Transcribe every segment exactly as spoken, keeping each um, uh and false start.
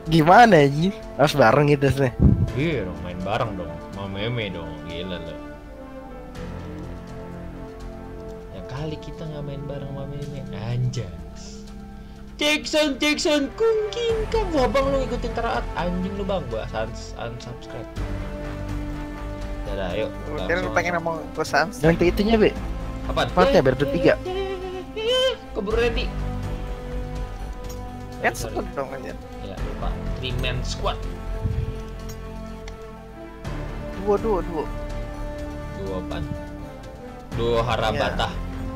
Gimana Ji? Harus bareng gitu sih. Iya dong, main bareng dong. Mau meme dong, gila lo. Ya kali kita nggak main bareng sama meme, anjas. Jackson, Jackson, kungking kamu abang lu ikutin teraat anjing lu bang, gua sans unsubscribe. Dadah, ayo. Mungkin lu pengen ngomong pesan. Ganti itunya be. Apa? Partnya biar bertiga. Keburu ready. Kan Sorry, sebut sorry. dong aja. Ya lupa. Three man squad. Dua, dua, dua. Dua apaan? Dua harabata.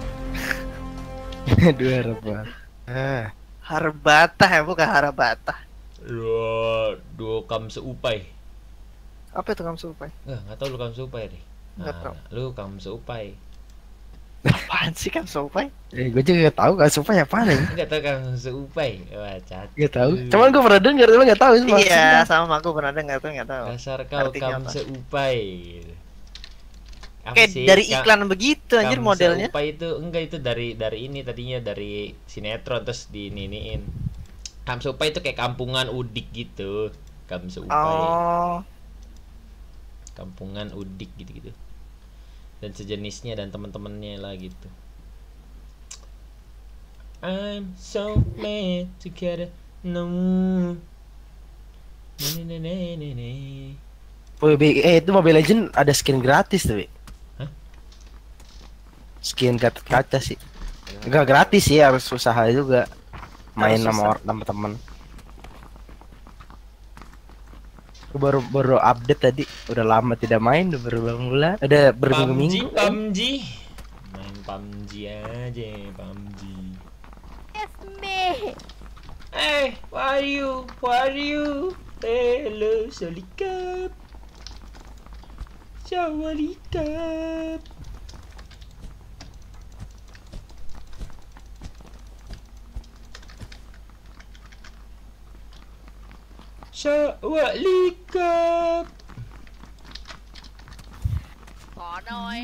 Dua harapan. Ah, Harbata ya, bukan Harabata. Dua dua kam seupai. Apa itu kamu supai? Eh, nggak tahu lu kam seupai deh. Nggak Nah, tahu. lu kam seupai. Apaan sih kamu supai? eh, gue juga gak tahu kan supaya apa nih. Enggak tahu kam seupai. Wah, cat. Gak tahu. Cuman gue pernah denger, tapi gak tahu itu Iya, maksudnya. sama aku pernah dengar tuh nggak tahu. Dasar kau Artinya kam apa? seupai. Apa Kayak sih? dari Ka- iklan begitu anjir kam modelnya. seupai itu enggak itu dari dari ini tadinya dari sinetron terus dininiin. Kam seupai itu kayak kampungan udik gitu. Kam seupai. Oh, Kampungan udik gitu-gitu. Dan sejenisnya dan teman-temannya lah gitu. I'm so mad together. No. Neneneneneне. W B, eh itu Mobile Legend ada skin gratis tuh. Be. Hah? Skin Gatot Kaca sih. Enggak gratis sih, harus usaha juga. Main Harus sama usaha. orang sama temen. Gue baru baru update tadi, udah lama tidak main, udah berbulan-bulan, ada PUBG, berminggu-minggu. PUBG. Main PUBG aja, PUBG. It's me. Eh, where are you? Where are you? Hello, Solikap. Sawadikap. Sawadikap. Có rồi.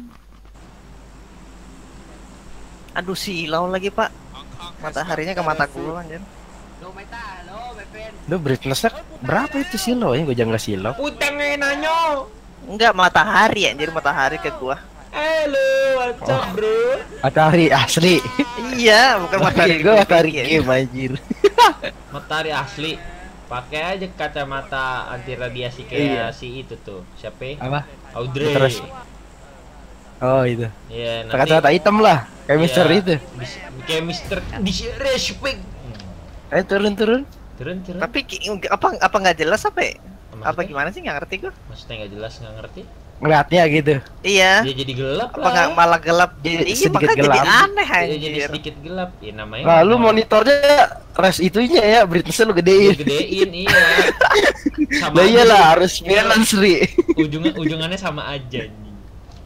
aduh silau lagi pak. Mataharinya ke mata gua anjir. Lô máy ta, lô my friend. Lu brightness-nya berapa itu silau ya? Gue jangan silau. Utang nanya. Enggak matahari anjir, matahari ke gua. Halo, what's up, bro? Matahari asli. Iya, bukan matahari. Gue matahari dibikin. game anjir. Matahari asli. Pakai aja kacamata anti radiasi kayak Iya. si itu tuh. Siapa? Apa? Audrey. Terus. Oh itu. Iya, nanti Kata-kata hitam lah, kayak Iya, Mister itu. bis- kayak Mister Disrespect. Eh turun turun. Turun, turun. Tapi ki- apa apa nggak jelas apa? Ya? Maksudnya? Apa gimana sih nggak ngerti gua? Maksudnya nggak jelas, nggak ngerti. Ngeliatnya gitu. Iya. Dia jadi gelap Apa lah. nggak malah gelap? Jadi Iya, sedikit makanya jadi gelap. aneh Dia jadi anjir. sedikit gelap. Ya namanya. Nah, lu mau- monitornya res itunya ya, brightness-nya lu Dia gedein. gedein, iya. Sama Lah aja iyalah sih. harus balance, Ri. Ujungan ujungannya sama aja anjing.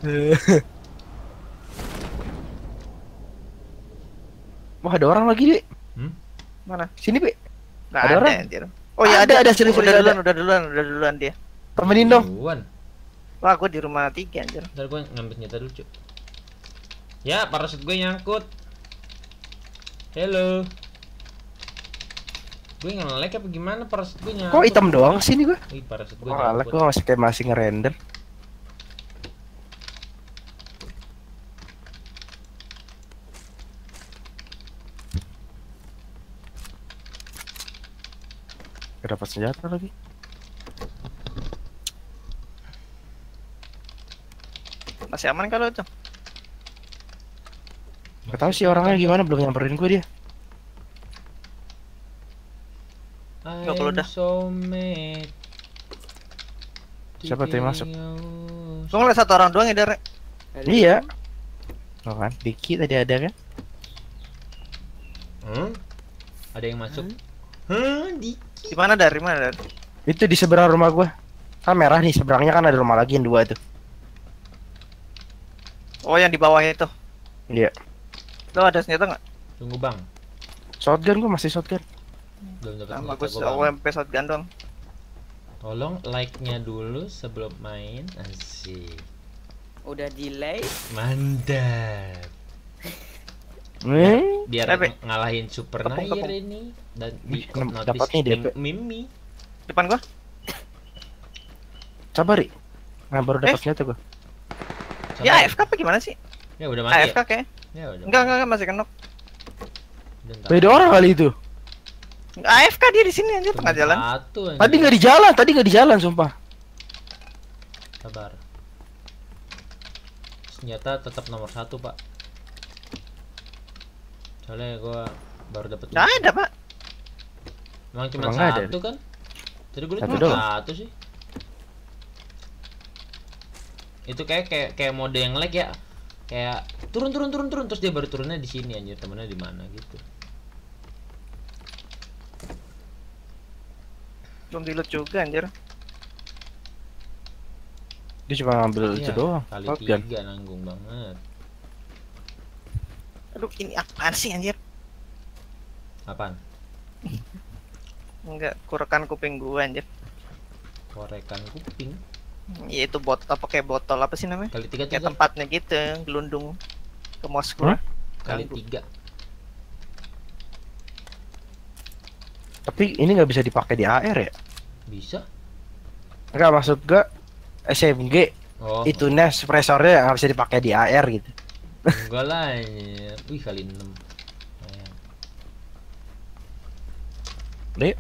Wah, ada orang lagi, Dik. Hmm? Mana? Sini, Bi. Nggak Ada ada, orang? anjir. Oh ya Ada, ada, ada, serius, udah serius, duluan, ada. udah duluan, udah duluan dia. Temenin dong. Duluan. Wah, gua di rumah tiga anjir. Ntar gue ngambil senjata dulu, Cuk. Ya, parasut gue nyangkut. Hello. Gue nge-lag apa gimana parasut gue nyangkut? Kok hitam doang sini gua? Wih, parasut gue Oh, alah, nyangkut. gua masih kayak masih ngerender. Gak dapat senjata lagi. Masih aman kalau itu? Gak tahu sih orangnya gimana, belum nyamperin gua dia. Nggak perlu dah. I'm so mad. Siapa tuh yang masuk? Gua ngeliat satu orang doang ya, Dare. Iya. Oh kan, Diki tadi ada kan? Hmm? Ada yang masuk? Hmm, di Di mana dari mana, Dar? Itu di seberang rumah gua. Kan merah nih, seberangnya kan ada rumah lagi yang dua tuh. Oh, yang di bawah itu. Iya. Lo ada senjata nggak? Tunggu, Bang. Shotgun gua masih shotgun. Belum dapat Sama senjata gue gua, Bang. O M P shotgun doang. Tolong like-nya dulu sebelum main. Asik. Udah delay. Mantap. Eh, Biar Tapi- ngalahin Super Tepung, Nair tepung. ini. dan di Ih, nem- dapat nih D P. Mimi. Depan gua. Sabar, Ri. Nah, baru dapat Eh. senjata gua. Sabar. Ya A F K apa gimana sih? Ya udah mati. A F K Ya? kayak. Ya udah. Enggak, enggak, enggak, masih kenok. Udah, ntar. Beda orang kali itu. A F K dia di sini aja tengah Cuma jalan. Satu anjing. Tadi nggak di jalan, tadi nggak di jalan, sumpah. Sabar. Senjata tetap nomor satu, Pak. Soalnya gua baru dapat. Nggak ada, Pak. Emang cuma Emang nggak ada? satu kan? Tadi gue liat Satu cuma doang. satu sih. Itu kayak kayak kayak mode yang lag ya. Kayak turun turun turun turun terus dia baru turunnya di sini anjir, temennya di mana gitu. Belum di loot juga anjir. Dia cuma ngambil itu Iya, doang. kali Shotgun. tiga nanggung banget. Aduh, ini apaan sih anjir? Apaan? Enggak, kurekan kuping gua anjir. Korekan kuping. Ya itu bot apa kayak botol apa sih namanya? Kali tiga Kayak tuh tempatnya gitu, gelundung ke mos gua. Hah? kali Ganggu. tiga. Tapi ini nggak bisa dipakai di A R ya? Bisa? Enggak, maksud gua S M G Oh. itu nya suppressornya nggak bisa dipakai di A R gitu. Enggak lah anjir. Wih kali enam. Lumayan. Deh,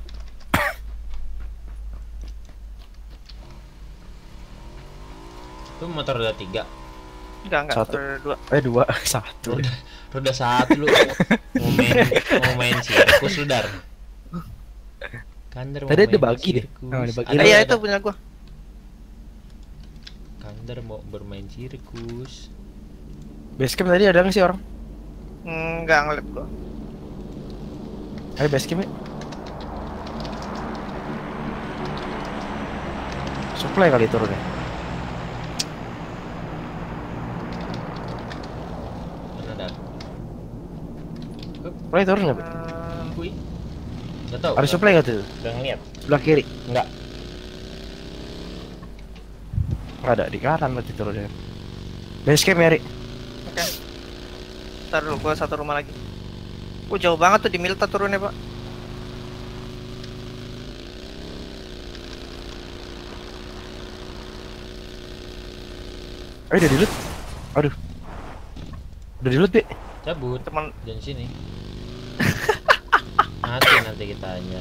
Itu motor roda tiga. Enggak, enggak, Satu. ada dua. eh dua, satu. Roda, roda satu lu. Mau main, mau main sirkus lu dar. Kander mau Tadi ada main bagi deh. sirkus. Oh, ada bagi. Ada, Iya, ada. itu punya gua. Kander mau bermain sirkus. Basecamp tadi ada nggak sih orang? Enggak ngeliat gua. Ayo basecamp ya. Supply kali turunnya. Mana dar? Supply turun nggak? Be? Hmm, Kui. Enggak tahu. Ada supply nggak tuh? Udah ngeliat? Sebelah kiri. Enggak. Nggak ada, di kanan berarti turunnya. Basecamp ya, Ri. Oke. Ntar dulu gua satu rumah lagi. Gua jauh banget tuh di Milta turunnya, Pak. Eh, udah di loot. Aduh. Udah di loot, Be. Cabut. Teman Jangan sini. Nanti nanti kita aja.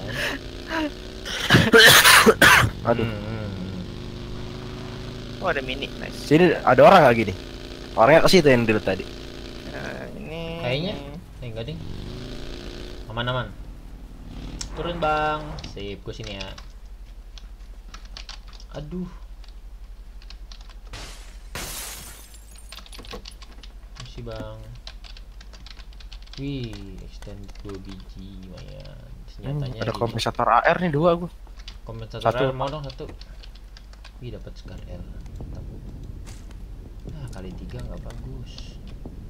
Aduh. Hmm, hmm, hmm. oh ada mini, nice. Sini ada orang nggak gini? Orangnya ke situ yang di loot tadi. Nah, ini Kayaknya. Eh enggak ding. Aman-aman. Turun bang. Sip, gue sini ya. Aduh. Masih bang. Wih, extend dua biji lumayan. Hmm, Senjatanya ada lima. kompensator A R nih dua gua. Kompensator Satu. R, mau dong satu. Wih dapat Scar L. Mantap. Nah kali tiga nggak bagus.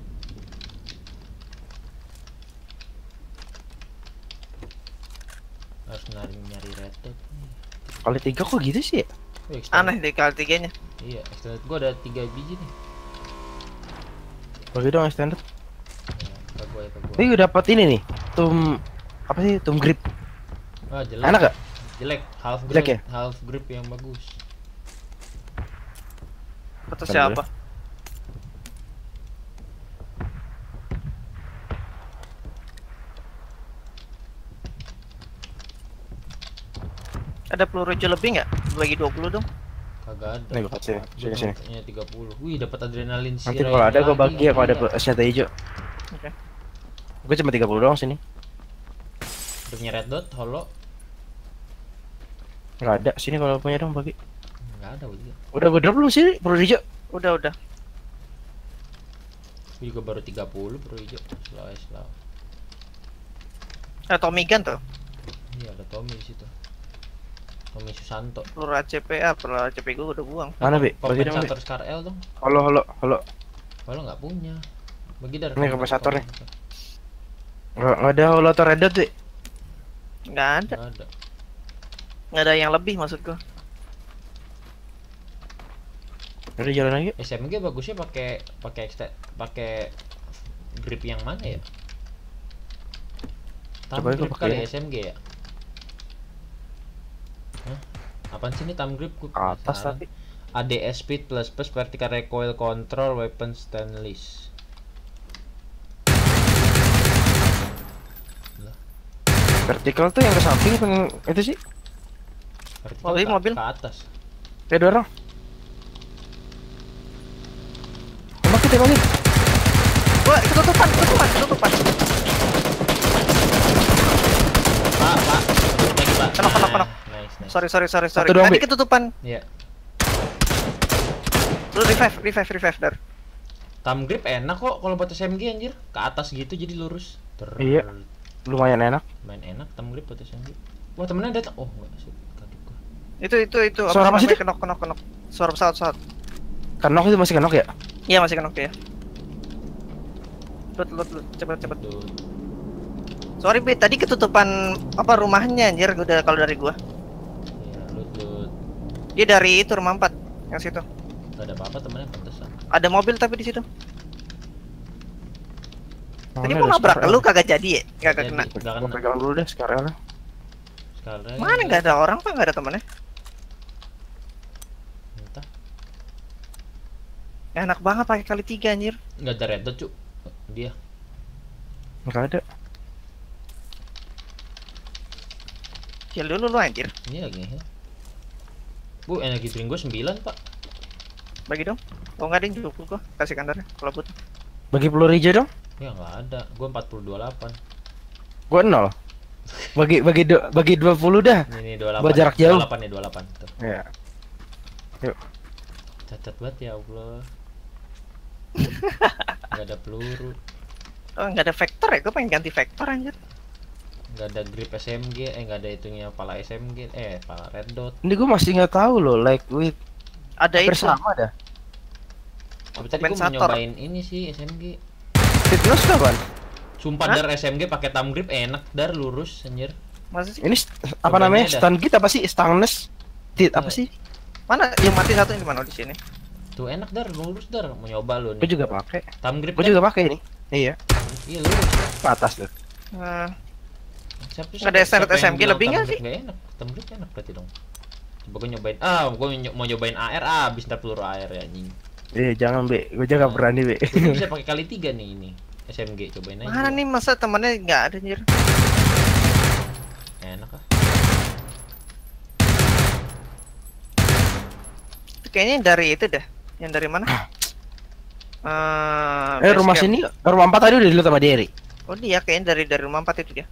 Harus nyari nyari red dot nih. Kali tiga kok gitu sih ya? Wih, extend- aneh deh kali tiganya. Iya, extended gua ada tiga biji nih. Bagi dong extended. Ya, ke gua ya ke gua. Ini gue dapat ini nih. Tum apa sih? Tum grip. Wah, jelek. Enak gak? Jelek, half grip, Jelek ya? half grip yang bagus. Foto Bentar siapa? Ada peluru hijau lebih nggak? Bagi dua puluh dong. Kagak ada. Nih gua kasih. Sini sini. Nya tiga puluh. Wih, dapat adrenalin Nanti serum kalau ada gua lagi, bagi ya kalau ada gila. senjata hijau. Oke. Gue cuma tiga puluh doang sini. Udah punya red dot, holo. Enggak ada. Sini kalau punya dong bagi. Enggak ada juga. Udah gue drop belum sih? Peluru hijau. Udah udah. Gue juga baru tiga puluh bro hijau. Slow slow. Ada Tommy Gun tuh. Iya, ada Tommy di situ. Tommy Susanto. Peluru A C P, ah peluru A C P gua udah buang. Mana, Be? Bagi dong, Be. Kompensator Scar L dong. Halo, halo, halo. Kalau nggak punya. Bagi dar. Ini kompensatornya. Enggak enggak ada holo atau red dot, Be. Nggak ada. Nggak ada. Nggak ada yang lebih maksud gua. Udah jalan lagi. S M G bagusnya pakai pakai extend pakai grip yang mana ya? Coba Thumb gua grip pakai kali ya. S M G ya? Hah? Apaan sih ini thumb grip? Gua Ke atas penasaran. tapi. A D S speed plus plus vertical recoil control weapon stainless. Vertical tuh yang ke samping apa yang itu sih? Vertical Mobil, ke, mobil. ke atas. Kayak dua orang. Tembakin, tembakin. Gua ketutupan, ketutupan, ketutupan. Pak, pak. Lagi, pak. Kenok, kenok, kenok. Nice, nice. Sorry, sorry, sorry, sorry. Satu doang, Tadi Bi. ketutupan. Iya. Lu revive, revive, revive dar. Thumb grip enak kok kalau buat S M G anjir. Ke atas gitu jadi lurus. Ter Iya. Lumayan enak. Main enak thumb grip buat S M G. Wah, temennya datang. Oh, enggak sih. Kaget gua. Itu, itu, itu. Suara apa sih namanya? itu? Kenok, kenok, kenok. Suara pesawat, pesawat. Kanok itu masih kanok ya? Iya masih kenok ya. Lut, lut, lut. Cepet, cepet. Tuh. Sorry, Bi. Tadi ketutupan apa rumahnya anjir udah kalau dari gua. Iya, lut lut. Dia dari itu rumah empat yang situ. Gak ada apa-apa temennya pantesan. Ada mobil tapi di situ. Tadi Mana mau ada nabrak Scarel? lu kagak jadi ya? Kagak Jadi, kena. Gak Gua kena. pegang dulu deh sekarang. Sekarang. Mana nggak ada orang pak? Nggak ada temennya? Entah. Enak banget pakai kali tiga anjir. Nggak ada red dot, Cuk. Dia. Enggak ada. Kill dulu lu anjir. Ini lagi ya. Bu, energi drink gue sembilan, Pak. Bagi dong. Oh nggak ada yang cukup gua. Kasih kandarnya kalau butuh. Bagi peluru hijau dong. Ya nggak ada. Gue empat puluh dua delapan. Gua nol. Bagi bagi do, bagi dua puluh dah. Ini nih dua puluh delapan. Buat jarak jauh. dua puluh delapan nih, dua puluh delapan. Tuh. Ya. Cacat banget ya Allah. Nggak ada peluru. Oh nggak ada vector ya? Gua pengen ganti vector anjir. Nggak ada grip S M G. Eh, nggak ada itunya pala S M G. Eh, pala red dot. Ini gua masih nggak tahu loh, like with Ada hampir itu. sama dah. Tapi tadi gue mau Kompensator. nyobain ini sih S M G. Fitness kapan? Sumpah Hah? dar S M G pakai thumb grip enak dar lurus anjir. Masa sih? Ini st- apa Cobain namanya? aja dah. Stand git apa sih? Stainless. Tit apa Iya. sih? Mana yang mati satu di mana? Oh, di sini. Tuh enak dar lurus dar mau nyoba lu nih. Gua juga pakai. Thumb grip. Gua Dar. juga pakai ini. Iya, Iya lurus. ke atas tuh. Nah, Siapa, Nggak ada standar siapa yang S M G bilang lebih nggak thumb grip sih? nggak enak. Thumb grip enak berarti dong. Coba gue nyobain. Ah, gue mau nyobain A R ah, habis ntar peluru A R ya anjing. Eh, jangan, Be. Gua juga nggak berani, Be. Ini bisa pakai kali tiga nih ini. S M G cobain aja. mana nih masa temennya nggak ada anjir? Enak ah. Itu kayaknya yang dari itu dah. Yang dari mana? Eh, Eh, base rumah camp. sini, rumah empat tadi udah dilihat sama Derry. Oh dia kayaknya dari dari rumah empat itu dia.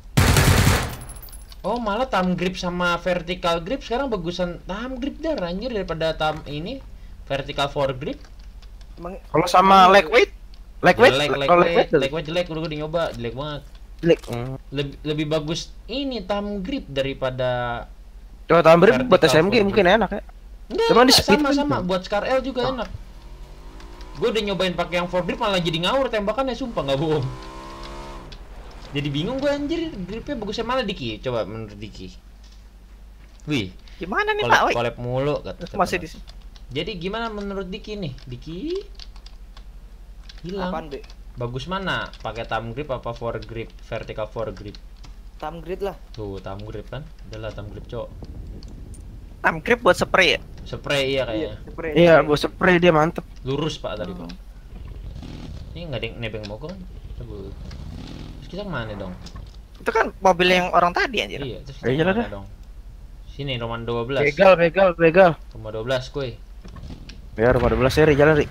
Oh, malah thumb grip sama vertical grip sekarang bagusan thumb grip dar anjir daripada thumb ini vertical foregrip. Emang Kalau sama leg weight, leg weight, Jelek, leg kalau weight, leg weight jelek, udah gue nyoba, jelek banget. leg. Hmm. Lebih lebih bagus ini thumb grip daripada Coba tambah buat Vertical S M G foregrip. mungkin enak ya. enggak, Cuman di enggak, speed sama kan sama tuh. buat Scar L juga Oh. enak. Gue udah nyobain pakai yang foregrip malah jadi ngawur tembakannya sumpah nggak bohong. Jadi bingung gue anjir gripnya bagusnya mana Diki? Coba menurut Diki. Wih, gimana nih Pak? collab, Woi, collab mulu kata. masih kata- di sini. Jadi gimana menurut Diki nih? Diki hilang. Apaan, Be? Bagus mana? Pakai thumb grip apa foregrip? Vertical foregrip. Thumb grid lah. Tuh, thumb grip kan? Adalah thumb grip, Cok. Thumb grip buat spray ya? Spray iya kayaknya. spray. Iya, buat spray dia mantep. Lurus Pak tadi, Hmm. Pak. Ini nggak ada yang nebeng mogok kan? Coba. Terus kita kemana dong? Itu kan mobil yang orang tadi anjir. Iya, terus Ayo, kita jalan kemana dah. dong? Sini rumah dua belas. Begal, begal, begal. Rumah dua belas, kuy. Ya, rumah dua belas seri jalan, Ri.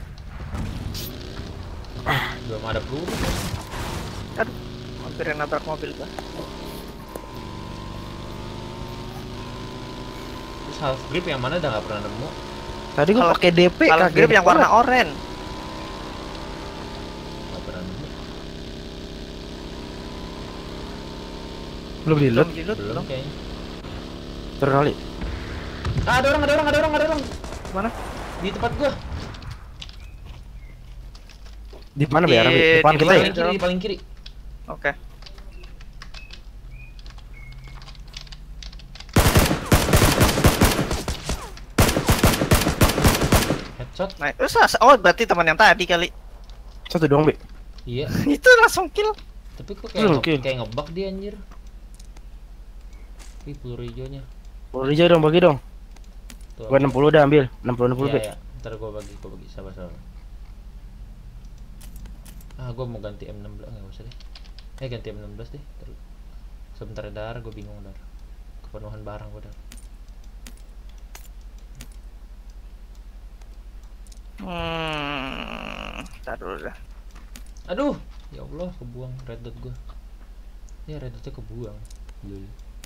Belum ada peluru. Aduh, hampir nabrak mobil gua. Terus half grip yang mana udah nggak pernah nemu. Tadi gua Kalau- pakai D P Kalau kaget grip yang warna banget. oranye. Nggak pernah nemu. Belum di load, Belum di-load, Belum belum. kayaknya. turun kali. Ah, ada orang, ada orang, ada orang, ada orang. Mana? Di tempat gua. Di mana Di- biar Ri? Depan di kita mana ya? Paling kiri, di paling kiri. Oke. Headshot. Nah, terus as- oh berarti teman yang tadi kali. Satu doang, Be. Iya. Itu langsung kill. Tapi kok kayak Hmm, nge oke. kayak ngebug dia anjir. Ih, peluru hijaunya. Boleh aja dong, bagi dong. Tuh, Gua enam puluh udah ambil. enam puluh enam puluh, Iya, Be. ya. Ntar gua bagi, gua bagi sabar-sabar. Ah, gua mau ganti M enam belas, enggak usah deh. Eh, ganti M enam belas deh. Ntar. Sebentar dar, gua bingung dar. Kepenuhan barang gua dar. Hmm, tar dulu dah. Aduh, ya Allah, kebuang red dot gua. Ya, red dotnya kebuang. Lul.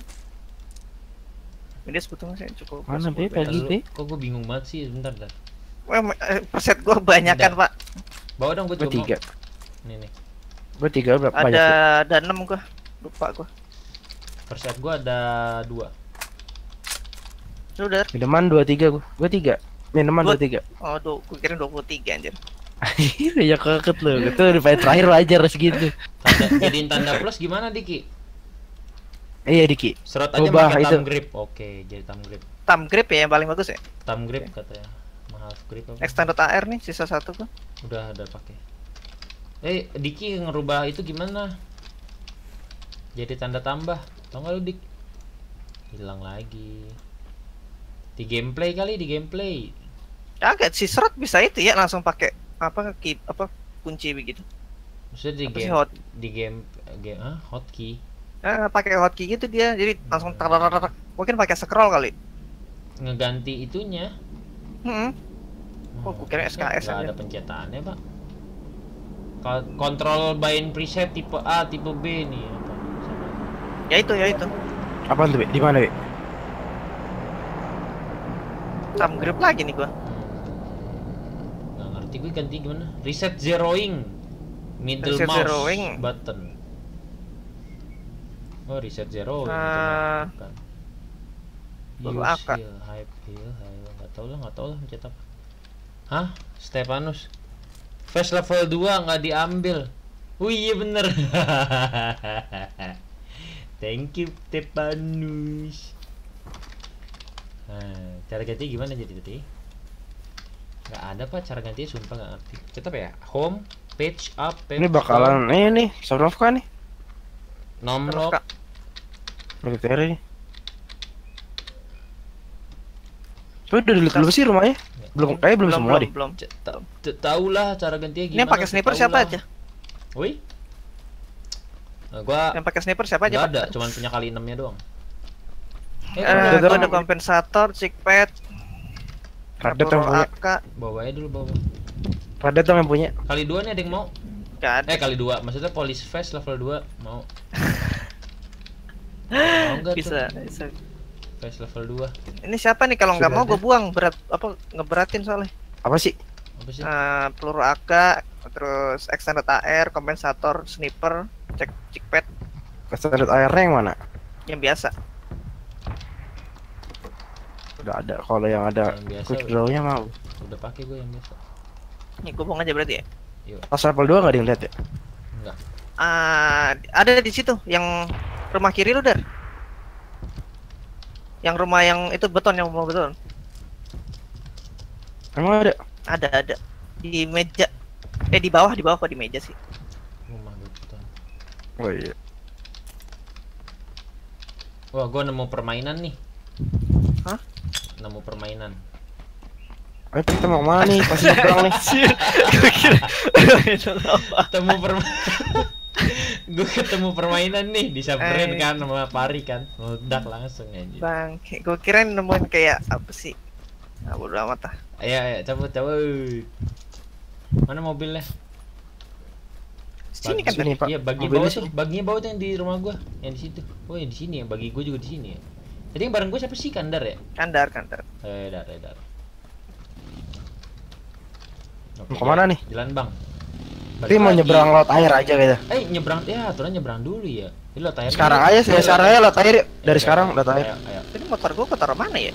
Ini sebetulnya saya cukup. Mana, Be? sepuluh. Lagi, Lalu, Be? kok gua bingung banget sih, bentar dar. Wah, eh, perset gua banyak kan, Udah. Pak. Bawa dong, gua Gua juga mau. tiga. Nih nih. Gua tiga berapa banyak? Ada Be? ada enam gua. Lupa gua. Perset gua ada dua. Sudah. Minuman dua tiga gua. Gua tiga. Minuman Gua- dua tiga. Oh, du- gua kira dua puluh tiga anjir. Iya kaget lu. Itu di fight terakhir wajar segitu. Tanda, jadiin tanda plus gimana Diki? Iya, Diki. Serot aja Ubah pakai itu. thumb grip. Oke, jadi thumb grip. Thumb grip ya yang paling bagus ya. Thumb grip katanya. Mahal grip apa? Extended A R nih sisa satu gua. Udah udah pakai. Eh, Diki ngerubah itu gimana? Jadi tanda tambah. Tau nggak lu Dik? Hilang lagi. Di gameplay kali, di gameplay. Kaget si serot bisa itu ya langsung pakai apa key, apa kunci begitu. Maksudnya di Apa sih game hot? di game game ah hotkey. Nah, pakai hotkey gitu dia. Jadi langsung tarak. Mungkin pakai scroll kali. Ngeganti itunya. Hmm. Oh, gua kira S K S Nggak aja. ada pencetakannya, Pak. Ko- Control bind preset tipe A, tipe B nih apa? Sama. Ya itu ya itu. Apaan tuh, Be? Di mana, Be? Thumb grip lagi nih gua. Nggak ngerti gue ganti gimana? Reset zeroing. Middle Reset mouse zeroing. button. Oh, reset zeroing. Ah. Bukan. Baru Use akak. heal, hype heal, heal. Nggak tahu lah, nggak tahu lah mencet apa. Hah? Stefanus. Fast level dua nggak diambil. Oh iya bener. Thank you Stefanus. Nah, cara ganti gimana jadi tadi? Nggak ada pak cara gantinya, sumpah nggak ngerti. Kita apa ya? Home, page up, page Ini bakalan ini nih, Sabrovka nih. down, Terus, nomlok. Kak. Militer nih. Coba udah dilihat dulu sih rumahnya. Belum, kayaknya belum, semua deh. belum. C- ta- t- Tahu lah cara gantinya Ini gimana. yang pakai sniper tahu siapa lah. aja? Woi. Nah, gua Yang pakai sniper siapa aja, nggak Pak? ada, cuman punya kali enamnya doang. Eh, Eh, udah, gua udah. ada kompensator, chickpad, Radet yang punya. A K, bawa aja dulu bawa. Radet dong yang punya. Kali dua nih ada yang mau? nggak ada. Eh kali dua, maksudnya police face level dua mau? Mau nggak Bisa, tuh? bisa. Face level dua. Ini siapa nih kalau nggak Sudah mau gue ada. buang berat apa ngeberatin soalnya. Apa sih? Apa sih? Eh, peluru A K, terus extended A R, kompensator, sniper, cek chickpad Standar airnya yang mana? yang biasa. Udah ada. Kalau yang ada Yang biasa quick draw-nya mau. udah pakai gue yang biasa. Nih gue buang aja berarti ya. Yuk, Pas level dua nggak ada yang lihat ya? enggak. Ah, ada di situ yang rumah kiri lu Dar. Yang rumah yang itu beton, yang rumah beton. Emang ada? Ada ada di meja. Eh di bawah, di bawah kok di meja sih. Rumah beton. Oh iya. Wah, gua nemu permainan nih. Hah? Nemu permainan. Ayo kita mau kemana nih? Pasti nyebrang nih. Gue kira itu apa? Ketemu permainan. Gue ketemu permainan nih, disamperin Eh. kan sama Pari kan. Meledak langsung aja. Bang, gue kira nemuin kayak apa sih? Nah, bodo amat ah. Ayo, ayo, cabut, cabut. Mana mobilnya? Sini kan Sini, tadi. Pak. Iya, bagi Mobilnya bawah sini. tuh, baginya bawah tuh yang di rumah gua, yang di situ. Oh, yang di sini ya, bagi gua juga di sini ya. Tadi yang bareng gua siapa sih? Kandar ya? Kandar, kandar. Eh, dar, eh, dar. Oke, Mau kemana jalan- nih? Jalan bang. Tapi mau nyebrang laut air aja gitu. Eh, nyebrang, ya aturan nyebrang dulu ya. Ini laut air. Sekarang dulu. aja, ya sekarang aja laut air yuk. Dari Ayo, sekarang ayo, laut air. Ayo, ayo. Ini motor gue ke taruh mana ya?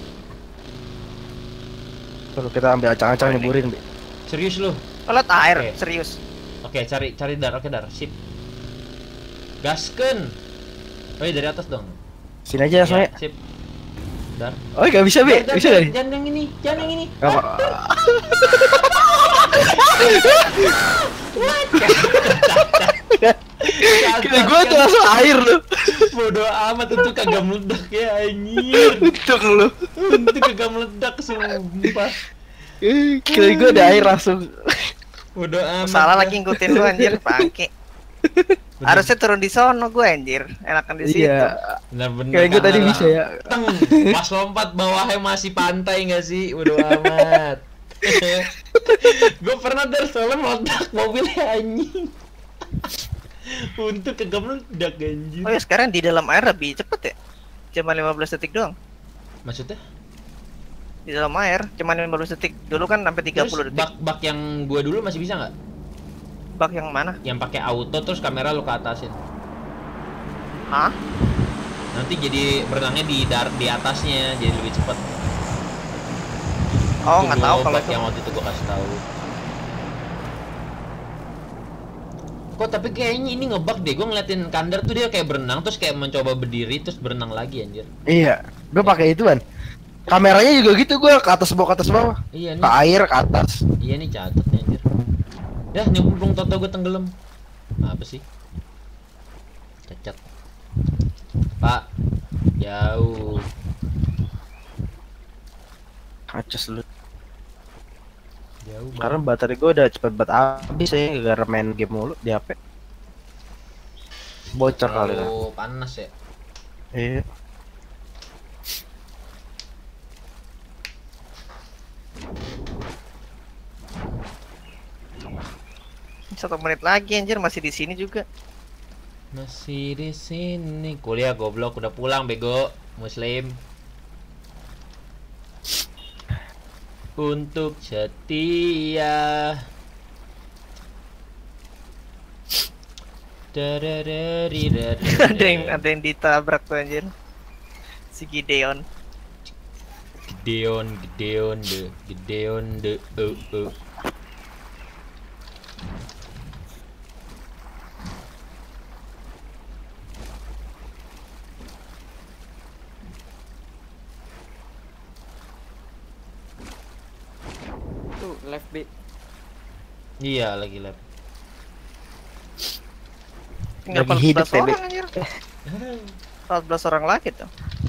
Tuh kita ambil acang-acang nyeburin. Bi. Serius lu? Oh, liat air, Oke. serius. Oke, cari cari dar, oke dar, sip. Gasken. Oh, iya, dari atas dong. Sini aja langsung Ya, ya. sip. Dar. Oh nggak bisa Bi, Dar, dar, bisa dar, dari. Jangan yang ini, jangan yang ini. Gak apa. Kira gue tuh langsung air lu. Bodoh amat itu kagak meledak ya anjir. Untung lu. Itu kagak meledak sumpah. Kira gue ada air langsung. Bodoh amat. Salah dah. lagi ngikutin lu anjir, bangke. Harusnya turun di sono gue anjir, enakan di situ. Iya. Bener-bener. Kayak gue tadi karena bisa ya. Teng, pas lompat bawahnya masih pantai nggak sih? Bodoh amat. Gue pernah dari soalnya meledak mobilnya anjing. Untuk kagak meledak anjing. Oh ya sekarang di dalam air lebih cepet ya? Cuma lima belas detik doang. Maksudnya? Di dalam air cuma lima belas detik. Dulu kan sampai tiga puluh Terus detik. bak bak yang gua dulu masih bisa nggak? Bak yang mana? Yang pakai auto terus kamera lu ke atasin. Hah? Nanti jadi berenangnya di dar di atasnya jadi lebih cepat. Oh, Itu nggak gua tahu kalau bak itu. yang waktu itu gua kasih tahu. Kok tapi kayaknya ini ngebug deh. Gua ngeliatin Kandar tuh dia kayak berenang terus kayak mencoba berdiri terus berenang lagi anjir. Iya. Gue pakai ituan. Kameranya juga gitu, gue ke atas bawah ke atas bawah. Iya Ke nih. air ke atas. Iya nih catet nih anjir. Dah nyemplung toto gue tenggelam. Apa sih? Cacat. Pak. Jauh. Kacas lu. Jauh. Bang. Karena baterai gue udah cepet banget habis ya gara-gara main game mulu di H P. Bocor kali kan. Terlalu panas ya. Iya. Satu menit lagi anjir, masih di sini juga. Masih di sini. Kuliah goblok udah pulang bego. Muslim. Untuk setia. Dadadadidadadada. Ada yang ada yang ditabrak tuh anjir. Si Gideon. Gideon, Gideon de, Gideon de, uh, uh. Tuh, left B. Iya lagi lab. Tinggal Lagi hidup, empat belas orang Tebe. anjir. empat belas orang lagi tuh.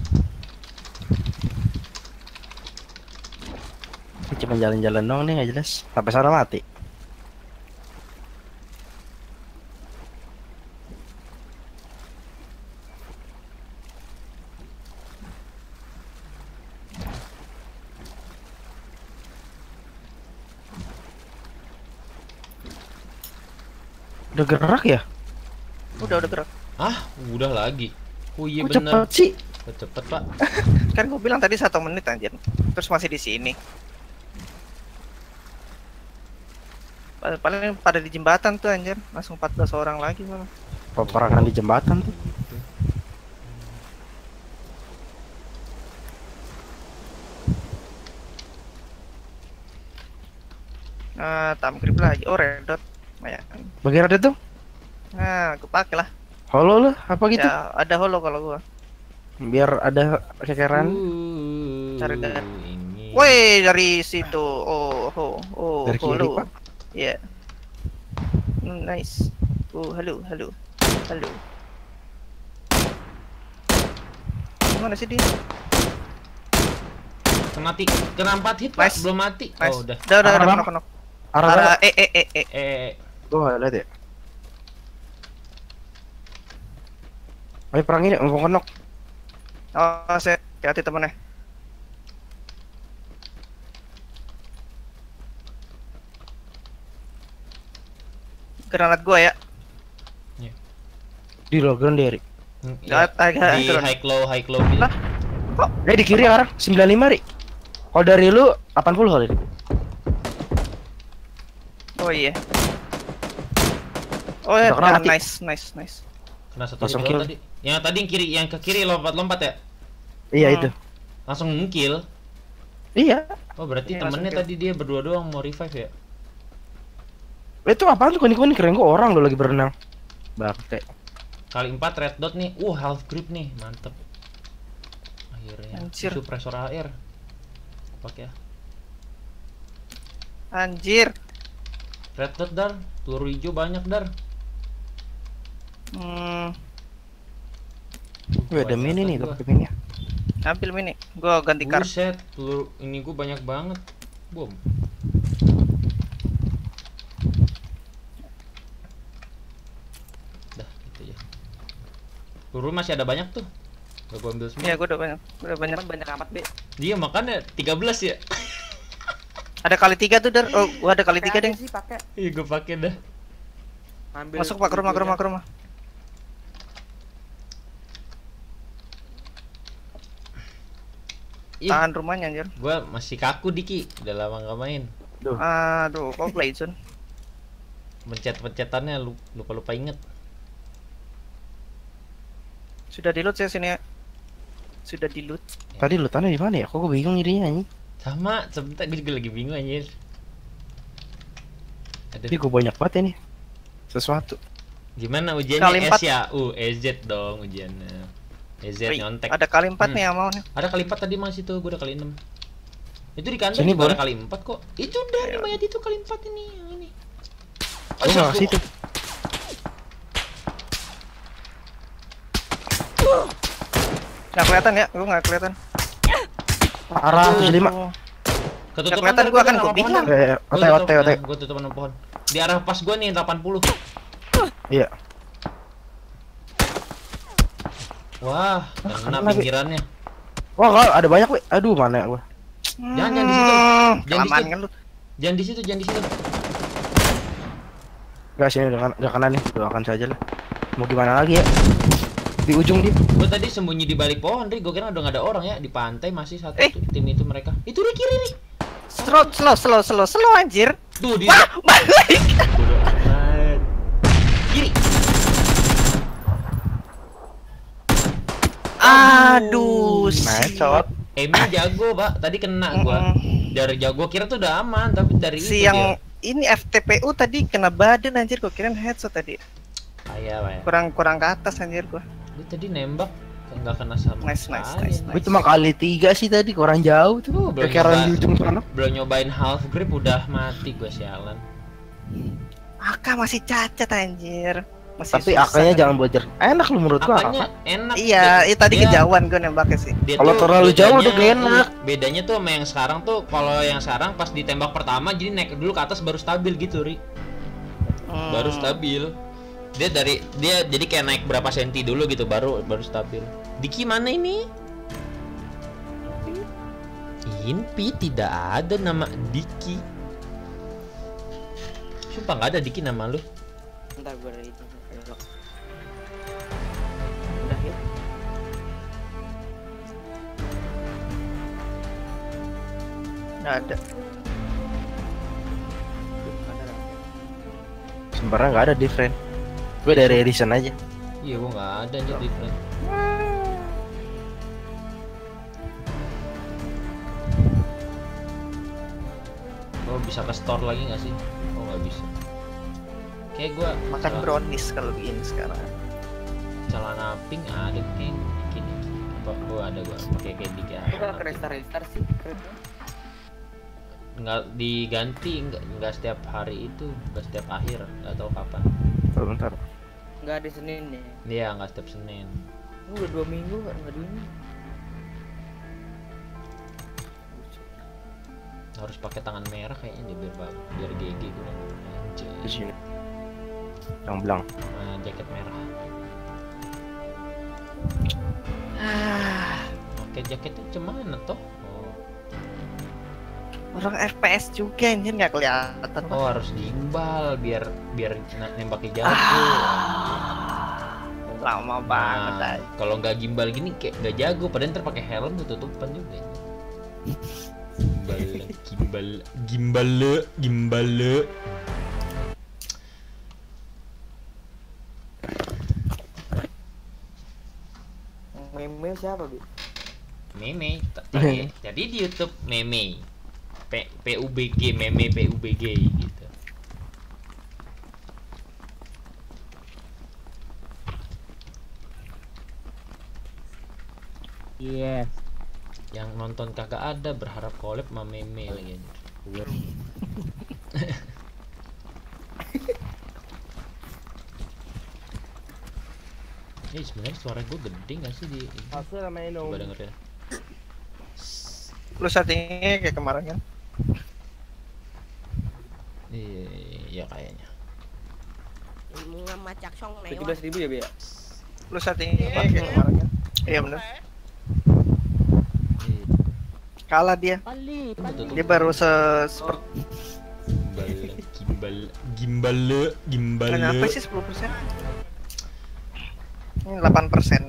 Cuma jalan-jalan dong nih, nggak jelas. Sampai sana mati. Udah gerak ya? Udah udah gerak. Ah, udah lagi. Oh iya Kok bener. cepet sih? Kok cepet pak? Kan gue bilang tadi satu menit anjir. Terus masih di sini. Pa- Paling pada di jembatan tuh anjir. Langsung empat belas orang lagi malah. Peperangan di jembatan tuh. Nah, tamgrip lagi. Oh, red dot. Lumayan. Bagaimana ada tuh? Nah, gue pakai lah. Holo lah, apa gitu? Ya, ada holo kalau gua. Biar ada kekeran. Uh, Cari dan- ini. Woi, dari situ. Oh, oh, oh, Dari kiri, holo. Pak. Ya. Hmm, nice. Oh, halo, halo. Halo. Mana sih dia? Kena ti, kena empat hit pak, Nice. belum mati. Nice. Oh udah. Udah, udah, Arah udah, mana? knock, knock. Arah Arah mana? eh eh eh eh. Eh, Gua nggak lihat ya. Ayo perang ini, ngomong kenok. Oh, saya hati-hati temennya. Granat gua ya. Di logan dari. Gak agak di turun. high low, high low gitu. Lah. Eh di kiri arah sembilan puluh lima ri. Kalau dari lu delapan puluh kali. Oh iya. Oh ya, Udah kena nah, mati. nice, nice, nice. Kena satu Langsung hit doang kill. tadi. Yang tadi yang kiri, yang ke kiri lompat-lompat ya. Iya Hmm. itu. Langsung nge-kill. Iya. Oh berarti Iya, temennya langsung tadi dia berdua doang mau revive ya. Itu apaan tuh kuning-kuning, keren gua orang lo lagi berenang. Bangke. Kali empat red dot nih. Uh, half grip nih, mantep. Akhirnya Anjir. suppressor air. Pakai ya. Anjir. Red dot dar, peluru hijau banyak dar. Hmm, Wih, ada mini nih, Gua. tapi mini. ambil mini. Gua ganti kar. Buset, peluru ini gua banyak banget. Bom. Dah, gitu ya. Peluru masih ada banyak tuh. Gak gua ambil semua. Iya, gua udah banyak. Gua udah banyak. Cuman banyak amat, Be. Dia makanya tiga belas ya. Ada kali tiga tuh, Dar. Oh, gua ada kali tiga, Pakai Deng. sih pakai. Iya, gua pakai dah. Ambil Masuk Pak ke rumah, ke rumah, ke rumah. Ih, Tahan rumahnya anjir. gua masih kaku Diki, udah lama gak main. Duh. Aduh, kok play zone. Pencet-pencetannya lu lupa-lupa inget. Sudah di loot saya sini ya. Sudah di loot. Tadi lutannya di mana ya? Kok gue bingung ininya anjing. Sama, sebentar gue juga lagi bingung anjir. Aduh, Ini gue banyak banget ini. Sesuatu. gimana ujiannya? Kali empat. S ya? Uh, E Z dong ujiannya. E Z Wih, nyontek. ada kali empat Hmm. nih yang mau nih. Ada kali empat tadi masih tuh, gue udah kali enam. Itu di kantor Sini, juga ada boleh? kali empat kok. Itu udah nih Ayo. mayat itu kali empat ini, yang ini. Gue nggak ngasih tuh. Nggak kelihatan ya, gua nggak kelihatan. Parah tujuh puluh lima. Ketutupan Nggak kelihatan, ntar gua kan sama gua pohon. bilang. Eh, Gua ote tutup, ote ote. nah, gua tutupan sama pohon. Di arah pas gua nih delapan puluh. Iya. Wah, kena kena lagi. pinggirannya. Wah, kalau ada banyak, weh. Aduh, mana ya gua? Jangan, jangan di situ. Hmm, Jangan di kelamaan situ. kan lu. Jangan di situ, jangan di situ. Enggak sini udah kan, udah kanan nih. Doakan saja lah. Mau gimana lagi ya? Di ujung dia. Gua tadi sembunyi di balik pohon, Ri. Gua kira udah gak ada orang ya di pantai masih satu Eh. tuh, tim itu mereka. Itu di kiri nih. Slow, slow, slow, slow, slow anjir. Tuh di Wah, balik. bodo amat. Kiri. Aduh, Nah, si, cowok. Emi jago, Pak. Tadi kena gua. Mm-mm. Dari jago kira tuh udah aman, tapi dari si itu yang dia. ini F T P U tadi kena badan anjir, gua kirain headshot tadi. Kayak apa ya? Kurang kurang ke atas anjir gua. Dia tadi nembak nggak kena sama Nice, nice, sekali. nice, Gue cuma kali tiga sih tadi, kurang jauh tuh. Tuh, belum Kekeran nyoba. di ujung sana. Belum nyobain half grip udah mati gua sialan. Aka masih cacat anjir. Masih Tapi susah, akanya kan. jangan buat jer. Enak lu menurut gua. Apanya Aka. enak. Iya, itu tadi Dia- kejauhan gua nembaknya sih. dia Kalau tuh terlalu jauh bedanya- udah gak enak. Bedanya tuh sama yang sekarang tuh, kalau yang sekarang pas ditembak pertama jadi naik dulu ke atas baru stabil gitu, Ri. Hmm. Baru stabil. Dia dari dia jadi kayak naik berapa senti dulu gitu baru baru stabil. Diki mana ini? Inpi tidak ada nama Diki. Sumpah nggak ada Diki nama lu. Ntar gue dari itu. Udah ya. Nggak ada. Sebenarnya nggak ada different. Gue dari Edison aja. Iya, gua nggak ada aja different. Oh, bisa ke store lagi nggak sih? Oh, nggak bisa. Kayak gua Makan celana- brownies kalau begini sekarang. celana pink ada kayak Diki Diki. Apa gua ada gua pakai kayak Diki. Gue kalau ke restart restart sih. Keren. Nggak diganti, nggak nggak setiap hari itu, nggak setiap akhir, nggak tahu kapan. Oh, bentar. Nggak ada Senin ya. Iya, nggak setiap Senin. Ini udah dua minggu nggak nggak di ini. Harus pakai tangan merah kayaknya deh, biar bag- biar G G gua. Di Anjir. sini. Yang belang. Nah, jaket merah. Ah, Pakai jaketnya cemana toh? Oh. orang F P S juga anjir nggak kelihatan. Oh, harus gimbal biar biar na- nembaknya jago. Ah, lama banget Nah, aja. kalau nggak gimbal gini kayak nggak jago, padahal ntar pakai helm tutupan juga. Gimbal, gimbal, gimbal, gimbal. Meme siapa bi? Meme, tak tahu ya. Jadi di YouTube meme, P P U B G, meme P U B G gitu. Yes. Yang nonton kagak ada, berharap collab sama meme lagi. Eh sebenarnya suara gue gede nggak sih di? Hasil main Coba denger ya. Lu settingnya kayak kemarin kan? Iya, iya kayaknya. Ini macak song tujuh belas ribu ya, Bi? Lu settingnya kayak kemarin kan? Iya bener. Iya. Kalah dia. Pali, Tuh, tuh, tuh. Dia baru se seperti Gimbal, gimbal, gimbal, gimbal. kenapa sih sepuluh persen? Ini delapan persen.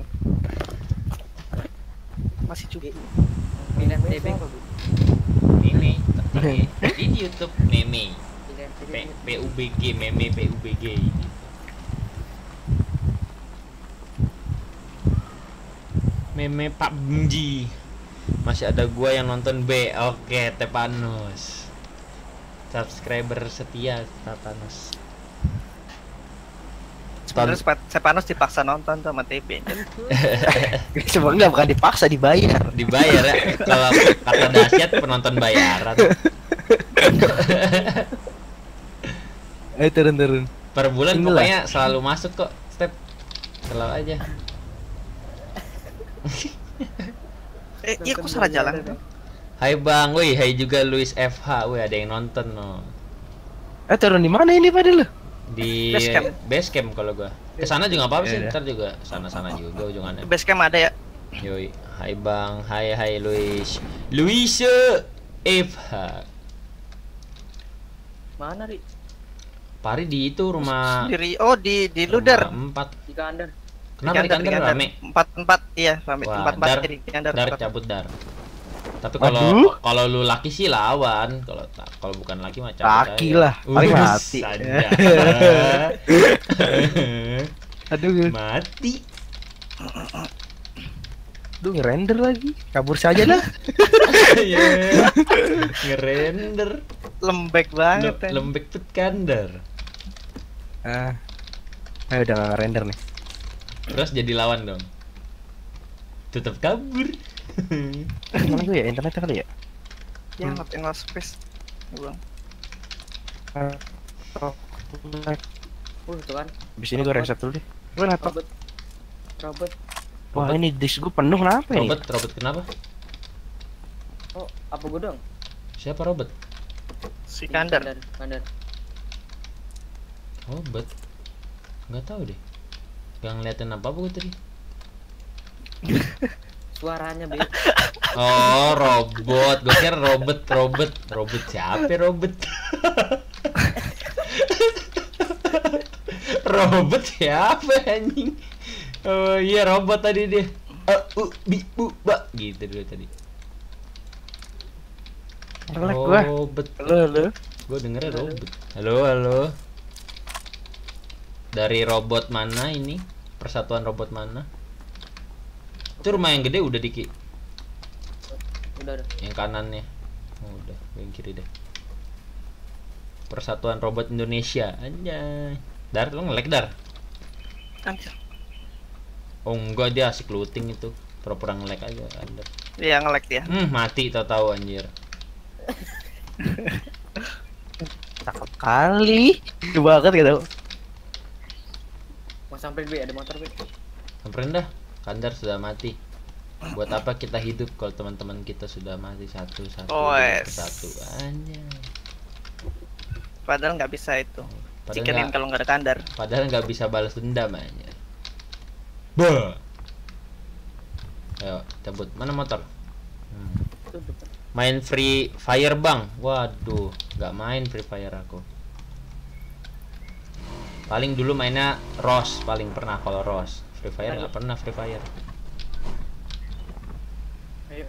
Masih cukup. Pindah tebing. Meme, tapi di YouTube meme. Pindah P, tebing. PUBG, meme PUBG gitu. Meme Pak Benji. Masih ada gua yang nonton B. Oke, Tepanus. Subscriber setia Tepanus. Sebenarnya Sepa- Sepanus dipaksa nonton tuh sama T B. Sebenarnya bukan dipaksa, dibayar. Dibayar ya. Kalau kata dahsyat penonton bayaran. Eh turun turun. Per bulan Inilah. pokoknya selalu masuk kok. Step. Selalu aja. Eh, iya kok salah jalan. Hai Bang, woi, hai juga Luis F H, woi ada yang nonton no. Eh turun di mana ini pada lu? Di Base camp. base camp kalau gua. Kesana juga apa-apa sih, Iya, iya. ntar juga sana-sana juga ujungannya. Basecamp ada ya? Yoi, hai Bang, hai hai Luis. Luis F H. Mana, Ri? Pari di itu rumah Sendiri. Oh di di Luder. rumah empat. Di kandar. Kenapa di kantor rame? Empat empat iya rame. Wah, Empat empat dar, jadi kandar. dar cabut dar. Tapi kalau Waduh. kalau lu laki sih lawan, kalau tak kalau bukan laki macam Laki lah, paling mati. Aduh, Mati. aduh ngerender lagi. Kabur saja dah. Iya. Ngerender. Lembek banget. Lem- kan. Lembek put kandar. Ah. Ayo udah gak ngerender nih. Terus jadi lawan dong. Tetap kabur. Mana gue ya internetnya kali ya? Ya nggak tinggal space. Bang. Oh, Uh, itu kan. Abis ini gue reset dulu deh. Gue laptop. Robot. Robot. Wah Robot. ini disk gue penuh kenapa ini? Robot, robot kenapa? Oh, apa gue dong? Siapa robot? Si Di kandar. Kandar. Robot. Nggak tahu deh. Gak ngeliatin apa-apa gue tadi. Suaranya, Bi. Oh, robot. Gue kira robot, robot, robot siapa robot? Robot siapa anjing? Oh iya robot tadi dia. Uh, uh, bi, bu, ba, gitu dulu tadi. Ngelek gua. Robot. Halo halo. Gue dengernya robot. Halo, halo. Dari robot mana ini? Persatuan robot mana? Itu rumah yang gede udah Diki. Udah, udah. Yang kanannya. Oh, udah, yang kiri deh. Persatuan Robot Indonesia. Anjay. Dar, lu nge-lag Dar? Anjir. Oh enggak, dia asik looting itu. Pura-pura nge-lag aja Dar. Iya nge-lag dia. Hmm, mati tahu-tahu anjir. Cakep kali. Itu banget gitu. Mau samperin, Bi, ada motor, Bi. Samperin dah. Kandar sudah mati. Buat apa kita hidup kalau teman-teman kita sudah mati satu-satu Oh, demi yes. persatu. Anjay. Padahal nggak bisa itu. Padahal Cikerin nggak- kalau nggak ada kandar. Padahal nggak bisa balas dendam aja. Bah. Ayo cabut. Mana motor? Hmm. Itu depan. Main Free Fire Bang. Waduh, nggak main Free Fire aku. Paling dulu mainnya Rose, paling pernah kalau Rose. Free Fire nggak pernah Free Fire. Ayo.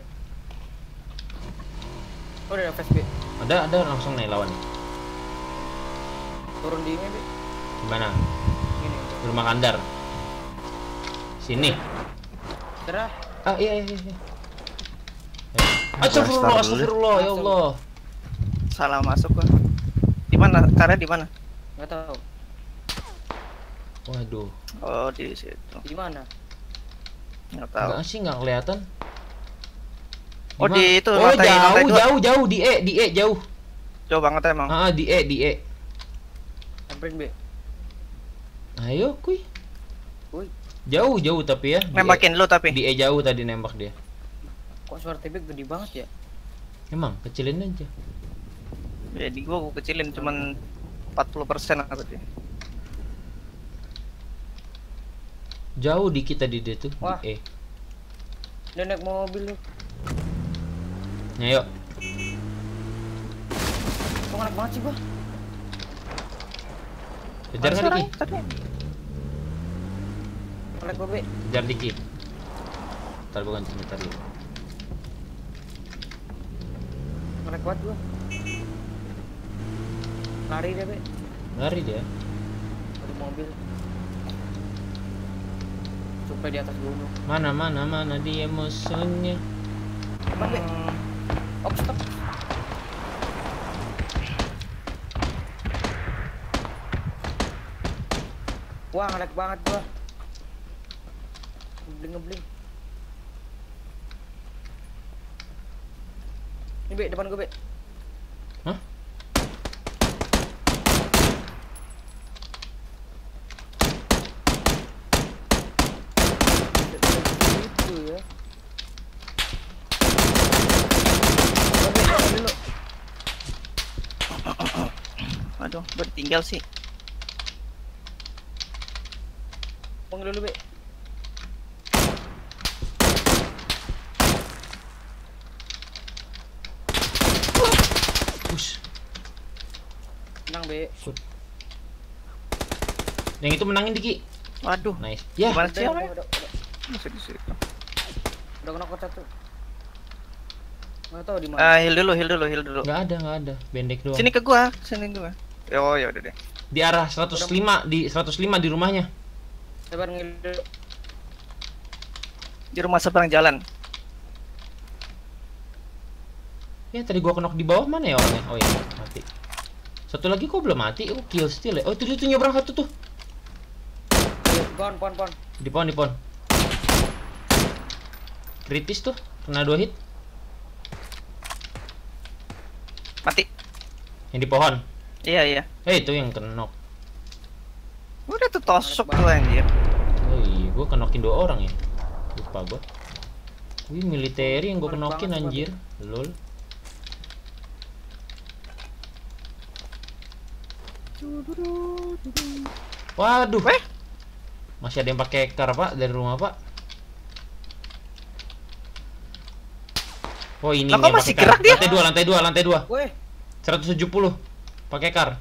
Oh, udah flash, Bi. Ada ada langsung nih lawan. Turun di ini, Bi. Gimana? Gini. Rumah Kandar. Sini. Terah. Ah iya iya iya. Astagfirullah, astagfirullah ya Allah. Salah masuk gua. Di mana? Karena di mana? Enggak tahu. Waduh. Oh di situ. Di mana? Nggak tahu. Enggak sih enggak kelihatan. Oh, Dimana? di itu, Oh lantai- jauh lantai dua. jauh jauh di E di E jauh. Jauh banget emang. Ah di E di E. Samperin, Bi. Ayo kuy. Woi. Jauh jauh tapi ya. Di Nembakin lu tapi. E, di E jauh tadi nembak dia. Kok suara T B gede banget ya? Emang kecilin aja. Jadi gua gua kecilin cuman empat puluh persen apa sih. Jauh di kita di dia tuh. Wah. Di E. Dia naik mobil lu. Nah, yuk. Kok ngelag banget sih gua? Kejar Mana nggak orang? Diki? Tadi. Ngelag gua, Be. Kejar Diki. Ntar bukan sebentar dulu. Ngelag banget gua. Lari dia, Be. Lari dia. Ada mobil. Sampai di atas gunung. Mana mana mana dia musuhnya. Depan, Be. Oh, stop. Wah, ngelag banget gua. Ngebling ngebling. Ini, Be, depan gua, Be. Hah? Itu ya. Coba, Be, jangan dulu. Aduh, gua ditinggal sih. Panggil dulu, Be. Push. Tenang, Be. Yang itu menangin Diki. Waduh. Nice. Ya. Gimana Udah, sih udah, orangnya? udah, udah. Masih di situ. Udah kena kot satu. Nggak tahu di mana. Ah, heal dulu, heal dulu, heal dulu. Nggak ada nggak ada. Bendek doang. Sini ke gua, sini gua. Oh, ya udah deh. Di arah seratus lima di seratus lima di rumahnya. Sabar ngil dulu. Di rumah seberang jalan. Ya tadi gua kenok di bawah mana ya orangnya? Oh iya, mati. Satu lagi kok belum mati? Oh, kill steal ya. Oh, itu dia tuh nyebrang satu tuh. Pon, pon, pon. Di pohon, di pohon. Kritis tuh, kena dua hit. Mati. Yang di pohon. Iya, iya. Eh, itu yang kenok. Udah tuh tosok tuh anjir. Oh iya, gua kenokin dua orang ya. Lupa gua. Wih, militeri yang gua Panas kenokin banget, anjir. Lol. Waduh. Weh. Masih ada yang pakai car, Pak, dari rumah, Pak. Oh, ini Lah, nih kok yang masih pakai car. gerak dia? Lantai dua, lantai dua, lantai dua. Weh, seratus tujuh puluh. Pakai car.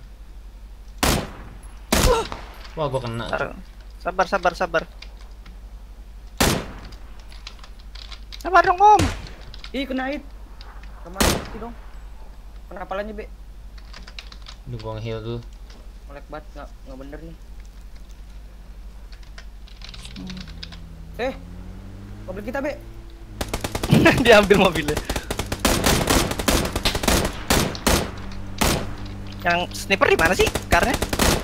Wah, gua kena. Sabar, sabar, sabar, sabar. Sabar dong, Om. ih kena hit. Kemana sih dong? Kena apalanya, Be? Ini gua nge-heal dulu. Ngelag banget, nggak nggak bener nih. Eh, mobil kita, Be. Dia ambil mobilnya. Yang sniper di mana sih? Karnya?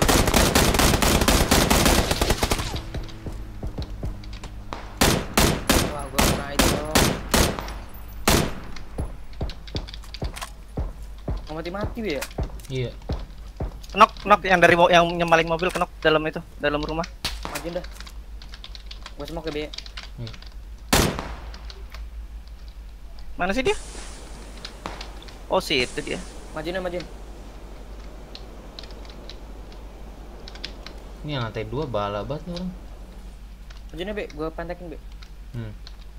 Wah, gua kena hit dong. Nggak mati-mati, Be ya? Iya. Knock, knock yang dari mo- yang nyemaling mobil knock dalam itu, dalam rumah. Majuin dah. Gua smoke ya, Be. Hmm. Mana sih dia? Oh, sih itu dia. Majuin dah, majuin. Ini yang lantai dua bala banget nih orang. Majuin ya, Be. Gua pantekin, Be. Hmm.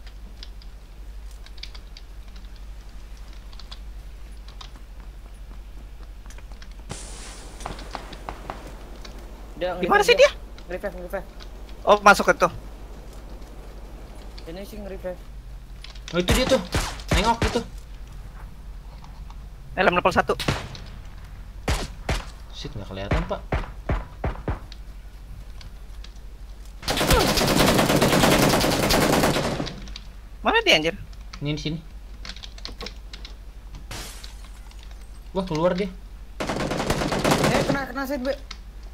Dia Di mana sih dia? Revive, revive. Oh, masuk ke tuh. Ini sih nge-revive. Oh, itu dia tuh. Nengok itu. Helm level satu. Shit, nggak kelihatan, Pak. Mana dia anjir? Ini di sini. Wah, keluar dia. Eh, kena kena set, Be.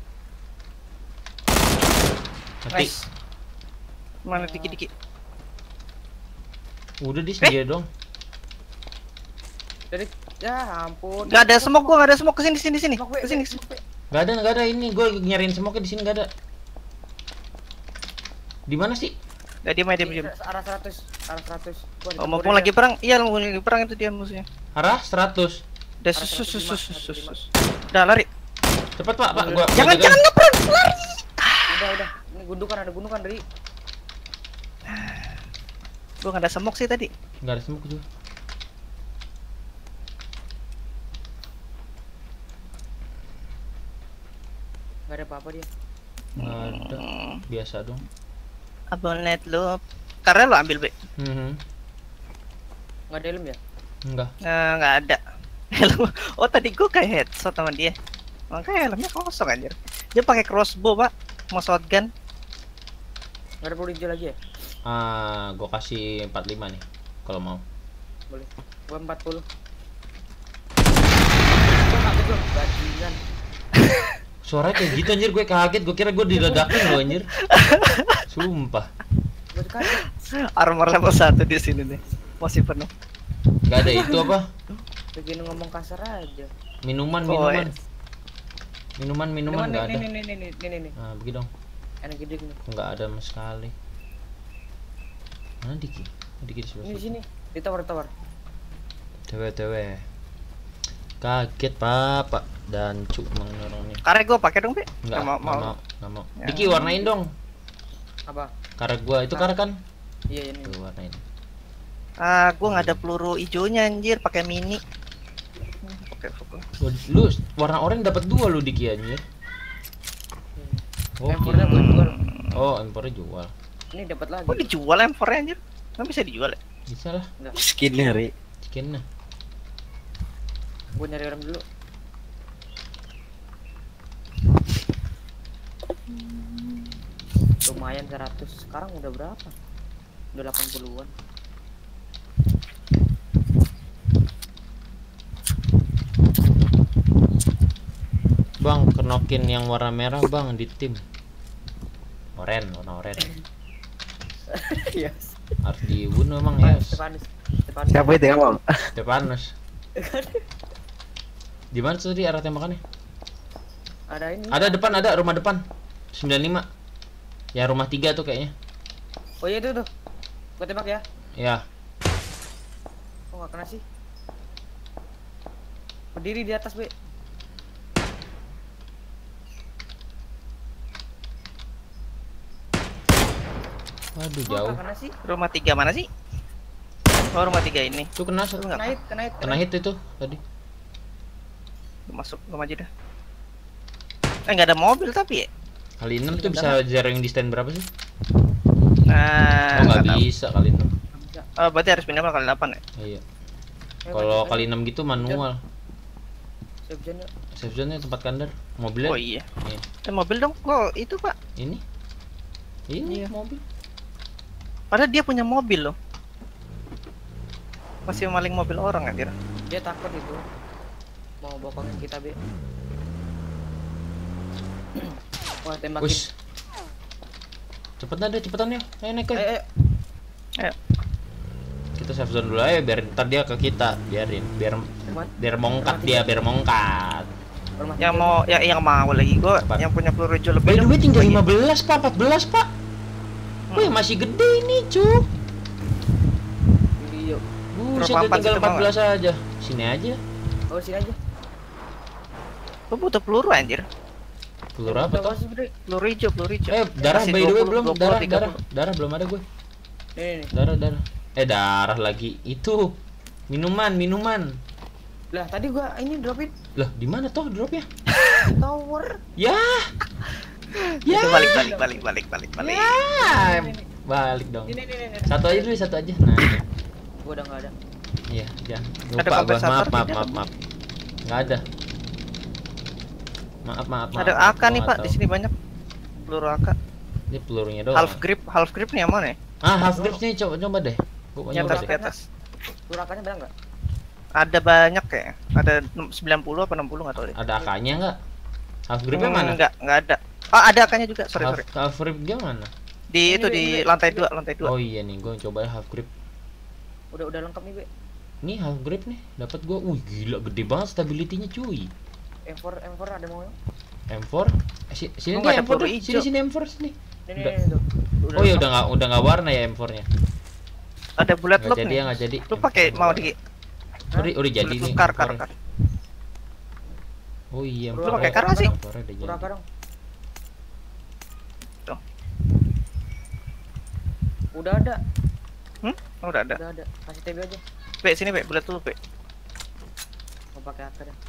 Mati. Nice. Mana dikit-dikit? Udah di sini dia dong. Dari ya ampun. Gak ada smoke, gua gak ada smoke. Kesini, sini, sini. Smoke, Be. Kesini. Smoke, Be. Gak ada, gak ada ini. Gue nyariin smoke di sini gak ada. Di mana sih? Gak diem aja, diem, Di diem. arah seratus, arah seratus. Gua Oh, ditempurin mumpung dia. lagi perang, iya mumpung lagi perang itu dia musuhnya. Arah seratus. Udah Arah sus sus sus seratus lima, sus sus seratus sus. Udah lari. Cepet Pak, Pak. Gua Jangan gua jangan jagain. ngeprang, lari. Udah, udah. Ini gundukan, ada gundukan dari. Gua nggak ada semok sih tadi. Enggak ada smoke juga. Gak ada apa-apa dia. Nggak ada. Biasa dong. Abang net lu. Karena lo ambil, Be. Mhm. Gak ada helm ya? Enggak. Nah, nggak ada. Helm. Oh, tadi gua kayak headshot sama dia. Makanya helmnya kosong anjir. Dia pakai crossbow, Pak. Mau shotgun. Gak ada peluru hijau lagi ya? Ah, gua kasih empat puluh lima nih kalau mau. Boleh. Gua empat puluh. Gua kaget belum? Bajingan. Suaranya kayak gitu anjir, gue kaget. Gue kira gue diledakin loh anjir. Sumpah. Gua kaget. Armor level satu di sini nih. Masih penuh. Enggak ada itu apa? Begini ngomong kasar aja. Minuman, Oh, minuman. iya. Minuman, minuman Ini, enggak ada. Nih, nih, nih, nih, nih, nih, nih. Nah, begitu dong. Enak gede nih. Enggak ada sama sekali. Mana Diki? Diki di Ini sebelah di sini. sini. Di tower tower. T W T W. Kaget Pak, Pak. Dan cuk mengerong nih. Karet gua pakai dong, Be. Enggak, Nggak mau, mau, mau, enggak mau. Ya. Diki warnain dong. Apa? Karet gua itu karet kan? Iya, ini. Tuh warnain. Ah, gua nggak ada peluru hijaunya anjir, pakai mini. Oke, oke. Gua- Lu warna oranye dapat dua lu Diki anjir. Oh, M four-nya gua jual. oh, impornya jual. Ini dapat lagi. Oh, dijual M four-nya anjir. Nggak bisa dijual ya? Bisa lah. Skinnya Ri. Skinnya. Gua nyari orang dulu. Lumayan seratus. Sekarang udah berapa? Udah delapan puluhan. Bang, kenokin yang warna merah bang di tim. Oren, warna oren. Yes. Harus dibunuh emang ya. Stefanus. Stefanus. Siapa itu ya, Bang? Stefanus. Di mana tuh tadi arah tembakannya? Ada ini. Ada depan, ada rumah depan. sembilan lima. Ya rumah tiga tuh kayaknya. Oh iya itu tuh. Gua tembak ya. Ya, Oh nggak kena sih. Berdiri di atas, Be. waduh Oh, jauh. nggak kena sih. Rumah tiga mana sih? Oh, rumah tiga ini. Tuh kena satu. Nggak Kena hit, kena hit. Kena hit itu tadi. Gua masuk, gua maju dah. Eh, nggak ada mobil tapi ya? Kali enam tuh bisa jaring di stand berapa sih? Nah, Oh nggak tahu. bisa kali enam. Nggak bisa. Oh, berarti harus minimal kali delapan ya? Iya. Eh, Kalau baju kali saya. enam gitu manual. Siap Jan, yuk. Safe zone-nya tempat kandar. Mobilnya Oh iya. Iya. Eh, mobil dong. Oh, itu, Pak. ini. Ini Iya. mobil. Padahal dia punya mobil loh. Masih maling mobil orang anjir. Dia takut itu. Mau bokongin kita, Be. Wah, tembakin. Wush. Cepetan deh, cepetan ya. Ayo naik Ayo, ayo. ayo. Kita save zone dulu aja biar ntar dia ke kita. Biarin, biar Teman, biar mongkat dia, biar mongkat. rumah Yang tiga. mau ya yang mau lagi gua Apa? yang punya peluru hijau By lebih. the dong. way tinggal Bagi. lima belas Pak, empat belas Pak. Wih, masih gede ini, Cuk. Iya. Buset, Berapa dia empat tinggal situ, empat Bang? belas aja. Sini aja. Oh, sini aja. Gua butuh peluru anjir. Peluru apa tuh? Sih, Bre? Peluru hijau, peluru hijau. Eh, darah Masih by the way dua puluh, belum, dua puluh, darah, tiga darah, puluh. darah belum ada gue. Nih, nih. Darah, darah. Eh, darah lagi. Itu minuman, minuman. Lah, tadi gua ini dropin Lah, di mana toh dropnya? tower. Ya. Ya. Itu balik balik balik balik balik balik. Ya. Balik dong. Ini, nih, nih, nih. Satu aja dulu, satu aja. Nah, Gua udah nggak ada. iya, jangan. Ada Lupa gua. kompensator Maaf, maaf, tidak? maaf, maaf. Enggak ada. Maaf, maaf, maaf. Ada maaf, A K gua nih nggak Pak, tahu. di sini banyak peluru A K. Ini pelurunya doang. Half grip, half grip nih yang mana ya? Ah, half grip nih, coba coba deh. Gua mau Di nyoba atas, deh. di atas. Lurakannya banyak nggak? Ada banyak kayak. Ada sembilan puluh apa enam puluh enggak tahu deh. Ada A K-nya enggak? Half gripnya Hmm, mana? Enggak, enggak ada. Oh, ada A K-nya juga. Sorry, half, sorry. half grip gimana? Di Ini, itu ini, di ini. lantai dua, lantai dua. Oh iya nih, gua coba half grip. Udah udah lengkap nih, Be. Nih half grip nih, dapat gua. Wih, gila gede banget stability-nya, cuy. M four M four ada mau? M four. Eh, si- sini Oh, deh nggak ada M four peluru deh. Sini hijau. sini M four sini. Ini, Udah. ini tuh. Oh ya udah nggak udah nggak warna ya M four-nya. Ada bullet Nggak loop jadi nih. ya nggak jadi. Lu pakai mau di Udah udah jadi bullet nih. loop kar kar M four-nya. kar. Oh iya. Lu M four-nya- pakai kar nggak sih? M four-nya udah jadi. Kuraka dong. Tuh. Udah ada, Hmm? Oh, udah ada. udah ada. Kasih T B aja. Pe sini pe bullet loop pe. Mau pakai A K dah.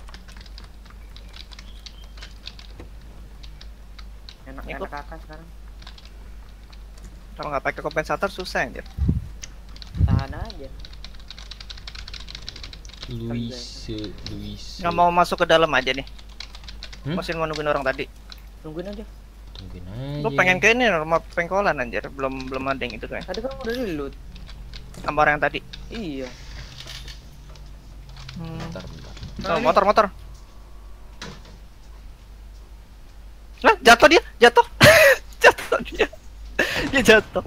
Enak Ini enak A K sekarang. Kalau nggak pakai kompensator susah anjir. Tahan aja. Luis, Luis. Nggak mau masuk ke dalam aja nih. Hmm? Masih mau nungguin orang tadi. Tungguin aja. Tungguin aja. Lu pengen ke ini rumah pengkolan anjir, belum belum ada yang itu kan. Tadi kan udah di loot. Sama orang yang tadi. Iya. Hmm. Bentar, bentar. Oh, motor motor. Lah, jatuh dia, jatuh. Jatuh dia. Dia jatuh.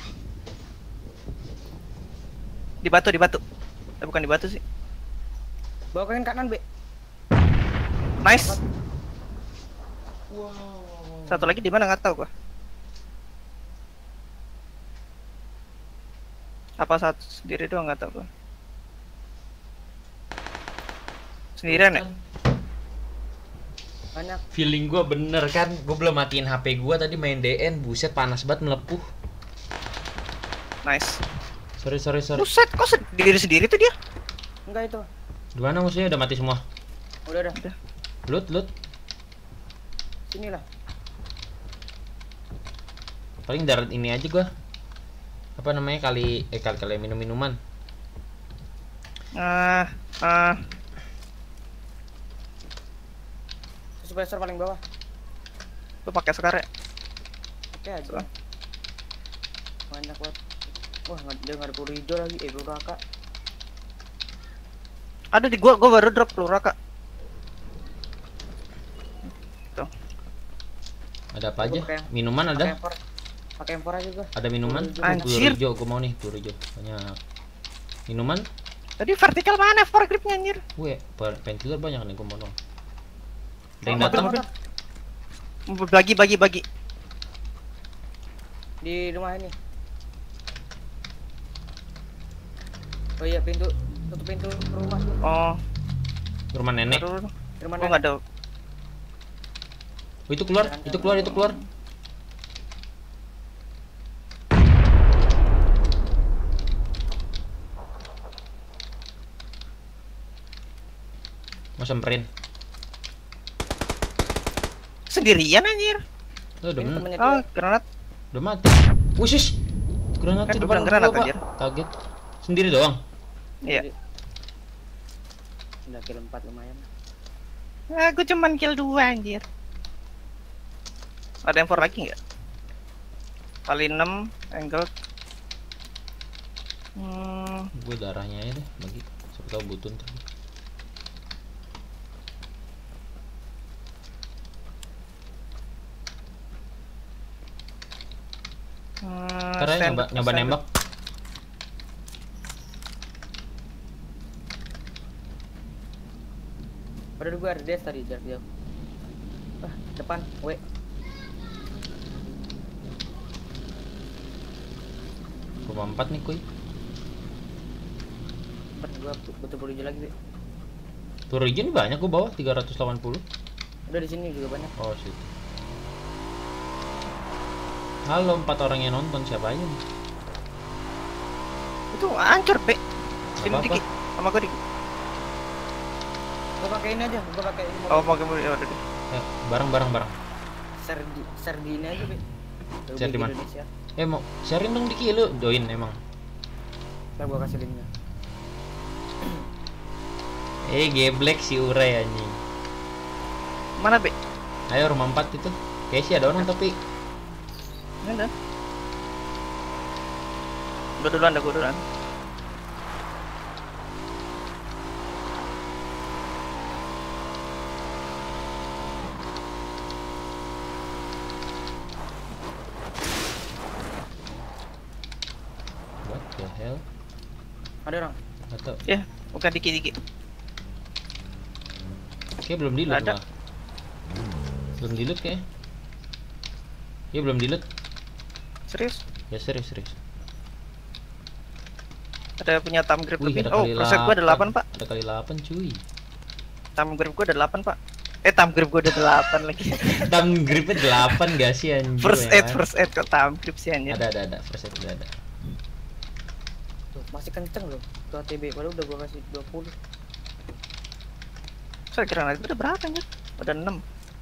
Di batu, di batu. Eh, bukan di batu sih. Bawa kain kanan, Be. Nice. Wow. Satu lagi di mana nggak tahu gua. Apa satu sendiri doang nggak tahu gua. Sendirian ya? Banyak. Feeling gua bener kan, gua belum matiin H P gua tadi main D N, buset panas banget melepuh. Nice. Sorry sorry sorry. Buset, kok sendiri sendiri tuh dia? Enggak itu. Gimana musuhnya udah mati semua? Udah dah. Loot loot. Sini lah. Paling darat ini aja gua. Apa namanya kali eh kali kali minum minuman. Ah, ah, Suppressor paling bawah. lu pakai sekarang. Oke aja. Banyak banget. Wah, nggak dia nggak ada peluru hijau lagi. Eh, peluru A K. Ada di gua, gua baru drop peluru Raka. Tuh. Ada apa aja? Gua pakai- Minuman Pakai ada? M four. Pakai M four aja gua. Ada minuman? Anjir. Peluru hijau, gua mau nih peluru hijau. Banyak. Minuman? Tadi vertikal mana for gripnya anjir? Gue painkiller banyak nih gua mau dong. Ada yang Oh, datang? motor, motor. Bagi bagi bagi. Di rumah ini. Oh iya, pintu tutup pintu rumah tuh. Oh, Rumah nenek. aduh. Rumah Gua nggak ada. Oh, itu keluar, itu keluar, itu keluar. Mau samperin. Sendirian anjir. Oh, udah, Ini men- temennya Oh, dia. granat. udah mati. Wush, granat Kan di gua depan bilang granat, gua, Pak. anjir. Kaget. Sendiri doang. Iya. Udah kill empat lumayan. Ah, gua cuman kill dua anjir. Ada yang for lagi nggak? Kali enam angle. Hmm, Gue darahnya aja deh bagi. Siapa tahu butuh ntar. hmm, Ntar aja stand- nyoba, nyoba stand- nembak. Udah gua R D S tadi jarak jauh. Ah, depan, W. Rumah empat nih kuy. Depan gua butuh peluru hijau lagi, Be. Peluru hijau nih banyak gue bawa tiga ratus delapan puluh. Udah di sini juga banyak. Oh situ. Halo empat orang yang nonton siapa aja nih? Itu hancur, Pe. Sini Apa-apa. dikit. Sama gua dikit. Gua pakai ini aja, gua pakai ini. Oh, mau kemudian udah deh. Eh, bareng bareng bareng. share di share di ini aja, Be. Share di Lebih mana? Indonesia. Eh mau sharein dong Diki lu join emang. Ntar gua kasih linknya. Eh geblek si Uray anjing. Mana, Be? Ayo rumah empat itu. Kayak sih ada orang tapi Ini dah. Gua duluan, dah gua duluan. what the hell? Ada orang. Atau Ya, bukan dikit-dikit. kayak belum di-loot Ada. malah. Belum di-loot kayak. Ya belum di-loot. Serius? Ya serius serius. Ada punya thumb grip Wih, lebih. ada Oh, kali persen gua ada delapan, Pak. Ada kali delapan cuy. Thumb grip gua ada delapan, Pak. Eh, thumb grip gua ada delapan lagi. Thumb gripnya delapan gak sih anjir? First ya aid, kan? first aid kok thumb grip sih anjir. Ada ada ada first aid udah ada. Tuh, masih kenceng loh tuh A T B, padahal udah gua kasih dua puluh. Saya kira nanti udah berapa anjir? Udah enam.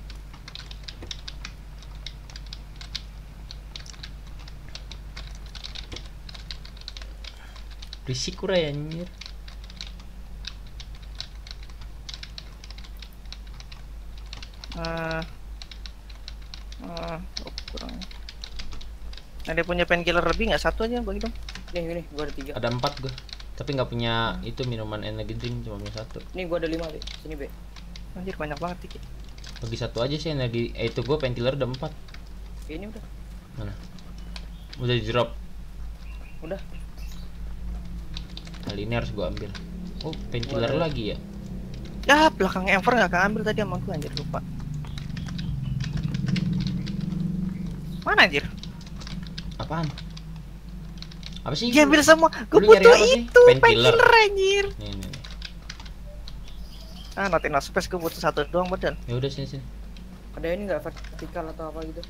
Berisik kurai anjir. Eh eh, oh, kurang. Ada punya painkiller lebih nggak? Satu aja bagi dong. Nih nih gua ada tiga. Ada empat gua. Tapi nggak punya itu minuman energy drink, cuma punya satu. Nih gua ada lima, Be. Sini, Be. Anjir banyak banget Tiki. Bagi satu aja sih energi. Eh itu gua painkiller udah empat. Ini udah. Mana? Udah di drop. Udah. Kali ini harus gua ambil. Oh painkiller Waduh. lagi ya. Ya belakang Ever nggak keambil tadi sama gua anjir lupa. Mana anjir? Apaan? Apa sih? Dia ambil semua. Gua Lu nyari butuh apa sih? itu Painkiller. painkiller anjir. Nih nih nih. Ah, not enough space gua butuh satu doang padahal. Ya udah sini sini. Ada ini enggak vertikal atau apa gitu?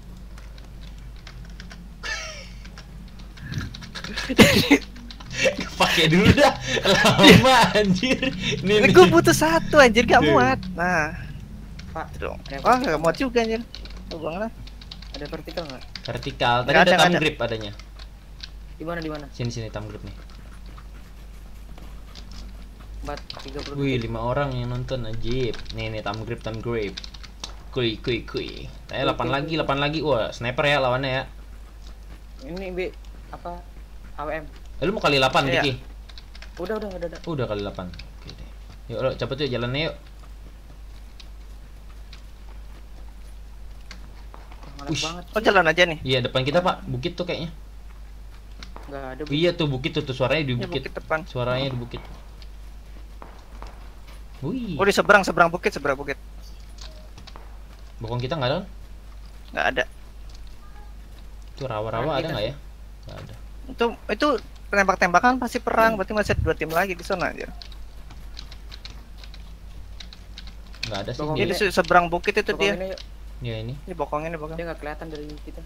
Pakai dulu dah. Lama anjir. Nih Ini nih. gua butuh satu anjir gak Tuh. muat. Nah, Pak, itu dong. ada yang Oh, vertikal gak muat nggak? juga anjir. Oh, buang lah. Ada vertikal enggak? Vertikal. Tadi Nggak ada ada, nggak thumb ada. grip adanya. Di mana di mana? Sini sini thumb grip nih. Empat tiga puluh. Wih, lima orang yang nonton ajib. Nih nih thumb grip thumb grip. Kui kui kui. Eh delapan lagi, delapan lagi. Wah, sniper ya lawannya ya. Ini B apa? A W M. Eh, lu mau kali delapan, Iya. Diki? Udah udah udah udah. Oh, udah kali delapan. Oke deh. Yuk, lo cepet yuk jalannya yuk. Malas Ush. banget. Oh, jalan aja nih. Iya, depan kita, Pak. Bukit tuh kayaknya. Enggak ada. Oh, iya tuh bukit tuh, tuh suaranya di Ini bukit. bukit depan. Suaranya di bukit. Wih. Oh, di seberang, seberang bukit, seberang bukit. Bokong kita nggak ada? Nggak ada. Tuh rawa-rawa Nah, ada kita nggak sih. ya? Nggak ada. Itu itu tembak-tembakan pasti perang, berarti masih ada dua tim lagi di sana aja. Nggak ada sih. Bokong Dia. Ini se- seberang bukit itu dia. Pokoknya yuk. Ya ini. Ini bokongnya nih bokong. Dia nggak kelihatan dari kita.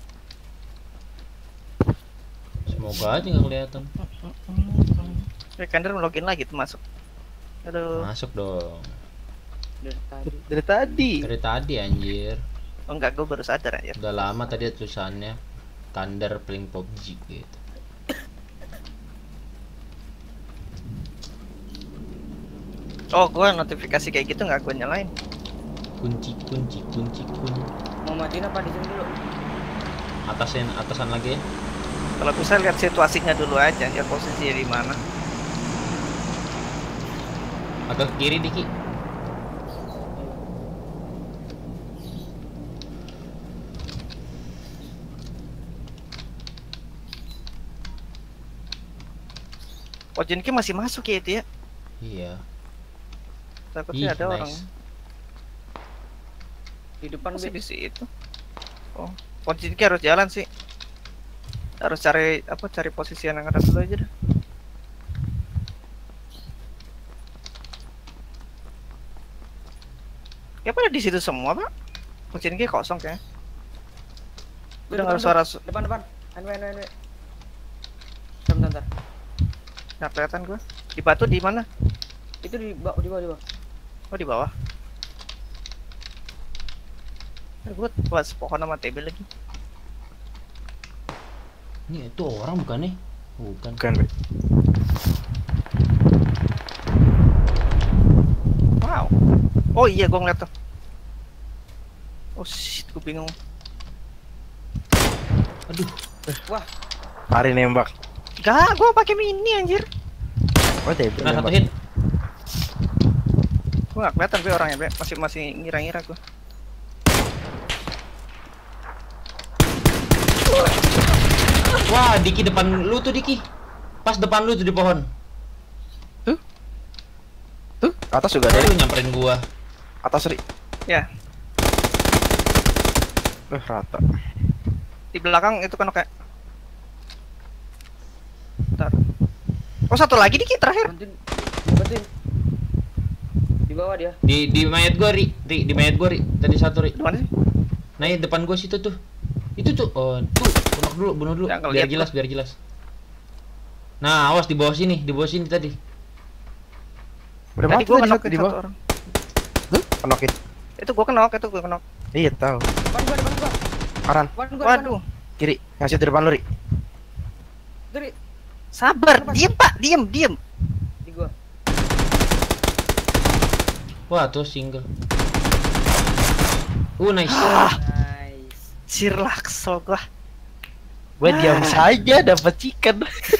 Semoga aja nggak kelihatan. Ya Kender login lagi tuh masuk. Aduh. Masuk dong. Dari tadi. Dari tadi. Dari tadi anjir. Oh enggak, gue baru sadar aja. Udah lama tadi ada tulisannya Kandar playing P U B G gitu. Oh, gue notifikasi kayak gitu nggak gue nyalain. Kunci kunci kunci kunci. Mau matiin apa di sini dulu? Atasin atasan lagi ya. Kalau bisa lihat situasinya dulu aja, ya posisinya di mana. Agak ke kiri Diki. Oh, Jinki masih masuk ya itu ya? Iya. Takutnya Ih, ada nice. orang. Di depan Masih B. di situ. Oh, oh Jinki harus jalan sih. Harus cari apa? Cari posisi yang ada dulu aja dah. Ya pada di situ semua pak. Oh, Jinki kosong kayaknya. Udah nggak ada suara su Depan depan. Anwe anwe anwe. Bentar bentar, bentar. nggak kelihatan gua. Di batu di mana? Itu di bawah di bawah di bawah. Oh di bawah. Eh, gua buat pohon sama T B lagi. Ini itu orang bukan nih? Bukan. Bukan, Be. Wow. Oh iya, gua ngeliat tuh. Oh shit, gua bingung. Aduh. Wah, Hari nembak. Gak, gua pakai mini anjir. Oh, T B Nah, satu nembak. hit. Gua nggak kelihatan be orangnya be. Masih masih ngira-ngira gua. Wah, Diki depan lu tuh Diki. Pas depan lu tuh di pohon. Tuh, atas juga ada. Lu nyamperin gua. Atas, Ri. Ya. Eh, rata. Di belakang itu kan kayak. Bentar. Oh satu lagi dikit terakhir. Bantuin, bantuin. Di bawah dia. Di di mayat gua ri, ri di mayat gua ri. Tadi satu ri. Di mana sih? Nah, ya, depan gua situ tuh. Itu tuh. Oh, tuh. Bunuh dulu, bunuh dulu. Ya, nggak Biar lihat jelas, biar jelas. Nah, awas di bawah sini, di bawah sini tadi. Udah Tadi mati gua tadi kenok satu di satu bawah. orang. Kenokin. Itu gua kenok, itu gua kenok. Iya tahu. Depan gua, depan gua. Karan, Depan gua. depan Waduh. kiri. Ngasih di depan lu, Ri. gua. Dari Sabar, diem Pak, diem, diem. di gua. Wah, tuh single. Uh, nice. Nice. Cirlaksel gua. Gue diam saja dapat chicken.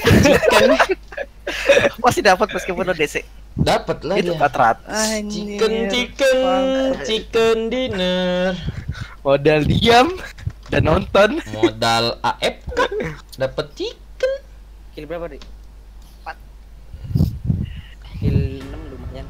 Masih dapat meskipun lo D C. Dapat lah Itu dia. empat ratus. Anjir. Chicken, chicken, Bangke. chicken dinner. Modal diam dan nonton. Modal A F kan dapat chicken. Kill berapa, Dik? Empat. Kill enam lumayan.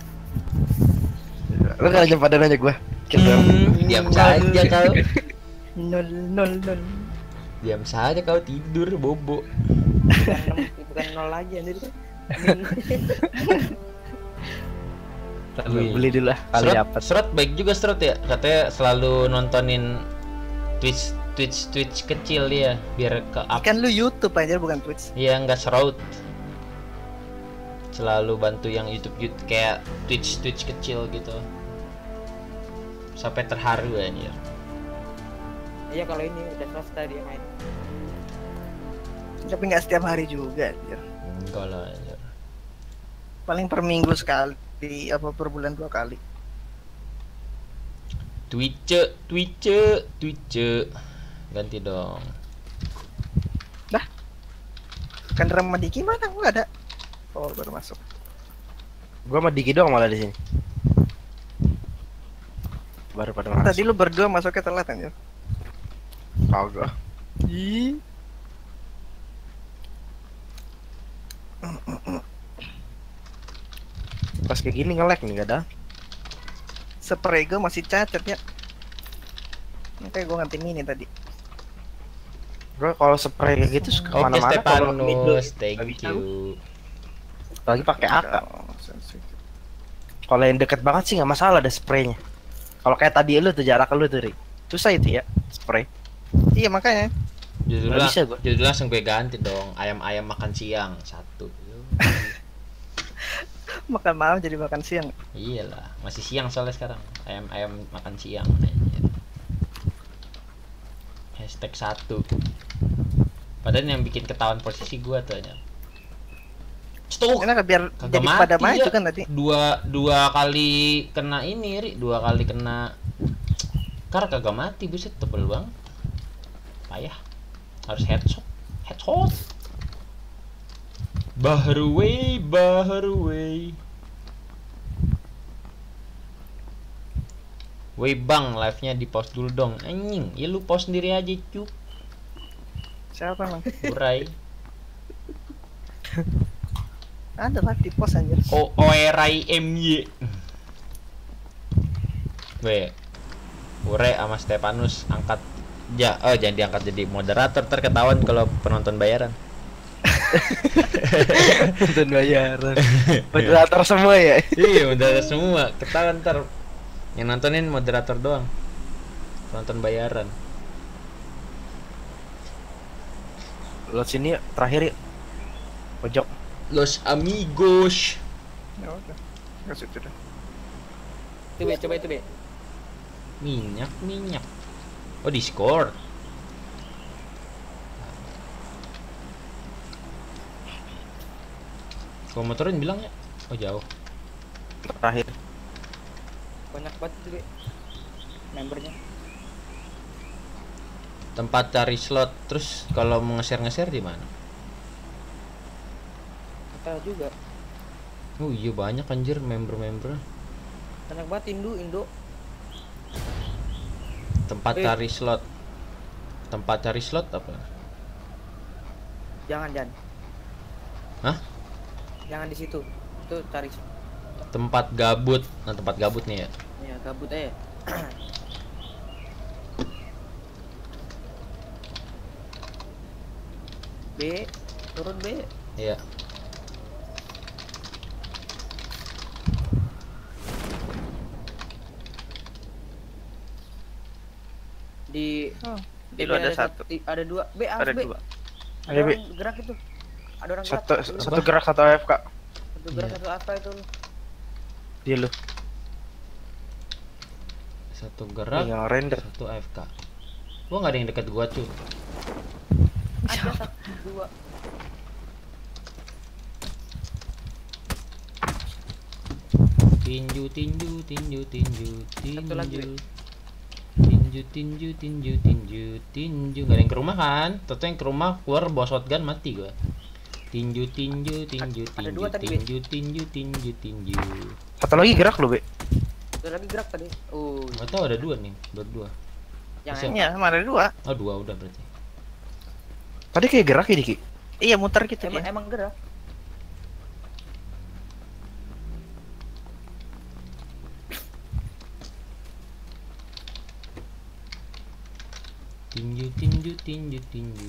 Lu kan aja pada nanya gue. Hmm, diam saja kau. Nol, nol, nol. Diam saja kau tidur bobo. Bukan enam, bukan nol lagi anjir. Lu beli dulu lah kali Serot, dapat. serot baik juga serot ya. Katanya selalu nontonin Twitch Twitch Twitch kecil dia biar ke up. Kan lu YouTube aja bukan Twitch. Iya nggak serot. Selalu bantu yang YouTube YouTube kayak Twitch Twitch kecil gitu. Sampai terharu anjir. Iya kalau ini udah selesai dia main. Tapi nggak setiap hari juga anjir. Enggak lah anjir. Paling per minggu sekali apa per bulan dua kali. Twitch Twitch Twitch ganti dong. Kan drama Diki mana? Gua ada. Oh, baru masuk. Gua sama Diki doang malah di sini. Baru pada masuk. Tadi lu berdua masuknya telat anjir. Kagak. Ih. Pas kayak gini nge-lag nih gak ada. Spray gua masih cacat ya. Makanya gua ganti mini tadi. Gua kalau spray kayak gitu suka Oke kemana-mana. Kalau middle, Stepanus, thank nggak bisa. you. Lagi pakai A K. Kalau yang deket banget sih nggak masalah ada spraynya. Kalau kayak tadi lu tuh jarak lu tuh, Ri. Susah itu ya, spray. Iya makanya. Judul, Nggak lang- bisa gua. judul langsung gue ganti dong. Ayam-ayam makan siang satu. Makan malam jadi makan siang. Iyalah, masih siang soalnya sekarang. Ayam-ayam makan siang. anjir. Hashtag satu. Padahal yang bikin ketahuan posisi gua tuh aja. Stuk. Enak biar Kagak jadi mati pada maju ya. kan tadi. Dua dua kali kena ini, Ri. Dua kali kena. Karena kagak mati, buset tebel banget. Payah. Harus headshot. Headshot. Baharway, Baharway. Wey bang, live-nya di pause dulu dong. Anjing, ya lu pause sendiri aja, cuk. Siapa emang? Urai. Ada lah di pos anjir. O Oerai M Y. Weh. Urai sama Stepanus angkat ja, oh jangan diangkat jadi moderator, terketahuan kalau penonton bayaran. Nonton bayaran. Moderator semua ya. Iya, moderator semua. Ketahuan ntar. Yang nontonin moderator doang. Penonton bayaran. Lo sini yuk, terakhir yuk. Pojok. Los amigos. Ya udah. Enggak situ dah. Itu be, coba itu be. Minyak, minyak. Oh, Discord. Kalau motorin bilang ya. Oh, jauh. Terakhir. Banyak banget itu be. Membernya. Tempat cari slot. Terus kalau mau nge-share nge-share di mana? Kita juga. Oh iya banyak anjir member-member. Banyak banget Indo, Indo. Tempat Eh. cari slot. Tempat cari slot apa? Jangan, jangan. Hah? Jangan di situ. Itu cari Tempat gabut. Nah, tempat gabut nih ya. ya gabut aja. B, turun B. Iya. Di Oh, di di lu ada B satu. di- ada dua. B, A, Ada B. dua. Ada Ayo, B. orang gerak itu. Ada orang Satu gerak. satu gerak satu A F K. Satu gerak Iya. satu apa itu? Dia lu. Satu gerak, Yang render. satu A F K. Gua nggak ada yang dekat gua cuy. Ada satu dua. Tinju, tinju, tinju, tinju, Satu lagi, tinju. Tinju, tinju, tinju, tinju, tinju. Gak ada yang ke rumah kan? Tentu yang ke rumah keluar bawa shotgun mati gua. Tinju, tinju, tinju, Ada tinju, dua tadi, Be. tinju, tinju, tinju, tinju. Satu lagi gerak lu, Be. Satu lagi gerak tadi. Oh, Gak tahu ada dua nih, berdua. yang Bisa. Iya, sama ada dua. Oh dua udah berarti. Tadi kayak gerak ya, Diki. Iya, muter gitu emang ya. emang gerak. Tinju, tinju, tinju, tinju.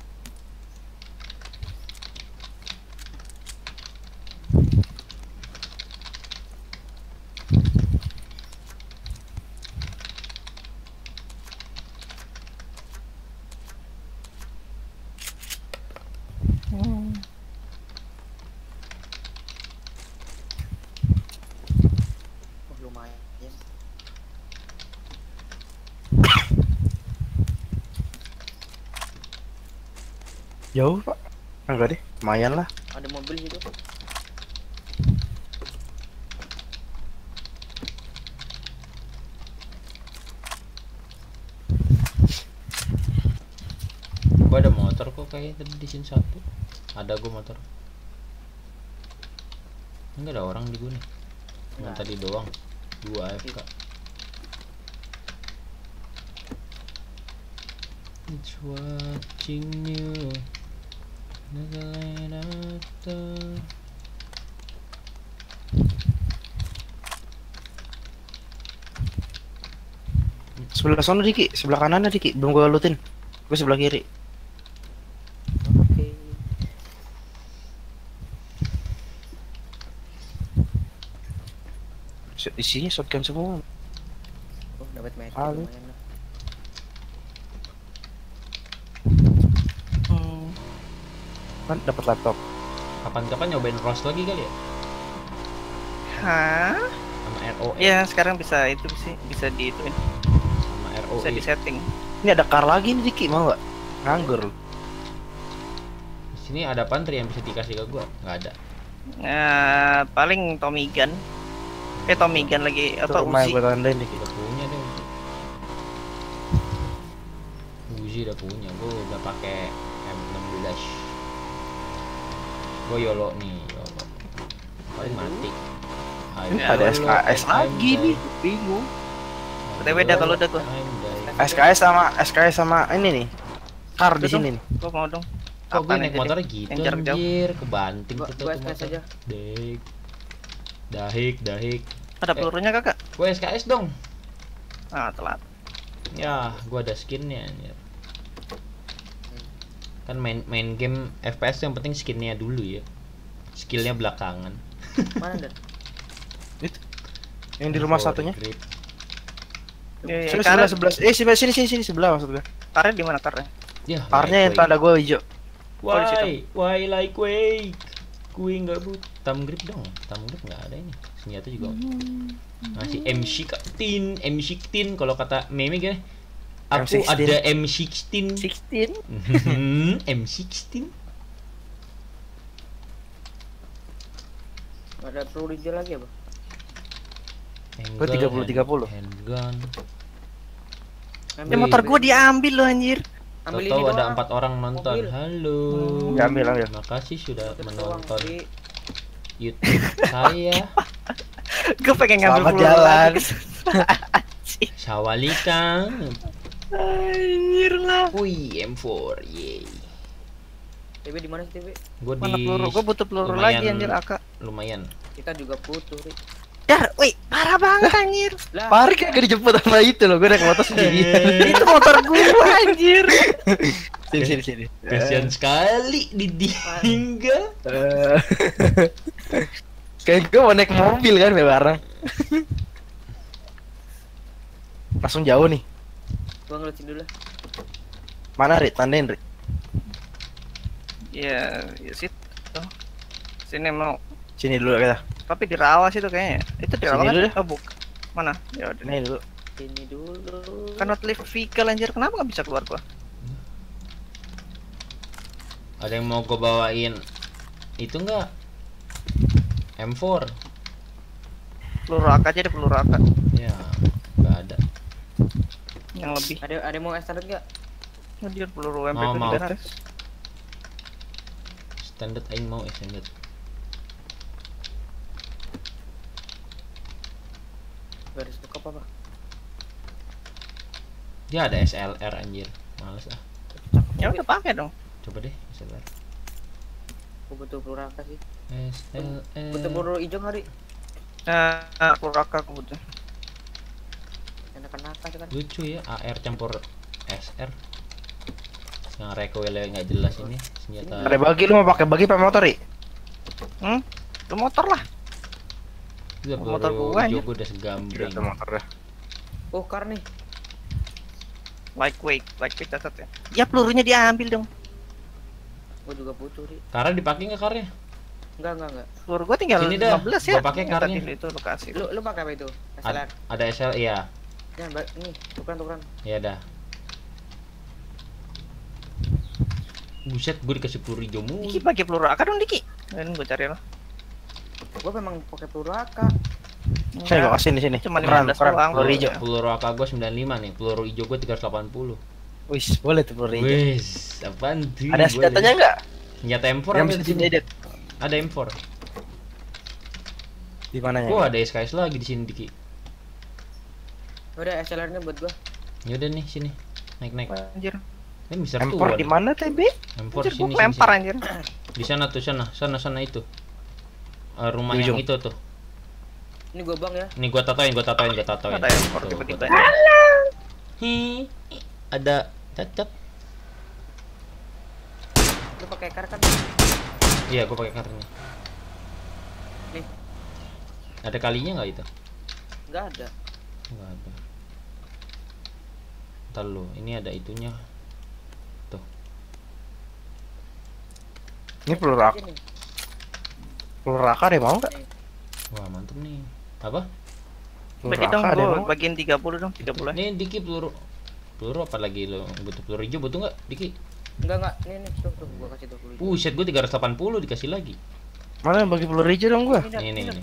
Oh, lumayan. Jauh, Pak. Enggak deh, lumayan lah. Ada mobil gitu. Gua ada motor kok kayak tadi di sini satu. Ada gua motor. Enggak ada orang di gua nih. Yang Nggak. tadi doang. Dua A F K. It's watching you. Sebelah sana, Diki. Sebelah kanan Diki. Belum gua lutin. Gua sebelah kiri. Oke. Se- Isinya shotgun semua. Oh, dapat medkit Halo. lumayan lah. Hmm. Kan dapat laptop. Kapan-kapan nyobain Rust lagi kali ya? Hah? Sama R O E. Iya, sekarang bisa itu sih, bisa di itu Sama R O bisa E. di setting. Ini ada car lagi nih, Diki. Mau nggak? Nganggur lu. Di sini ada pantry yang bisa dikasih ke gua? Nggak ada. Nah, paling Tommy Gun. Eh Tommy Gun lagi Itu apa rumah yang Uzi? gua tandain, Diki. Udah punya deh Uzi. Uzi udah punya. Gua udah pakai M enam belas. Gua YOLO nih, YOLO. Paling mati. Ini Ya, ada lu- S K S lagi nih. Bingung. Udah beda kalau udah gua. S K S sama S K S sama ini nih. Car di Udah sini nih. Gua mau dong. Kok gue Apaan naik aja motor deh, gitu yang jarak jauh. anjir, kebanting Gua tuh gua tuh S K S motor. aja. Dek. Dahik, dahik. Ada pelurunya kakak? Gue S K S dong. Ah, telat. Ya, gua ada skinnya anjir. Kan main main game F P S yang penting skinnya dulu ya. Skillnya belakangan. Mana Dan? Yang di rumah Oh, satunya. grip. Iya, Sini iya, sebelah karnya, sebelah. Eh sini sini sini sini sebelah maksud gua. karnya di mana karnya? Ya, Carnya yang like tanda gua hijau. Oh, di situ. Why? Why like Quake? Gue nggak but. Thumb grip dong. Thumb grip nggak ada ini. Senjata juga. Masih M sixteen, M sixteen kalau kata meme gini. Aku M sixteen. ada M sixteen. sixteen. Mhm, M sixteen. Ada peluru hijau lagi apa? Gua tiga puluh, tiga puluh. Handgun. Ya motor gua diambil loh anjir. Ambil Tahu ini ada doang. empat orang nonton. Mobil. Halo. Ya, ambil, ambil. Makasih sudah Satu doang, menonton Di. YouTube saya. Gua pengen ngambil Selamat peluru jalan. lagi. Sawalika. Anjir lah. Wih, M four. Yeay. T B di mana sih T B? Gue Mana di peluru? Gua butuh peluru lumayan- lagi anjir Aka. lumayan. Kita juga butuh, Ri. Ya, wih, parah banget anjir. Lah, Parkir kayak dijemput sama itu loh. Gua naik motor sendiri. Itu motor gua anjir. Sini sini sini. Kasian sekali ditinggal. Eh. Kayak gue mau naik mobil kan bareng. Langsung jauh nih. Gua ngelucin dulu lah. Mana Ri? Tandain Ri. Ya, ya sih. Tuh. Sini mau. Sini dulu kita. Tapi di rawa sih tuh kayaknya. Itu di rawa Sini kan? dulu deh. Oh, buk. Mana? Ya udah. Nih dulu. Ini dulu. Kan not live vehicle anjir. Kenapa nggak bisa keluar gua? Ada yang mau gue bawain itu enggak? M four. Peluru A K aja deh, peluru A K. Ya, enggak ada. Yang lebih. Ada ada yang mau standar enggak? Anjir, peluru M P Mau, mau. tiga ratus. Standard aing mau eh, standard. Garis skop apa? Dia ada S L R anjir. Males ah. Ya udah pakai dong. Coba deh S L R. Gua butuh peluru raka sih. S L R. Butuh peluru hijau hari. Nah, nah, peluru A K aku butuh. Enakan naka kan. Lucu ya A R campur S R. Yang recoilnya nggak jelas ini senjata. Ada bagi lu mau pakai bagi pakai motor Ri? Hmm? Lu motor lah. Udah motor baru gua aja. hijau gua udah segambring. Iya, motor dah. Oh, kar nih. Lightweight, lightweight catat ya. Ya pelurunya diambil dong. Gua juga butuh, Ri. Karena dipakai nggak karnya? Enggak, enggak, enggak. Peluru gua tinggal Sini dah, lima belas ya. gua pakai Yang karnya. tadi itu lokasi. Lu lu pakai apa itu? S L R. Ad- ada S L iya. Jangan ba- nih, tukeran-tukeran. Ya dah. Buset, gue dikasih peluru hijau mulu. Diki pakai peluru A K dong Diki. Dan gua cari lah. Gua memang pakai peluru raka. Sini gua kasih di sini. Cuma Keren, lima belas keren. doang. Peluru hijau. Peluru A K gue sembilan puluh lima nih, peluru hijau gue tiga ratus delapan puluh. Wis, boleh tuh peluru hijau. Wes, apaan tuh? Ada Boleh. senjatanya enggak? Senjata M four Yang ada bisa di sini. diedit. Ada M four. Di mananya? Oh, ada S K S lagi di sini Diki. Udah S L R-nya buat gua. Ya udah nih sini. Naik-naik. Anjir. Ini bisa M tuh. four di mana T B? M four Anjir, sini, gua sini, lempar sini. anjir. Di sana tuh, sana, sana, sana itu. Eh, rumah Di yang ujung. itu tuh. Ini gua bang ya. Nih gua tatoin, gua tatoin, gua tatoin. Ada M four Tuh, gua tiba-tiba. tatoin. Hi, ada cacat. Lu pakai kar kan? Iya, gua pakai kartunya. Nih. Ada kalinya nggak itu? Enggak ada. Nggak ada. Ntar lu, ini ada itunya. Tuh. Ini peluru rak. Sini. Peluru raka deh mau enggak? Wah, mantep nih. Apa? Peluru Bagi dong raka deh gua mau. bagian tiga puluh dong, tiga puluh. Nih Diki peluru. Peluru apa lagi lo? Butuh peluru hijau butuh nggak, Diki? Enggak, enggak. Nih, nih, tuh, tuh gua kasih tuh peluru. hijau. Buset, gua tiga ratus delapan puluh dikasih lagi. Mana yang bagi peluru hijau dong gua? Ini, Nih, nih, ini. nih.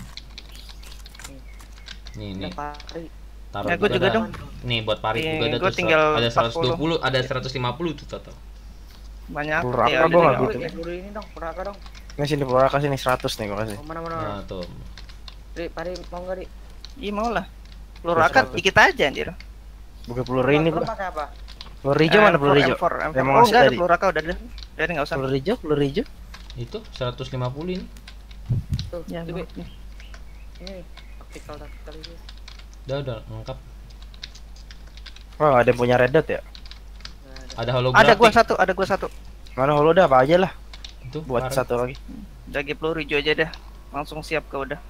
Nih, Ini nih. pari. Taruh Ya, gua juga dah. dong. Nih buat Parit Nih, juga ada gua tuh. tinggal Ada seratus dua puluh, empat ada seratus lima puluh tuh total. Banyak. Peluru apa Ya, gua udah nggak deh, butuh. udah. Peluru ini dong, peluru raka dong. Ini sini peluru raka sini seratus nih gua kasih. Oh, mana mana. Nah, tuh. Ri, pari mau enggak, Ri? Iya mau lah. Peluru Gua A K seratus. dikit aja anjir. Bukan peluru ini Lu gua. pakai apa? Peluru hijau mana peluru hijau? M four, M four. Yang mau Oh, ngasih enggak ada tadi. peluru A K udah ada. Udah enggak usah. Peluru hijau, peluru hijau. Itu seratus lima puluh ini. Tuh, Ya, tuh, Bro. Bi. Ini taktikal taktikal itu. Udah, udah lengkap. Oh, ada yang punya red dot ya? Nggak ada. Ada holographic. Ada gua satu, ada gua satu. Mana holo dah apa aja lah. Itu Buat Parit. satu lagi. Lagi peluru hijau aja dah. Langsung siap ke udah.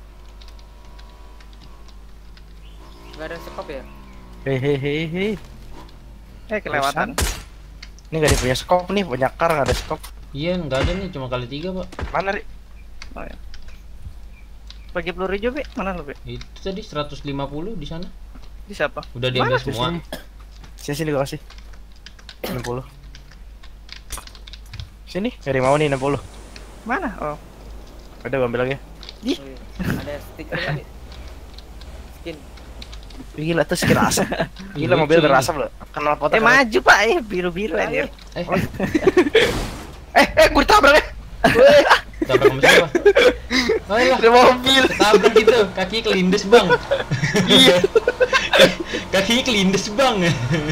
Enggak ada skop ya? Hehehe. Eh kelewatan. Ini gak ada punya scope nih, punya kar gak ada scope. Iya, nggak ada nih, cuma kali tiga, Pak. Mana Ri? Oh ya. Bagi peluru hijau, Be. Mana lu, Be? Itu tadi seratus lima puluh di sana. Di siapa? Udah diambil Mana? semua. Sini. Sini sini gua kasih. enam puluh. Sini, dari mau nih enam puluh. Mana? Oh. Ada gua ambil lagi. Oh, iya. Ada stiker Bi. Skin. Gila tuh skin asap. Gila Lucu mobil ini. berasap loh. Kenal foto. Eh maju, Pak. Eh biru-biru anjir. Eh, Eh, eh gua ditabrak ya. tabrak sama siapa? Oh iya, Ada mobil. tabrak gitu, kaki kelindes, Bang. Iya. Kakinya kelindes, Bang.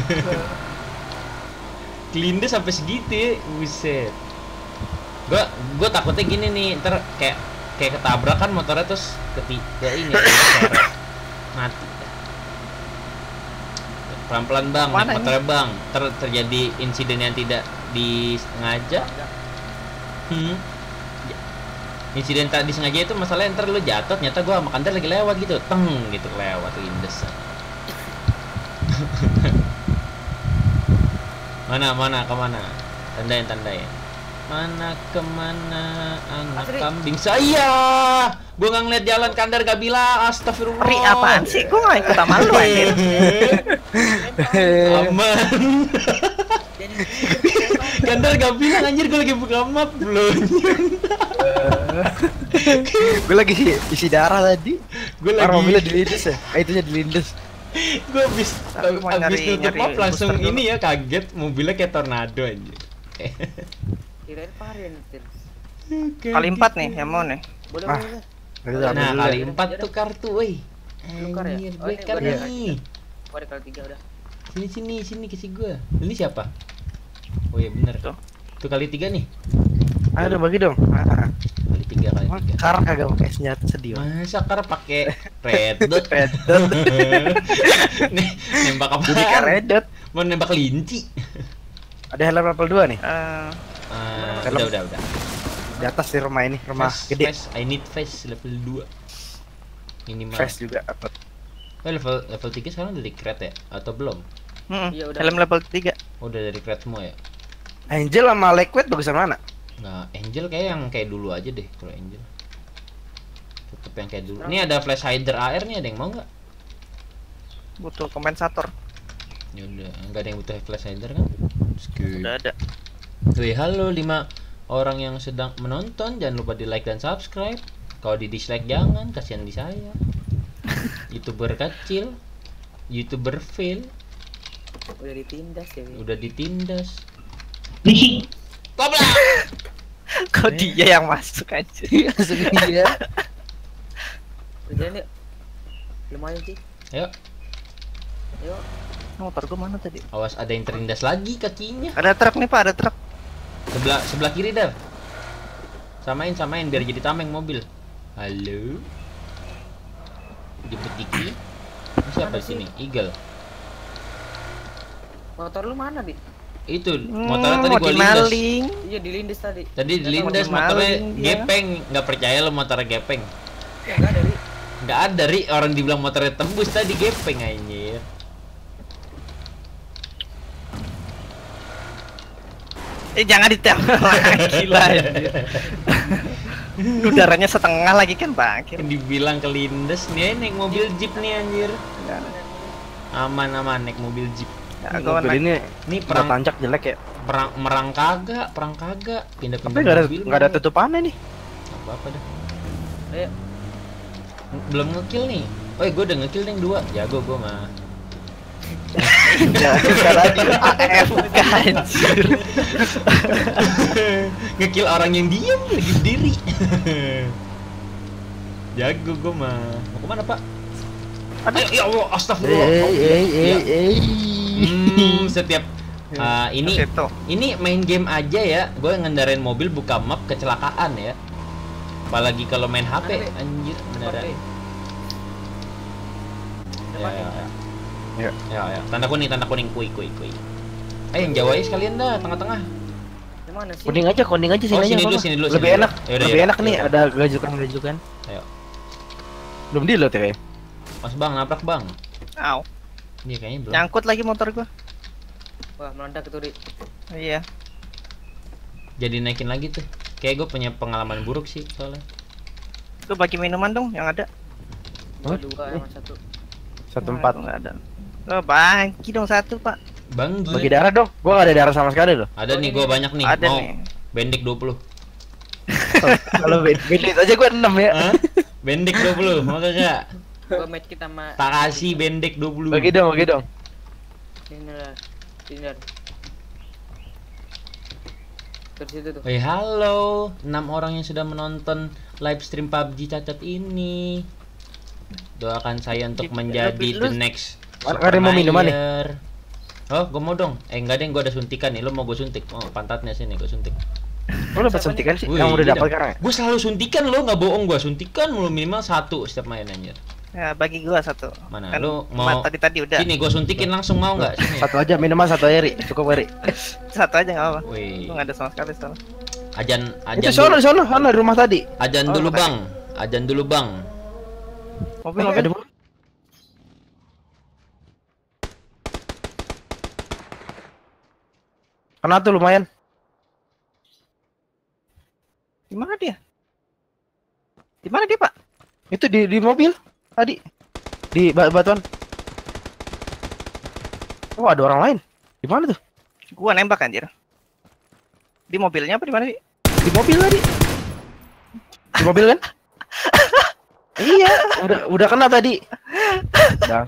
Kelindes sampai segitu ya, buset. Gua gua takutnya gini nih, ntar kayak kayak ketabrak kan motornya terus ketika ini keseret. Mati. Pelan-pelan, Bang, Mana naik motornya, Bang. Ntar terjadi insiden yang tidak disengaja. Hmm. Insiden tak disengaja itu masalahnya ntar lu jatuh, ternyata gua sama Kandar lagi lewat gitu, teng gitu lewat lindes. Mana mana kemana? Tandain tandain. Mana kemana anak Asri. kambing saya? Gua nggak ngeliat jalan, Kandar gak bilang. Astagfirullah. Ri apaan sih? Gua nggak ikut sama lu anjir. Aman. Kandar gak bilang anjir, gua lagi buka map belum. Gue lagi isi darah tadi. Gua Orang mobilnya lagi dilindes ya? Eh, itunya dilindes. gua habis Aku mau habis nyari- nutup nyari map langsung booster dulu. ini ya, kaget mobilnya kayak tornado aja. Kirain varian Tir. Kali empat nih, yang mau nih. Boleh Ah. boleh. Gitu, Nah, ambil dulu kali ya. empat tuh kartu, woi. Tukar ya? Anjir, Oh, gue ini kan gua ada. nih. Gua ada kali tiga udah. Sini sini sini kasih gua. Ini siapa? Oh iya bener. Tuh. Tuh kali tiga nih. Aduh, bagi dong. Ah, Kali tiga kali Emang tiga. Kar kagak pakai senjata sedih. Bang. Masa Kar pakai red dot? Red dot. Nih, nembak apa? Jadi karedot. Mau nembak kelinci. Ada helm level dua nih. Eh, Ah, Helm. udah udah udah. Di atas di rumah ini, rumah Face, gede. face, I need face level dua. Minimal. Fresh juga apa? Oh, level level tiga sekarang udah di crate ya atau belum? hmm, Iya, udah. helm level tiga. Oh, udah dari crate semua ya? Angel sama Liquid bagusan mana? Nah, Angel kayak yang kayak dulu aja deh kalau Angel. Tetep yang kayak dulu. Ini ada flash hider A R nih, ada yang mau nggak? Butuh kompensator. Ya udah, nggak ada yang butuh flash hider kan? Skip. Udah ada. Wih, halo lima orang yang sedang menonton, jangan lupa di like dan subscribe. Kalau di dislike jangan, kasihan di saya. YouTuber kecil, YouTuber fail, Udah ditindas ya. Wi. udah ditindas. Kok dia yang masuk aja? Langsung dia. Kerjaan yuk. Lumayan sih. Ayo, Yuk. Motor gua mana tadi? awas ada yang terlindas lagi kakinya. Ada truk nih Pak, ada truk. Sebelah sebelah kiri Dar. Samain samain biar jadi tameng mobil. Halo. Jemput Diki. Ini siapa di sini? Eagle. Motor lu mana, Dit? Itu Hmm, motornya tadi mau gua lindas. dimaling. Iya, dilindas tadi. Tadi Nggak tahu dilindas mau motornya dimaling dia. gepeng. Nggak percaya lo motornya gepeng. Ya enggak ada, Ri. Nggak ada Ri, orang dibilang motornya tembus tadi gepeng anjir. Eh jangan ditembak lagi lah. Udaranya setengah lagi kan Pak. Dibilang kelindes nih naik mobil jeep nih anjir. Aman aman naik mobil jeep. Ya, gua Mobil naik. ini Ini perang perang tancap jelek ya. perang merang kagak, perang kagak. Pindah-pindah Tapi nggak ada mobil. nggak ada tutupannya nih. Apa apa dah. Ayo. Belum ngekill nih. Oh, gue udah ngekill yang dua. Jago gue mah. Ya, sekarang di A F K anjir. Ngekill orang yang diem lagi sendiri. Jago gue mah. Mau kemana Pak? Aduh, ya Allah, astagfirullah. Eh Oh, eh iya, eh iya. eh. Hmm, setiap uh, ini Situ. ini main game aja ya. Gue ngendarain mobil buka map kecelakaan ya. Apalagi kalau main H P, Mana, Be? anjir beneran. Oke. Ya, ya, ya. Ya. Ya, ya. Tanda kuning, tanda kuning, kui, kui, kui. Eh, yang Jawa aja sekalian dah, tengah-tengah. Yang mana sih? Kuning aja, kuning aja Oh, sini aja. sini nggak dulu, apa-apa. sini dulu, Lebih sini enak, dulu. Yaudah, lebih yaudah. enak nih. Yaudah. Ada gajukan-gajukan. Ayo. Belum di load ya? Mas Bang, nabrak Bang. Au. Iya kayaknya belum. Nyangkut lagi motor gua. Wah, meledak itu, Ri. Iya. Jadi naikin lagi tuh. Kayak gue punya pengalaman buruk sih soalnya. Gua bagi minuman dong yang ada. Dua, Hah? dua, yang satu. Satu empat. Enggak ada. Oh, bagi dong satu, Pak. Bang, Bagi darah dong. Gua nggak ada darah sama sekali loh. ada nih gue banyak nih. Ada Mau nih. Bendik dua puluh. Kalau beda aja gua enam ya. Hah? Bendik dua puluh, mau kagak? Gua match kita sama Tak kasih Bendik dua puluh. Bagi dong, bagi dong. ini lah. Tinder. Terus itu tuh. Hei halo, enam orang yang sudah menonton live stream P U B G Cacat ini. Doakan saya untuk Lebih- menjadi lebih the lu- next Ada yang mau minuman nih? Supernayer. Oh, gue mau dong. Eh enggak deh, gue ada suntikan nih. Lo mau gue suntik? Oh, pantatnya sini gue suntik. Lu dapat suntikan sih? Wih, Yang udah iya dapat dah. sekarang ya? Gue selalu suntikan lo, nggak bohong gue. Suntikan mulu minimal satu setiap main anjir. Ya, bagi gua satu. Mana? Kan Lu mau tadi tadi udah. sini gua suntikin langsung mau nggak? Sini. Satu aja minuman satu aja, Ri. Cukup, Ri. Satu aja enggak apa. Wih. Lu enggak ada sama sekali soalnya. Ajan ajan. Itu sono, sono, sono di rumah tadi. Ajan Oh, dulu, makasih. Bang. Ajan dulu, Bang. Mobil, Eh, mobil. ada mobil. Kena tuh lumayan. Di mana dia? Di mana dia, Pak? Itu di di mobil tadi. Di ba- batuan. Oh, ada orang lain. Di mana tuh? Gua nembak anjir. Di mobilnya apa di mana sih? Di mobil tadi. Di mobil kan? Iya, udah udah kena tadi. Udah.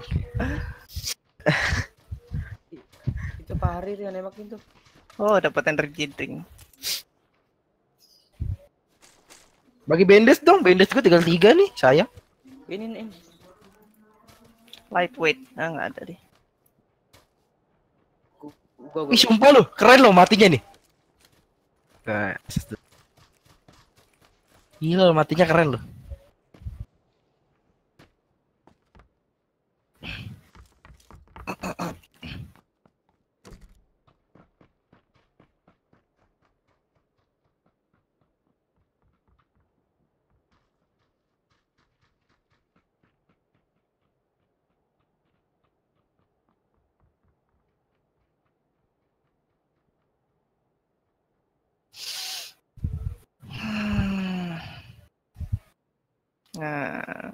Itu Pak Hari tuh yang nembakin tuh. Oh, dapat energy drink. Bagi bandes dong, bandes gue tinggal tiga nih, sayang. Ini ini. ini. Lightweight. Ah, enggak ada deh. Gua gua, gua. Ih, sumpah lu, keren lo matinya nih. Nah, gila lo, matinya keren lo. Nah.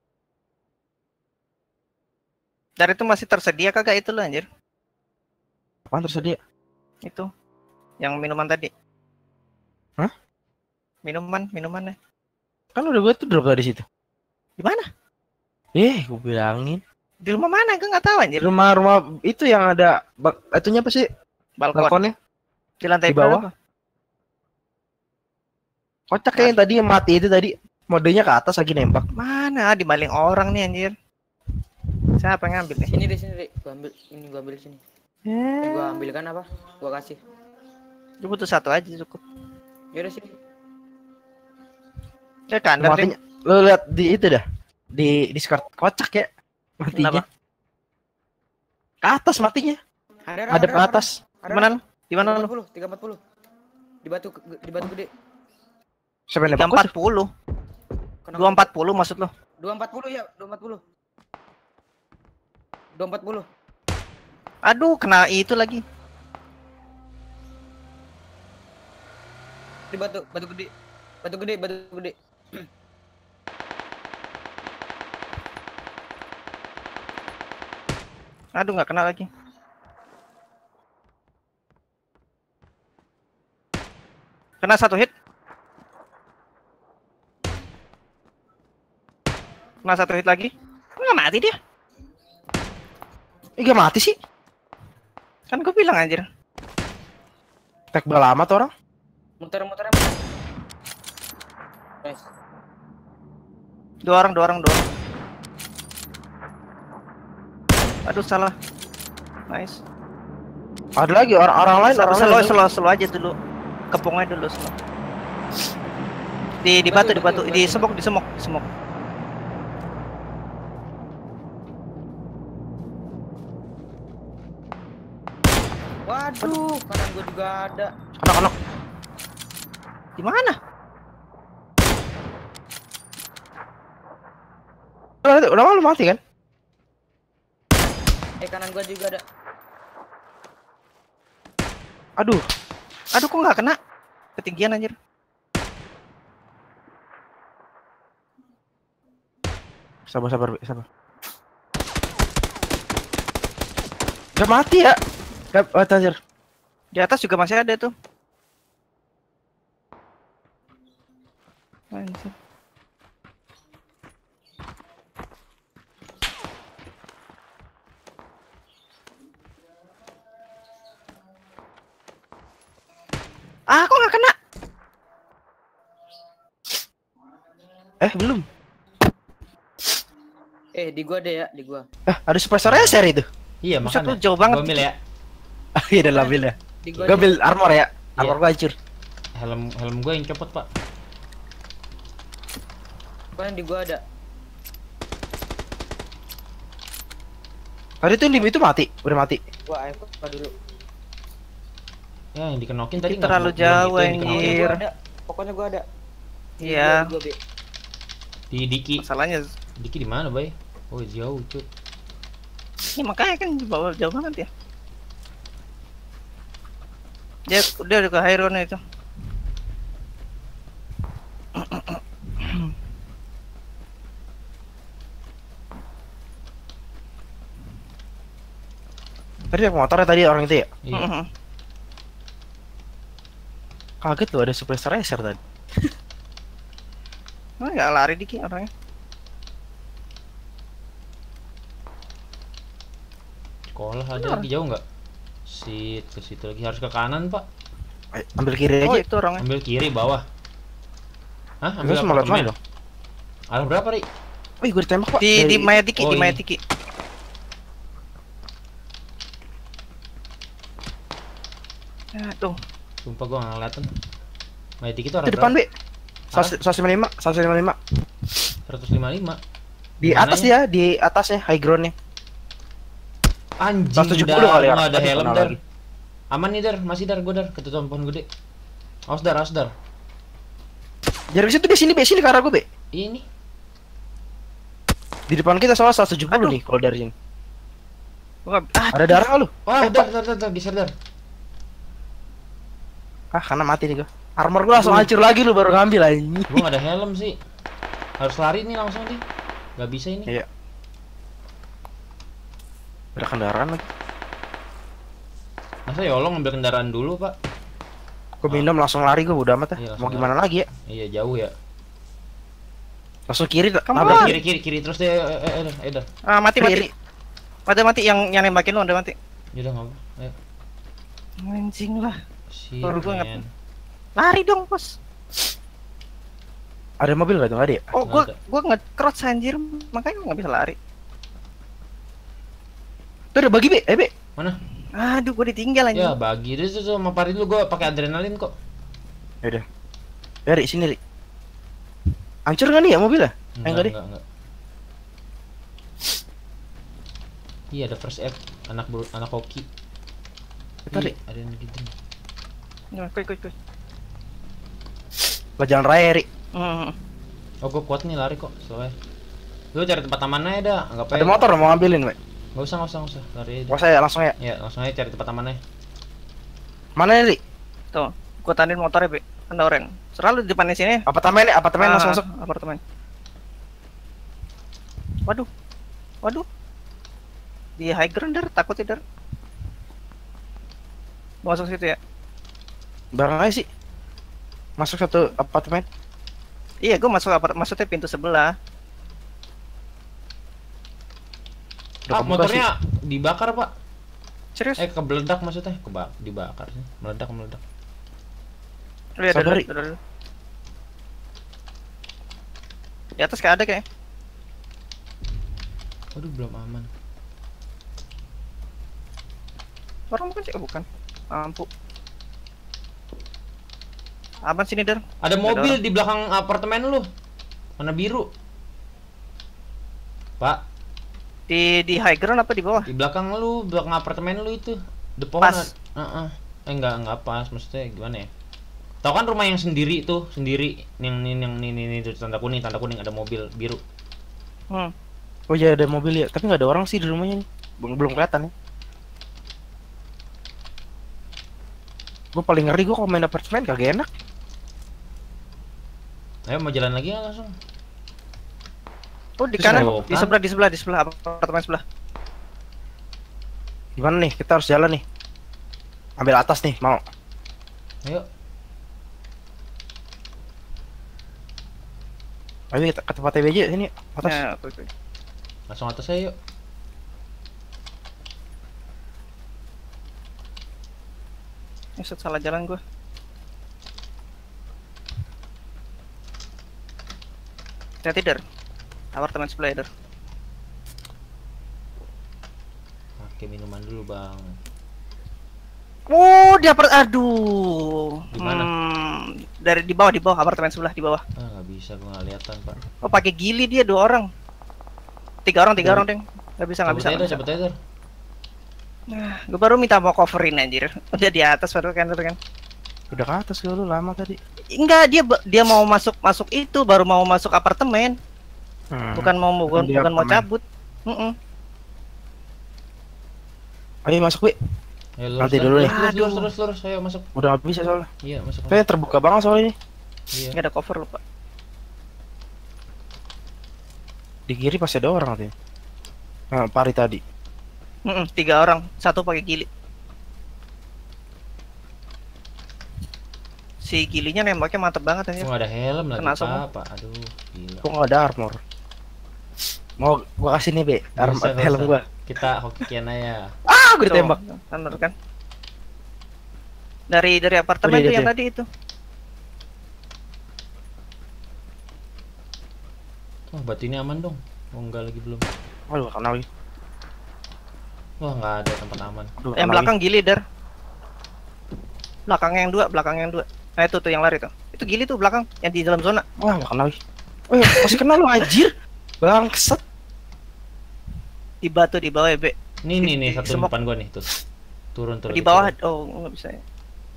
Dari itu masih tersedia kagak itu lo anjir? Apaan tersedia? Itu. Yang minuman tadi. Hah? Minuman, minumannya. Kan udah gue tuh drop di situ. Di mana? Eh, gue bilangin. Di rumah mana? Gue nggak tahu Di anjir. rumah-rumah itu yang ada bak itunya apa sih? Balkon. Balkonnya. Di lantai Di bawah. berapa? Kocak kayak yang tadi yang mati itu tadi. Modenya ke atas lagi nembak. Mana? Di maling orang nih anjir. Siapa yang ngambil nih? Sini deh sini deh. Gua ambil ini gua ambil sini. Eh, gua ambil kan apa? Gua kasih. Gue butuh satu aja cukup. Ya udah sini. Ya kan, dari Matinya. Lo lihat di itu dah. Di Discord kocak ya. Matinya. Kenapa? Ke atas matinya. Ada Ada ke atas. Di mana lu? Di mana lu? tiga empat puluh. Di batu di batu gede. Siapa yang tiga nembak? empat puluh. Kenapa? dua empat puluh maksud lo? dua empat puluh ya, dua empat puluh. dua empat puluh. Aduh, kena itu lagi. Di batu, batu gede. Batu gede, batu gede. Aduh, nggak kena lagi. Kena satu hit. Kena satu hit lagi. Kok nggak mati dia? Eh, gak mati sih. Kan gue bilang anjir. Tek berapa lama tuh orang? Muter-muter. Nice. Dua orang, dua orang, dua orang. Aduh, salah. Nice. Ada lagi orang-orang lain, orang Slow, lain. slow, slow aja dulu. Kepungnya dulu slow. Di di batu, di batu, di semok, di semok, di semok. Waduh, kanan gua juga ada. Anak-anak. Di mana? Udah, udah malu mati kan? Eh kanan gua juga ada. Aduh, Aduh, kok nggak kena? Ketinggian anjir. sabar sabar sabar. Gak mati ya? Gak, oh, anjir. Di atas juga masih ada tuh. Anjir. Ah, kok nggak kena? Eh, belum. Eh di gua ada ya, di gua. Eh, ada suppressor share itu. Iya, Buset, makanya. lu jauh banget. Gua ambil ya. Ah, iya, udah ambil ya. Di gua. Gue ada. ambil armor ya. Iya. Armor gua hancur. Helm helm gue yang copot, Pak. Kan di gua ada. Tadi tuh lim itu mati, udah mati. Gua A F K dulu. Ya yang dikenokin tadi Itu nggak terlalu belum jauh, itu yang dikenokin. anjir. Gua ada. Pokoknya gua ada. Iya. Gua, B. Di Diki. Masalahnya Diki di mana, Bay? Oh, jauh, cuy. ya makanya kan di bawah jauh banget ya. Dia udah udah ke high ground itu. Tadi yang motornya tadi orang itu ya? Iya. Mhm. Kaget loh ada Suppressor Racer tadi. Nah, nggak lari dikit orangnya. Sekolah ada lagi jauh nggak? Sit, ke situ lagi harus ke kanan, Pak. Ayo, ambil kiri Oh aja. itu orangnya. Ambil kiri bawah. Hah? Ambil Terus mau lewat apartemen? mana dong? Arah berapa, Ri? Wih, gue ditembak pak. Di Dari- di Mayatiki, Oh, di ini. Mayatiki. Nah, tuh. Sumpah gua nggak ngeliatin. Main dikit tuh arah Di depan berapa? be. seratus lima puluh lima, seratus lima puluh lima. seratus lima puluh lima. Di Mananya? atas ya, di atas ya, high groundnya. Anjing, seratus tujuh puluh Dar, kali ya. nggak ada Tadi helm, kenal Dar. lagi. Aman nih, Dar. Masih, Dar. Gua, Dar. Ketutupan pohon gede. Awas, Dar. Awas, Dar. Jarak situ be, sini be, sini ke arah gue be. Ini. Di depan kita soal seratus tujuh puluh Aduh. nih kalau dari sini. Gua nggak- ah, Ada darah lu. Wah, Eh, Dar, Dar, Dar, Dar. Geser, Dar. Ah, karena mati nih gua. Armor gua langsung hancur lagi lu baru ngambil anjing. Gua nggak ada helm sih. Harus lari nih langsung nih. Gak bisa ini. Iya. Ada kendaraan lagi. Masa Yolong ngambil kendaraan dulu, Pak? Gua minum langsung lari gua udah amat Iya, ya. langsung Mau gimana lagi ya? Iya, jauh ya. Langsung kiri Come nabrak on. kiri. Kiri, kiri, kiri terus deh. Eh, eh, eh, eh, Dar. ah, mati Kiri. mati. Mati mati yang yang nembakin lu udah mati. Yaudah, nggak apa. Ayo. Anjing lah. Shit, Baru gua man. Lari dong, Bos. Ada mobil gak tuh? Nggak ada ya? Oh, Nggak gua ada. gua nge-crouch anjir, makanya gua nggak bisa lari. Tuh ada bagi be, eh be. Mana? Aduh, gua ditinggal anjing. Ya, bagi itu tuh sama pari dulu gua pakai adrenalin kok. Ya udah. Dari sini ri. Hancur nggak nih ya mobilnya? Eh, enggak deh. enggak, enggak. Iya, ada first aid anak bro, anak hoki. Bentar, Ih, Ri. ada yang gitu. Nah, kuy kuy kuy. Lah jalan raya ri. Hmm. Oh, gua kuat nih lari kok, soalnya. Lu cari tempat aman aja dah, enggak Ada motor mau ngambilin, be. Enggak usah, enggak usah, enggak usah. Lari aja. Mau saya langsung ya. Ya, langsung aja cari tempat aman aja. Mana nih, Ri? Tuh, gua tandin motornya, Be. Kan oren. Selalu di depannya sini. Apartemen nih, apartemen Ah, langsung masuk. apartemen. Waduh. Waduh. Di high ground Dar, takut ya, Dar. Mau masuk situ ya? Barang aja sih. Masuk satu apartemen. Iya, gua masuk apart maksudnya pintu sebelah. Udah Ah, kebuka motornya dibakar, Pak. Serius? Eh, kebeledak maksudnya, kebak dibakar sih. Meledak, meledak. Lihat Sadari. dulu, dulu. Di atas kayak ada kayak. Waduh, belum aman. Orang bukan sih, oh, bukan. Lampu. Aman sini, Dar. Ada mobil orang. di belakang apartemen lu. Warna biru. Pak, Di di high ground apa di bawah? di belakang lu, belakang apartemen lu itu. Di pohon. Pas. Heeh. Eh, enggak, enggak pas, maksudnya gimana ya? Tahu kan rumah yang sendiri tuh, sendiri yang ini yang ini ini tuh, tanda kuning, tanda kuning ada mobil biru. Hmm. Oh iya ada mobil ya, tapi nggak ada orang sih di rumahnya nih. Belum belum kelihatan ya. Gue paling ngeri gue kalau main apartemen kagak enak. Ayo mau jalan lagi ya langsung. Oh, di Terus kanan, ada di kan? sebelah, di sebelah, di sebelah apartemen sebelah. Gimana nih? Kita harus jalan nih. Ambil atas nih, mau. Ayo. Ayo kita ke tempat T B J sini atas. Ya, oke, oke. Langsung atas aja yuk. Nyesut salah jalan gua. Hati-hati, Dar. Apartemen sebelah ya, Dar. Pakai minuman dulu, Bang. Oh, di apart aduh. Di mana? Hmm, dari di bawah, di bawah apartemen sebelah di bawah. Ah, nggak bisa, gua nggak lihatan, Pak. Oh, pakai gili dia dua orang. Tiga orang, tiga Hmm. orang, Deng. Nggak bisa, nggak Cabut bisa. aja, nggak dah, bisa. cabut aja, Dar. Nah, gue baru minta mau coverin anjir. Udah di atas baru kan kan. Udah ke atas lu lama tadi. Enggak, dia dia mau masuk masuk itu baru mau masuk apartemen. Hmm. Bukan mau bukan, Di bukan mau apartemen. cabut. Heeh. Ayo masuk, Wi. Ya, lurus, Nanti dulu lurus, nih. lurus, lurus, lurus, lurus, ayo masuk. Udah nggak bisa soalnya. Iya, masuk. Kayak terbuka banget soalnya ini. Iya. Enggak ada cover lupa. Di kiri pasti ada orang katanya. Nah, pari tadi. Heeh, tiga orang, satu pakai gili. Si gilinya nembaknya mantep banget Gua anjir. nggak ada helm lagi Kena semua. apa? Aduh, gila. Kok nggak ada armor? Mau gua kasih nih, Be. Arm Bisa, nggak helm usah. gua. Kita hokian aja. Ah, gua ditembak. Bener kan? Dari dari apartemen Oh, iya, tuh iya, yang iya. tadi itu. Oh, batu ini aman dong. Oh, enggak lagi belum. Aduh, kenal lagi. Wah, nggak ada tempat aman. Aduh, Yang kenal belakang gili der. Belakang yang dua, belakang yang dua. Nah itu tuh yang lari tuh. Itu gili tuh belakang yang di dalam zona. lagi. Wah, nggak kenal lagi. Oh, iya, masih kenal lu anjir. Bangsat. Di batu di bawah ya, Be. Nih, nih, nih, Di- satu semua- depan gua nih, tuh. Turun, turun. Di bawah oh nggak bisa ya.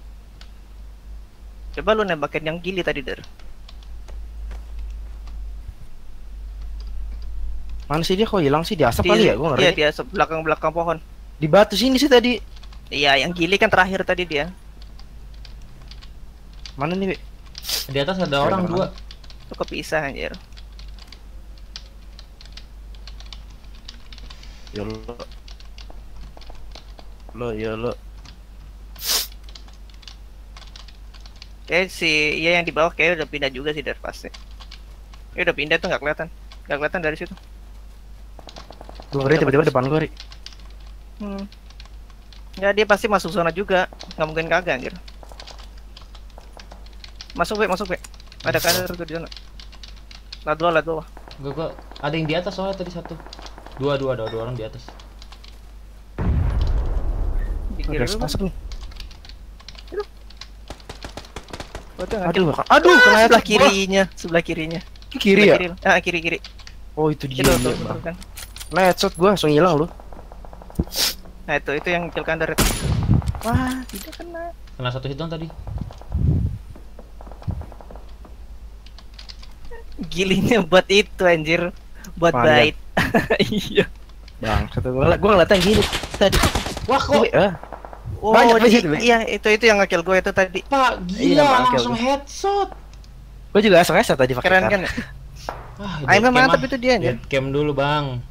Coba lu nembakin yang gili tadi der. Mana sih dia kok hilang sih di asap Di- kali ya? Gua Iya ngeri. di asap belakang belakang pohon. Di batu sini sih tadi. Iya yang gili kan terakhir tadi dia. Mana nih, Be? Di atas ada Ada orang mana? dua. Itu kepisah anjir. Ya lo. Lo ya lo. Kayak si iya yang di bawah kayak udah pindah juga sih der pasti. Ya udah pindah tuh nggak kelihatan. Nggak kelihatan dari situ. Gua ngeri tiba-tiba depan gua, Ri. Hmm. Ya dia pasti masuk zona juga, nggak mungkin kagak anjir. Masuk Be, masuk Be. Ada kader tuh di zona. Lah dua, lah dua. Gua, gua ada yang di atas soalnya tadi satu. Dua, dua, ada dua orang di atas. Di kiri Udah dulu, masuk nih. Oh, itu nggak Aduh, kiri. kan- aduh, Ah, kena sebelah atas gua. kirinya, sebelah kirinya. Kiri ya? Sebelah kiri. Ah, kiri kiri. Oh, itu dia. Itu tuh, Iya, Bang. tuh kan. Nah, headshot gua langsung hilang lu. Nah, itu itu yang kill kandar itu. Wah, tidak kena. Kena satu hit dong tadi. Gilinya buat itu anjir. Buat Wah, bait. Iya. Bang, kata gua, gua ngeliatnya gini tadi. Wah, kok Be, ah. Oh, Banyak di- di situ, Be. iya, itu itu yang nge-kill gue itu tadi. Pak, Iya, gila Bang, langsung kill. headshot. Gua juga asal headshot tadi pakai Keren kar. kan? Ah, Aimnya deadcam mantap ah. itu dia anjir. Deadcam dulu, Bang.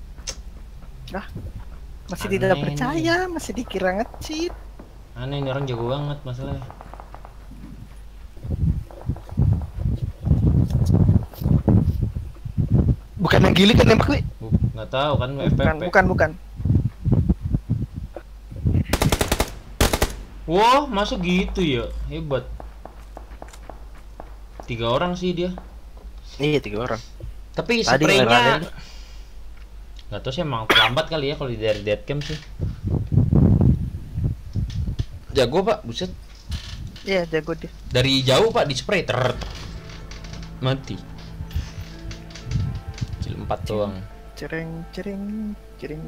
Masih Aneh tidak nih. percaya, masih dikira nge-cheat. Aneh ini orang jago banget masalahnya. Bukan yang gili kan nembak, Wi. Bu, nggak tahu kan F P P. Bukan, bukan, bukan. Wah, masuk gitu ya. Hebat. Tiga orang sih dia. Iya, tiga orang. Tapi Tadi spraynya ngeladen. nggak tahu sih emang terlambat kali ya kalau dari deadcam sih. Jago pak, buset. Iya, jago dia. Dari jauh pak di spray ter mati. Kill empat doang. Cereng, cereng, cereng.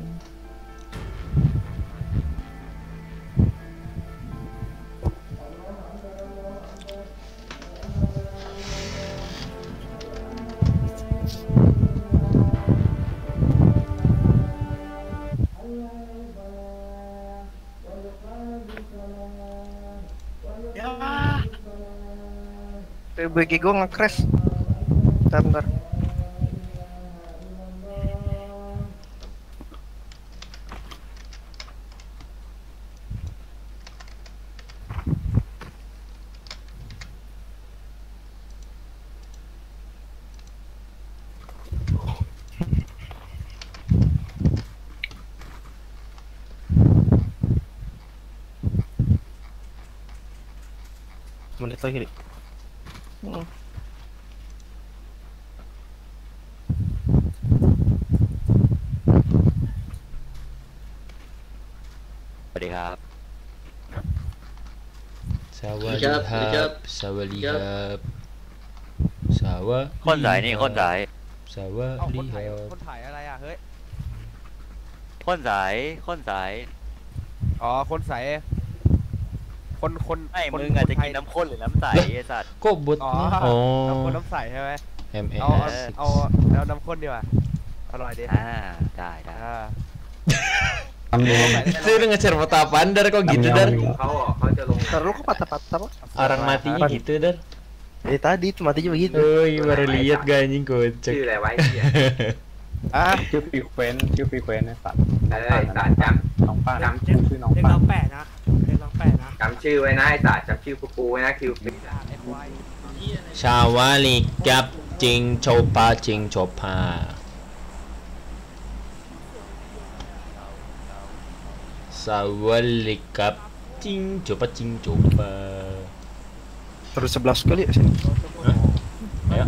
Ya. P B G gue nge-crash. Bentar, bentar. Menit lagi, Ri. Hmm. Sawa Siap, lihap, siap. sawa lihap, sawa คนสายนี่คนสาย sawa คนถ่าย lihap. คนถ่ายอะไรอ่ะ เฮ้ยคนสายคนสายคอ๋อคนใสคนคนไม่คนมึงอาจจะคไทกิยนน้ำข้นหรือน้ำใสไอ้สัตว์ก็บดอ๋อโอ้น้ำข้นน้ำใสใช่ไหม M A เอา S เอาเอาน้ำข้นดีกว่าอร่อยดีอ่าได้ได้อ่า Itu udah nge-share foto apaan Dar kok gitu Dar? Terus kok patah-patah pak? Orang matinya gitu Dar? Eh tadi itu matinya begitu. Oh iya baru lihat gak anjing kocak. ชื่ออะไรไว้เนี่ยอ่ะชื่อฟรีเควนชื่อฟรีเควนไอ้สัตว์เออไอ้สัตว์จน้องป้าจำชื่อน้องเรียกป้าน้องแปดนะเรียกน้องแปดนะจำชื่อไว้นะไอ้สัตว์จำชื่อกูไว้นะคิวฟิต Syawali gap cing coba cing coba. Syawali gap cing coba cing coba. Terus sebelas kali ya sini. Ya.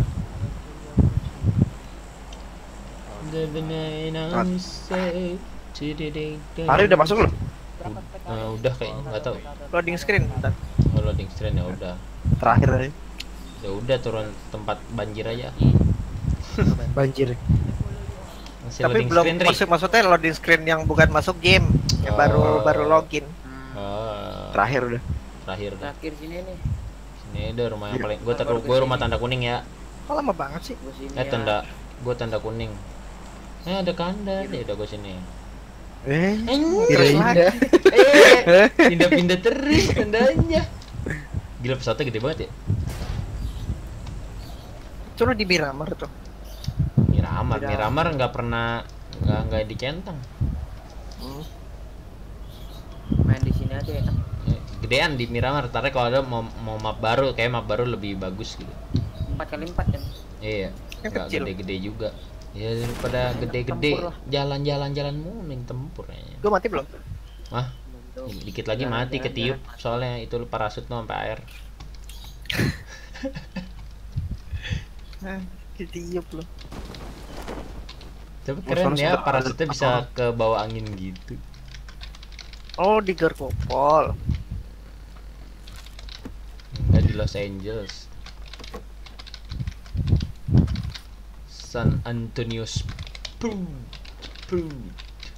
Hari udah masuk loh. Uh, udah kayaknya nggak tahu. Loading screen bentar. Oh, loading screen ya udah. Terakhir tadi. Ya udah turun tempat banjir aja. Banjir. Masih Tapi loading belum screen, Ri. masuk maksudnya loading screen yang bukan masuk game, yang baru Oh. baru login. Oh, Terakhir udah. terakhir dah. Terakhir sini nih. Ini udah rumah yang paling. Gua taruh gua rumah tanda kuning ya. Kok lama banget sih? Gua sini Eh ya. tanda gua tanda kuning. Eh ada kanda deh udah gua sini. Eh, Eh, kirain dah. eh, pindah-pindah terus tandanya. Gila pesawatnya gede banget ya. Cuma di Miramar tuh. Miramar, Miramar nggak pernah nggak nggak dicentang. Main di sini aja enak. Eh, Gedean di Miramar. Ntar kalau ada mau, mau map baru kayak map baru lebih bagus gitu. Empat kali empat kan. Iya, Yang nggak kecil. gede-gede juga. Ya daripada gede-gede Tempur lah. jalan-jalan jalan mulu yang tempur kayaknya. Gue mati belum? Wah, dikit lagi Jalan, mati jalan, ketiup soalnya itu lu parasut lu sampai air. Ketiup loh. Tapi keren soalnya ya sempet- parasutnya bisa ke bawah angin gitu. Oh di Garkopol. Enggak di Los Angeles. San Antonio Spruce. Spruce.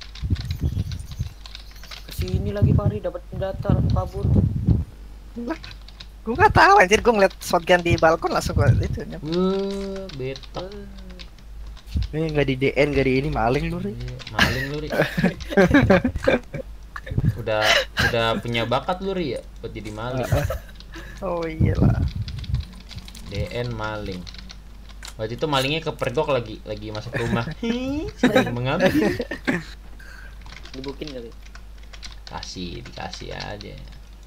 Kesini lagi Pari dapat data langsung kabur. Gue nggak tahu anjir, gue ngeliat shotgun di balkon langsung gue itu. Wah, betak. Ini nggak di D N, nggak di ini maling lu, Ri. Iya, maling lu, Ri. udah udah punya bakat lu, Ri ya buat jadi maling. Oh iyalah. D N maling. Waktu itu malingnya kepergok lagi lagi masuk rumah. Hi, sedang mengambil. Dibukin kali. Kasih, dikasih aja.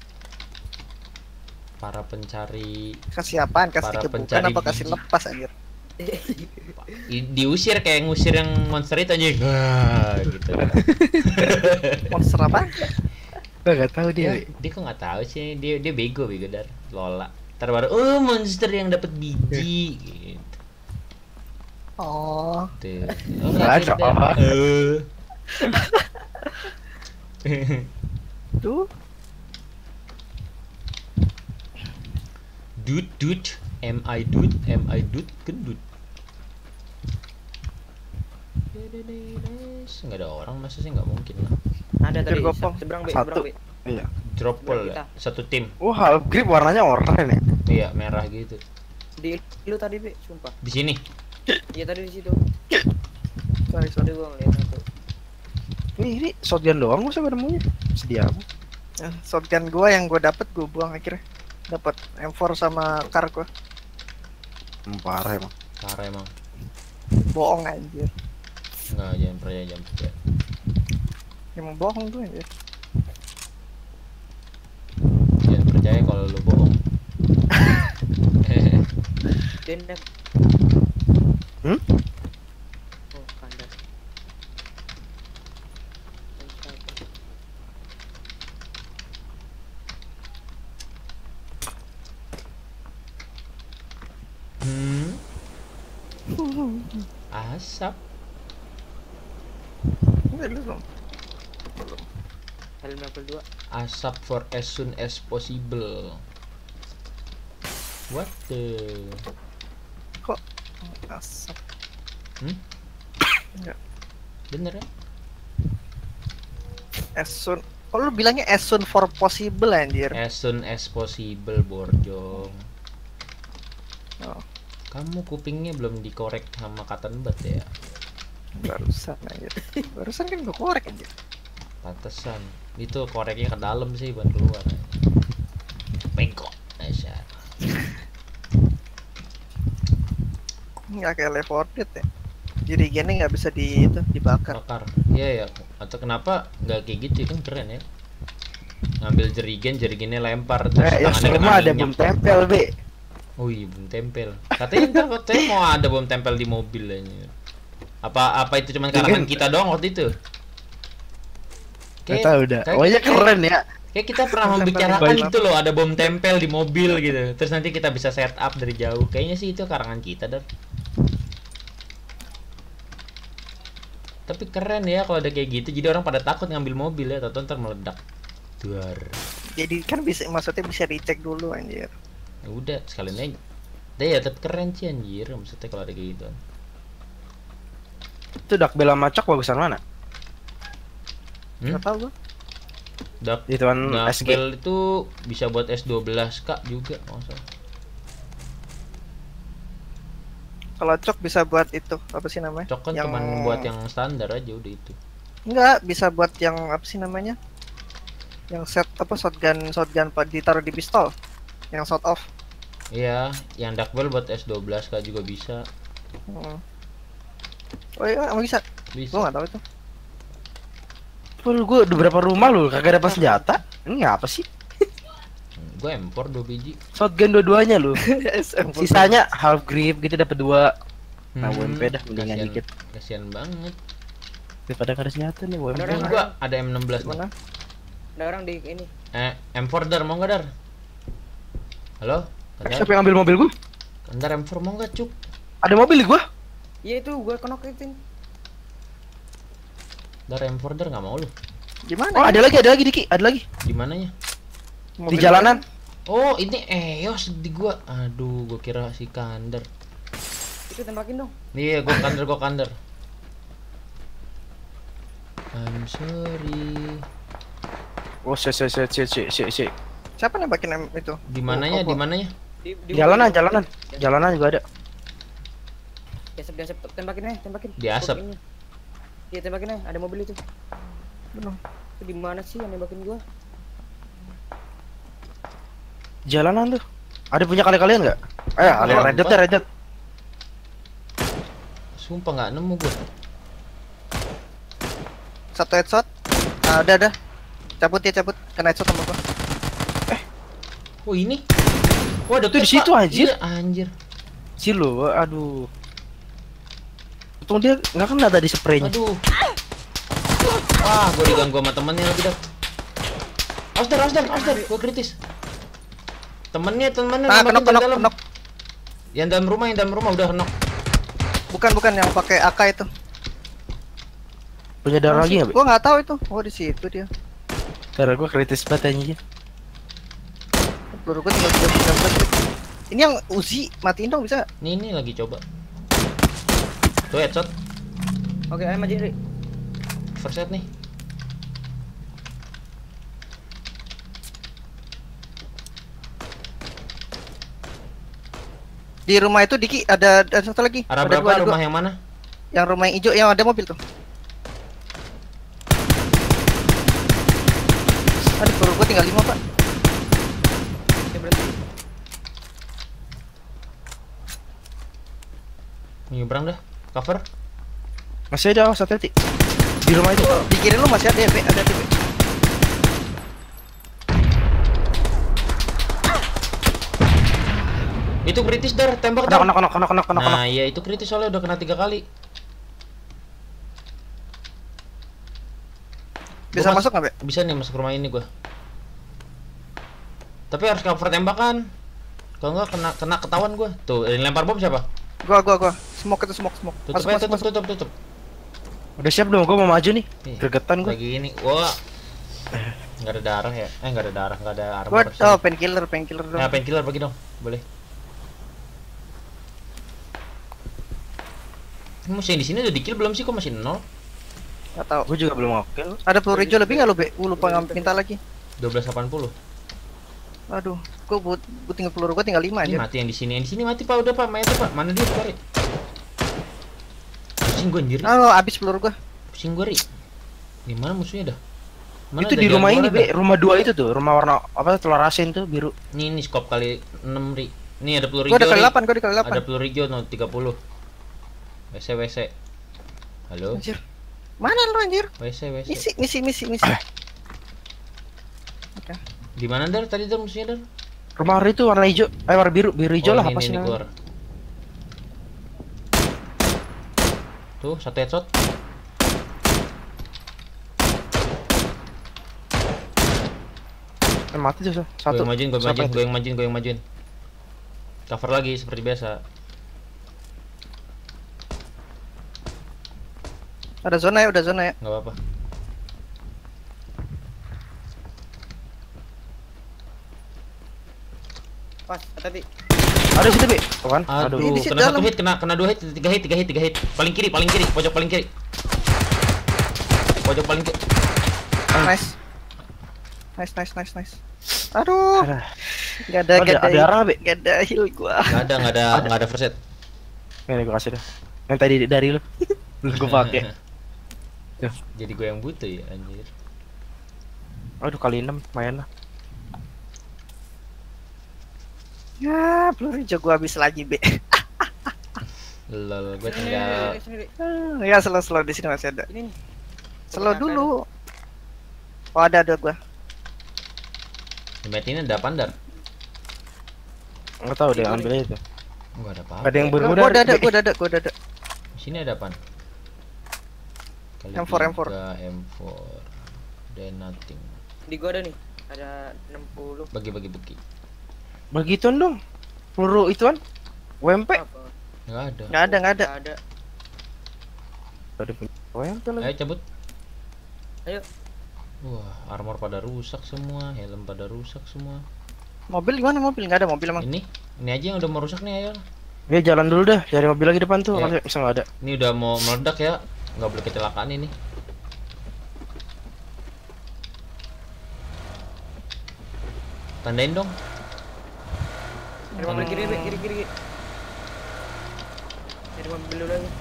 Para pencari Kasih apaan? Kasih Para kebukan pencari apa kasih biji. lepas anjir? di- diusir kayak ngusir yang monster itu aja. Wah, gitu. Monster apa? Gue nggak tahu dia. Dia, Ri. dia kok nggak tahu sih, dia dia bego bego dar Lola. Ntar baru, oh monster yang dapat biji gitu. Oh. Tuh. Oh, Nggak ada. Dar. Eh. Tuh. Dude, dude, am I dude, am I dude, gendut. Nggak ada orang, masa sih nggak mungkin lah. Ada tadi. Garkopol. Seberang B, Satu. seberang B. Iya. Dropol Kita. ya, satu tim. Oh, half grip warnanya oranye ya. Iya, merah gitu. Di lu tadi B, sumpah. Di sini. Iya tadi di situ. Sorry, Tadi gua ngeliat satu. Ini ini shotgun doang gue sama nemunya. Sedia apa? Eh, shotgun gua yang gua dapet gua buang akhirnya. Dapat M four sama kar gua. Hmm, parah emang. Parah emang. Bohong anjir. Nggak, jangan percaya, jangan percaya. Emang bohong tuh anjir. Jangan percaya kalau lu bohong. Dendam. Hmm? Oh, kandas. Hmm. Asap. Enggak lu belum. Helm level dua. Asap for as soon as possible. What the? Asap. Hmm? Enggak. Bener ya? As soon Kok lu bilangnya as soon for possible anjir? As soon as possible, Borjong. Oh. Kamu kupingnya belum dikorek sama cotton bud ya? Barusan anjir. Barusan kan gua korek anjir. Pantesan. Itu koreknya ke dalam sih, bukan keluar. Bengkok. Aisyah. Nggak kayak Left four Dead ya. Jadi gini nggak bisa di itu dibakar. Bakar. Iya ya. Atau kenapa nggak kayak gitu kan keren ya? Ngambil jerigen, jerigennya lempar terus Eh, ya tangannya semua kena ada minyak. bom tempel, Be. Oh iya, bom tempel. Katanya ntar katanya mau ada bom tempel di mobil aja. Apa apa itu cuman karangan kita doang waktu itu? Nggak tahu dah. kayak- Pokoknya kayak- keren ya. Kayak kita pernah Bom tempel membicarakan di itu loh, ada bom tempel di mobil gitu. Terus nanti kita bisa set up dari jauh. Kayaknya sih itu karangan kita, Dar. Tapi keren ya kalau ada kayak gitu. Jadi orang pada takut ngambil mobil ya, atau ntar meledak. Duar. Jadi kan bisa maksudnya bisa dicek dulu anjir. Ya udah, sekalian aja. Deh ya, tetap keren sih anjir. Maksudnya kalau ada kayak gitu. Itu Dakbel sama Cok bagusan mana? Hmm? Nggak tahu gua. Dak Itu kan S G. Dakbel itu bisa buat S dua belas K juga, nggak usah. Kalau Cok bisa buat itu apa sih namanya? Cok kan Yang- cuman buat yang standar aja udah itu. Enggak, bisa buat yang apa sih namanya? Yang set apa shotgun shotgun pak ditaruh di pistol. Yang shot off. Iya, yang Dakbel buat S dua belas K juga bisa. Hmm. Oh iya, emang bisa. Bisa. Gua nggak tahu itu. Lu gua udah berapa rumah lu kagak dapat senjata? Ini apa sih? Gue M four dua biji. Shotgun dua-duanya lu. Sisanya half grip gitu dapat dua. Nah, Hmm, W M P dah mendingan kasian- dikit. Kasian banget. Daripada nggak ada senjata nih W M P. Ada Kan orang- gua ada M enam belas nih. Mana? Ada orang di ini. Eh, M four Dar mau nggak Dar? Halo? Dar? Siapa yang ambil mobil gua? Dar M four mau nggak Cuk? Ada mobil di gua. Iya itu gua knock-in. Dar M four Dar nggak mau lu? Gimana? Oh, ada lagi, ada lagi Diki, ada lagi. Di mananya? Di jalanan. Oh, ini Eos di gua. Aduh, gua kira si Kandar. Itu tembakin dong. Iya, gua Kandar, gua Kandar. I'm sorry. Oh, si si si si si si si. Siapa nembakin em itu? Di mananya? Di mananya? Di, di Jalanan, jalanan. Jalanan juga ada. Biasa biasa tembakin aja, tembakin. Di asap. Ini. Iya tembakin aja, ada mobil itu. Belum. Itu di mana sih yang nembakin gua? Jalanan tuh. Ada punya kali-kalian nggak? Eh, kalian redet ya, redet. Sumpah nggak nemu gua. Satu headshot. Nah, udah ada. Cabut ya, cabut. Kena headshot sama gua. Oh, ini. Wah, ada Itu di situ, anjir. Iya, anjir. Si lu, aduh. Untung dia nggak kena tadi spraynya. Aduh. Wah, gua diganggu sama temennya lagi dah. Awas Dar, awas Dar, awas Dar, gua kritis. Temennya, temennya Nah, nembakin kenok, dari kenok, dalam. kenok. Yang dalam rumah, yang dalam rumah udah kenok. Bukan, bukan yang pakai A K itu. Punya darah lagi nggak? Gua nggak tahu itu. Oh, di situ dia. Darah gua kritis banget anjing. Peluru gua tinggal tiga puluh sembilan. Ini yang Uzi, matiin dong bisa. Nih, ini lagi coba. Tuh headshot, Oke, ayo maju Ri. first set nih. Di rumah itu Diki ada ada satu lagi. Arah Ada berapa dua, ada rumah dua. yang mana? Yang rumah yang hijau yang ada mobil tuh. Aduh, peluru gua tinggal lima, Pak. Oke, berhenti. Nyebrang dah, cover. Masih ada, satu hati. Di rumah itu. Di kiri lu masih ada ya, Be? Ada tuh, Be. Itu kritis Dar, tembak Kena, Dar. kena, kena, kena, kena, kena, kena. Nah, iya itu kritis soalnya udah kena tiga kali. Bisa Gua mas- masuk nggak, Be? Bisa nih masuk rumah ini gua. Tapi harus cover tembakan. Kalau enggak kena kena ketahuan gua. Tuh, yang lempar bom siapa? Gua, gua, gua. Smoke itu smoke, smoke. Tutup Masuk, aja, masuk, tutup, masuk. tutup, tutup. Udah siap belum? Gua mau maju nih. Ih, Gregetan gua. Lagi ini, wah. Enggak ada darah ya? Eh, enggak ada darah, enggak ada Gua armor. oh, painkiller, painkiller dong. Nah, painkiller bagi dong. Boleh. Musuh yang di sini udah di kill belum sih? Kok masih nol? Gak tau. Gue juga belum oke. Ada peluru hijau lebih nggak lo, Be? Gue lupa ngam- minta lagi. dua belas delapan puluh. Aduh, gue buat gue tinggal peluru gue tinggal lima Ini aja. mati yang di sini, yang di sini mati Pak, udah Pak, mayatnya Pak. Mana dia, Pak? Pusing gue anjir. Oh, habis peluru gue. Pusing gue, Ri. Di mana musuhnya dah? Mana Itu ada di jalan rumah ini, keluar Be. dah? Rumah dua itu tuh, rumah warna apa telur asin tuh biru. Nih, nih skop kali enam, Ri. Nih ada peluru Gue hijau. ada kali Ri. delapan, gue ada kali delapan. Ada peluru hijau no tiga puluh. W C W C. Halo? Anjir. Mana lu anjir? W C W C. Misi, misi, misi, misi. Di mana Dar tadi Dar musuhnya Dar? Rumah warna itu warna hijau, eh warna biru, biru hijau Oh, lah ini, apa ini, sih ini, namanya? keluar. Tuh, satu headshot. Eh, mati tuh Gue satu. yang majuin, gue Siapa majuin, itu? gue yang majuin, gue yang majuin. Cover lagi seperti biasa. Ada zona ya, udah zona ya. Nggak apa-apa. Pas, tadi. Ada situ, Be. Tuh kan? Aduh, Ini di situ kena satu dalam. hit, kena kena dua hit, tiga hit, tiga hit, tiga hit. Paling kiri, paling kiri, pojok paling kiri. Pojok paling kiri. Nice. Nice, nice, nice, nice. Aduh, Ada. gak ada, Ada- gak ada, ada arah, Be? gak ada heal gua. Nggak ada, nggak ada, nggak ada first hit. Nih, gue kasih dah. Yang tadi dari lu. Belum gue pakai. Jadi gue yang butuh ya, anjir. Aduh, kali enam lumayan lah. Ya, peluru hijau gua habis lagi, Be. Lol, gue tinggal Sendiri, Ya, slow-slow di sini masih ada. Ini nih. Slow dulu. Oh, ada ada gua. di map ini ada apa Dar? Enggak tahu deh, ambil aja tuh. Nggak ada apa-apa. Ada yang Gua bermuda. udah ada, gua udah ada, gua udah ada. Di sini ada apa? Kali M four, M four. tiga, M four. Dan nothing. Di gua ada nih. Ada enam puluh. Bagi-bagi bagi. Begituan dong. Peluru ituan. W M P. Apa? Nggak ada. Nggak ada, nggak ada. Nggak ada. Ada punya W M P lagi. Ayo cabut. Ayo. Wah, armor pada rusak semua, helm pada rusak semua. Mobil gimana mobil? Nggak ada mobil emang. Ini, ini aja yang udah mau rusak nih, ayo. Ya jalan dulu dah, cari mobil lagi depan tuh. Ya. Masih bisa nggak ada. Ini udah mau meledak ya, nggak boleh kecelakaan ini. Tandain dong. Ada mobil kiri, Be. Kiri, kiri, kiri. Ada mobil dulu lagi.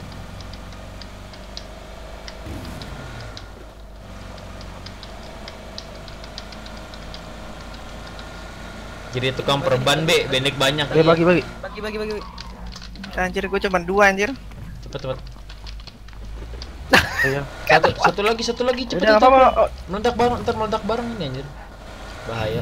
Jadi tukang perban B, bendek banyak. Ya bagi bagi. Bagi, bagi, bagi. Anjir, gua cuma dua anjir. Cepet cepet. Iya. Satu, satu lagi, satu lagi cepet. Udah cepet. apa apa. Meledak bareng, ntar meledak bareng ini anjir. Bahaya.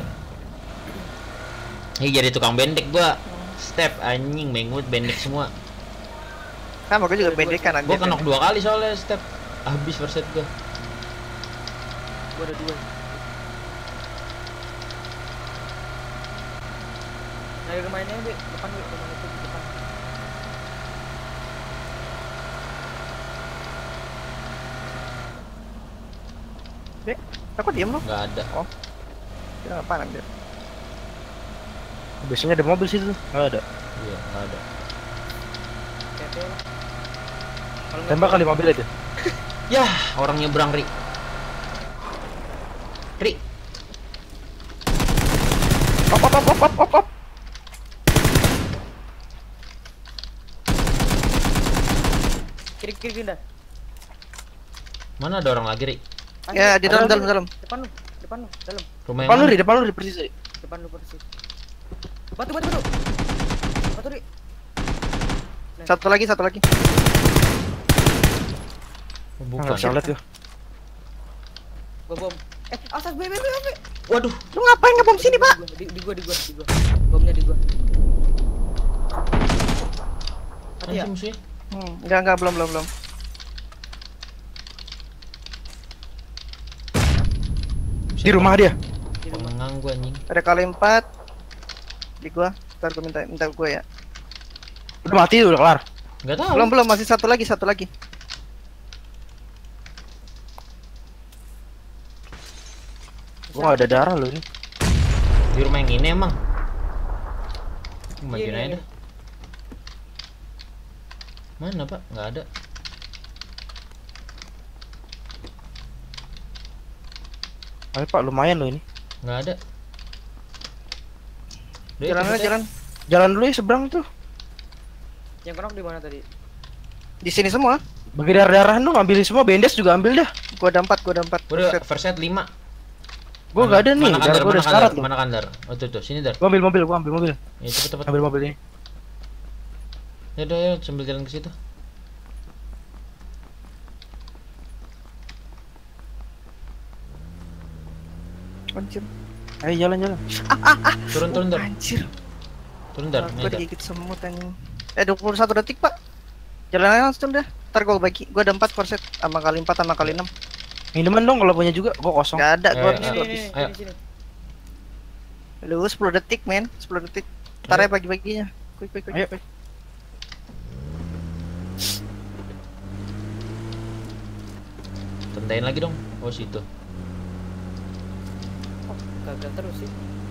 Ih jadi tukang bendek gua. Step anjing, mengut bendek semua. Sama gua juga bendekan anjir. Gua kenok dua kali soalnya step. Habis first set gua. Gua ada dua. Ayo kemana Be? Depan, Be. Depan itu, di depan. Aku diam lu. Nggak ada. Kira apaan anjir? Biasanya ada mobil situ tuh. Nggak ada. Iya, nggak ada. Hati-hati lah. Kalau nggak Tembak kali mobil aja. Yah, orang nyebrang Ri. Ri, Op op op op op op. op. kiri, kiri, kiri, dah. mana ada orang lagi Ri? Ya, di dalam dalam dalam. Depan lu, depan lu, dalam. Rumah yang Depan lu mana? di depan lu di persis. Ri. Depan lu persis. Batu, batu, batu. Batu, Ri. Satu lagi, satu lagi. Oh, Enggak bukan. bisa lihat gua. Gua bom. Eh, awas, Be, Be, Be, Be. Waduh, Lu ngapain ngebom sini, Pak? Di, di gua, di gua, di gua. Bomnya di gua. Hati mana ya? sih musuhnya? Hmm, enggak enggak belum belum belum. Di rumah dia. Di rumah. Pengang gua anjing. Ada kali empat di gua. Ntar gua minta minta gua ya. Udah mati udah kelar. Nggak tahu. Belum belum masih satu lagi satu lagi. Gua nggak ada darah lu ini. Di rumah yang ini emang. Iya, Majuin iya, aja iya. dah. Mana Pak? Nggak ada. Ayo Pak, lumayan loh ini. Nggak ada. Udah, Jalan cepet aja, ya. jalan. Jalan dulu ya seberang tuh. Yang knock di mana tadi? Di sini semua. Bagi darah-darahan dong, ambilin semua, bendes juga ambil dah. Gua ada empat, gua ada empat. Udah Buset. first set lima. Gua Mana- gak ada nih, Mana darah kandar? gua Mana udah sekarat kandar? loh. Mana kandar? Oh tuh tuh, sini Dar. Gua ambil mobil, gua ambil mobil. Ya cepet cepet. Ambil mobil ini. Ya udah ya, sambil jalan ke situ. Anjir. Ayo jalan-jalan. Turun turun Dar. Anjir. Turun Dar. Gua Nih, Dar. digigit semut anjing. Eh dua puluh satu detik, Pak. Jalan aja langsung dah. Ntar gua bagi. Gua ada empat perset sama kali empat sama kali enam. Minuman dong kalau punya juga, gua kosong. Enggak ada, gua Eh, habis eh, gua Ini, habis. ini, Ayo. sini, sini. Lu sepuluh detik, men. sepuluh detik. Ntar ya bagi-baginya. Quick, quick, quick. Ayo. quick. Tendain lagi dong. Oh situ. Oh, gagal terus sih.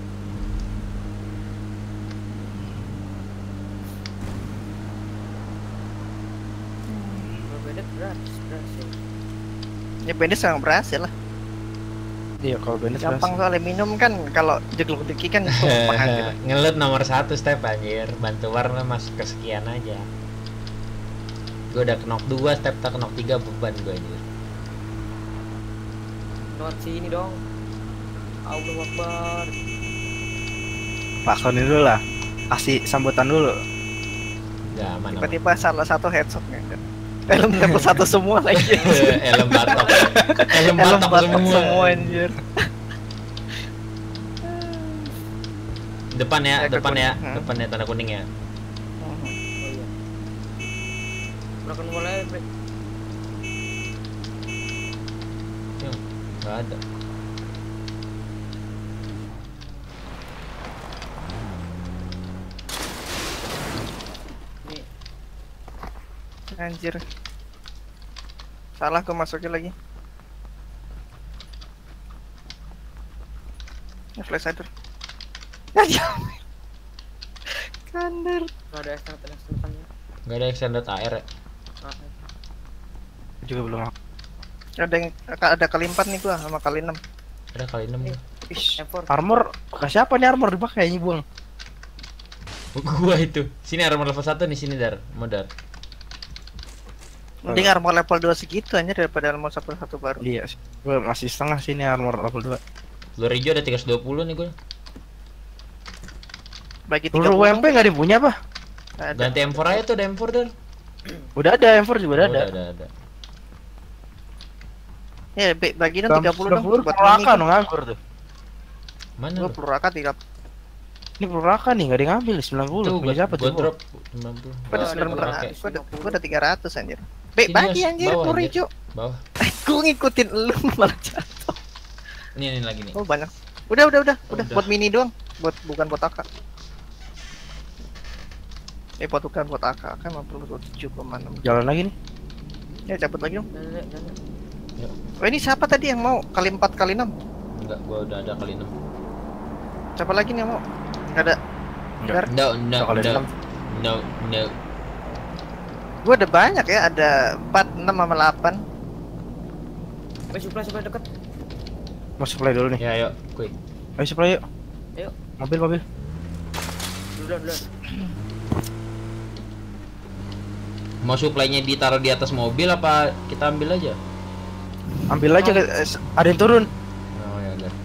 Gua beda gratis, berhasil. Ya bendes sangat berhasil lah. Iya, kalau bendes Gampang soalnya minum kan kalau jegluk deki kan tumpah gitu. Ngelut nomor satu step anjir. Bantu warna masuk ke sekian aja. Gue udah knock dua, step tak knock tiga, beban gue anjir. Lewat sini dong. Allahu Akbar. Pasonin dulu lah. Kasih sambutan dulu. Gak aman aman. Tiba-tiba salah satu headshotnya kan. Helm level satu semua lagi. Helm batok. Helm Helm batok batok semua. semua anjir. Depan ya, Ya, ke depan ya, kuning. Hmm. depan ya tanda kuning ya. Oh iya. Berapa mulai, Bre? Gak ada. Nih, Anjir. Salah gua masukin lagi. Ya flash hider. Anjir. Kandar. kalau ada extended extendennya. Gak ada extended A R ya. Ah, Juga belum. Ada yang ada kali empat nih gua sama kali enam. Ada kali enam. Ish. M four. Armor, bekas siapa nih armor dipakai ini buang? Gua itu. Sini armor level satu nih sini Dar. Mau Dar. Mending armor level dua segitu aja daripada armor satu satu baru. Iya sih. Gua masih setengah sini armor level dua. Peluru hijau ada tiga ratus dua puluh nih gue. Bagi tiga Peluru puluh. U M P enggak dipunya apa? Ada. Ganti M four aja tuh, ada M four Dar. Udah ada M four juga udah Oh, ada. ada, ada. Ya, be- bagi dong tiga puluh dong Peluru buat peluru mini. Raka dong nganggur tuh. Mana? Gua lu? peluru raka tiga puluh. Ini peluru Raka nih enggak ada yang ngambil sembilan puluh. Tuh, Punya gua, siapa gua tuh? drop sembilan puluh. Gua ada Nggak, sembilan gua puluh. pakai. Gua ada gua ada tiga ratus anjir. Be, Sini, bagi Mas, anjir bawah, peluru anjir. hijau. Bawah. Gua ngikutin lu malah jatuh. Nih nih lagi nih. Oh, banyak. Udah, udah, udah, Oh, udah udah. buat mini doang. Buat bukan buat A K. Eh, buat bukan buat A K. Kan lima puluh tujuh koma enam. Jalan lagi nih. Ya, cabut lagi dong. Jalan, jalan, jalan. Oh, ini siapa tadi yang mau kali empat kali enam? Enggak, gua udah ada kali enam. Siapa lagi nih yang mau? Enggak ada. Enggak. Dar. No, no, Kali no. enam. No, no. Gua ada banyak ya, ada empat, enam sama delapan. Eh, supply, supply deket. Mau supply dulu nih. Ya, ayo, quick. Ayo supply yuk. Ayo. Mobil mobil. Duluan, duluan. Mau supply-nya ditaruh di atas mobil apa kita ambil aja? Ambil aja ke- eh, ada yang turun. Oh ya udah.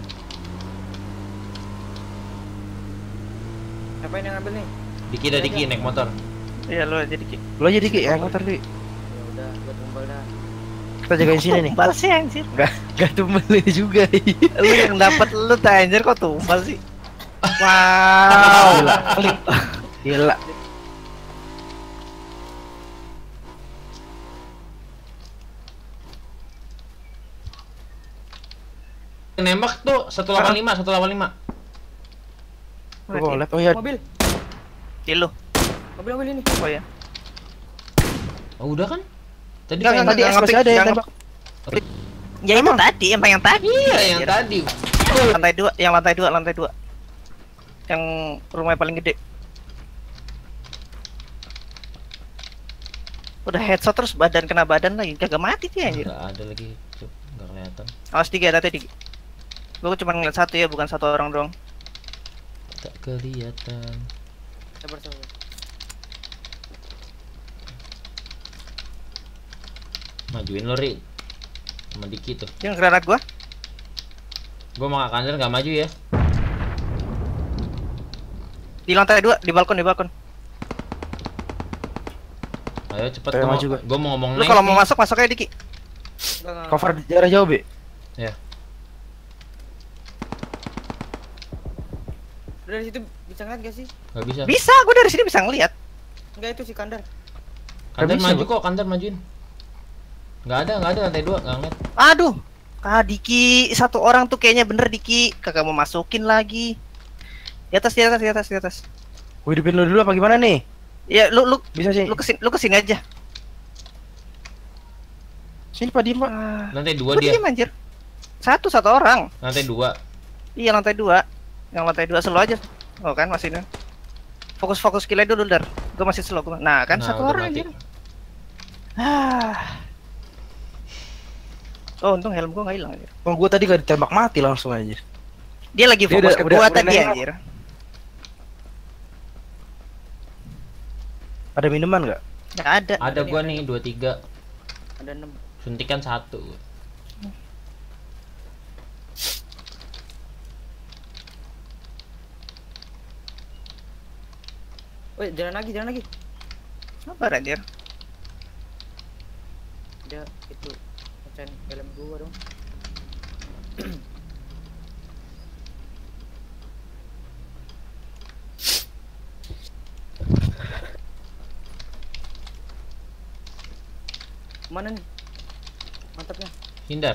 Apa yang ngambil nih? Diki dah Diki naik motor. Iya, lu aja dikit. Lu aja dikit ya motor di. Ya udah, gua tumbal dah. Kita jagain sini nih. Tumbal sih anjir. Gak tumbal ini juga. Lu yang dapat lu tak anjir kok tumbal sih. Wow. Gila. Klik. Gila. Nembak tuh seratus delapan puluh lima, seratus delapan puluh lima. Gua lihat oh ya. Mobil, Di lu. mobil, mobil ini. Oh ya. Oh, udah kan? Tadi Enggak, kayak enggak, Tadi enggak, S masih ada yang enggak. tembak. Ya itu tadi, emang yang tadi. Iya, yang tadi. Lantai dua, yang lantai dua, lantai dua. Yang rumah paling gede. Udah headshot terus badan kena badan lagi, kagak mati sih anjir. Enggak ada lagi, tuh, enggak kelihatan. Awas tiga ada tadi. Gua cuma ngeliat satu ya, bukan satu orang doang. Tak kelihatan. Sabar sabar. Majuin lo, Ri. Sama Diki tuh. Yang granat gua. Gua mau ngak kantor nggak maju ya. Di lantai dua, di balkon, di balkon. Ayo cepet, Ayo gua, maju, mau, gua. gua mau ngomong Lu naik kalau mau nih. masuk, masuk aja Diki. Enggak enggak. Cover jarak jauh, Be. Ya. Dari situ bisa ngeliat gak sih? Gak bisa. Bisa, gua dari sini bisa ngeliat. Enggak, itu si Kandar. Kantor bisa, maju Bang. kok, kantor majuin. Nggak ada, nggak ada lantai dua, nggak ngeliat. Aduh, Kak Diki, satu orang tuh kayaknya bener Diki. Kagak mau masukin lagi. Di atas, di atas, di atas, di atas. Gue hidupin lu dulu apa gimana nih? Ya, lu lu Bisa sih. lu kesini, lu kesini aja. Sini Pak, diem Pak. Lantai dua Gua dia. diem anjir. Satu, satu orang. Lantai dua. Iya, lantai dua. Yang lantai dua slow aja. Oh kan, masih ini. Fokus-fokus kill dulu, Dar. Gua masih slow. Gua. Nah, kan Nah, satu udah orang mati. anjir. Ah. Oh, untung helm gua nggak hilang anjir. Oh, gue tadi gak ditembak mati langsung aja. Dia lagi Dia fokus udah- ke udah- gua udah tadi nengok. anjir. Ada minuman nggak? Nggak ada. Ada gua nih dua tiga. Ada enam. Suntikan satu. Woi, jalan lagi, jalan lagi. Sabar anjir. Dia itu pecahin helm gua dong. Mana nih? Mantapnya. Hindar.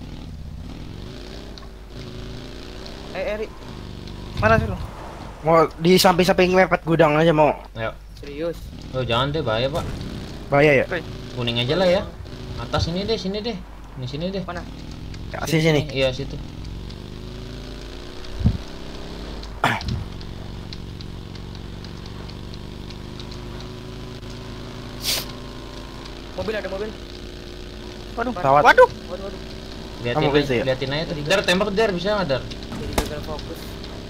Eh, Eri, Mana sih lu? Mau di samping-samping mepet gudang aja mau. Ayo. serius. Oh jangan deh, bahaya pak. Bahaya ya? Kuning aja lah ya. Atas sini deh, sini deh. Ini sini deh. Mana? Ya, sini sini. Iya situ. Mobil, ada mobil. Waduh. Pesawat. Waduh. Waduh, waduh. Liatin, Kamu bisa ya? liatin aja tuh. Dar tembak dar bisa nggak dar? Jadi gagal fokus.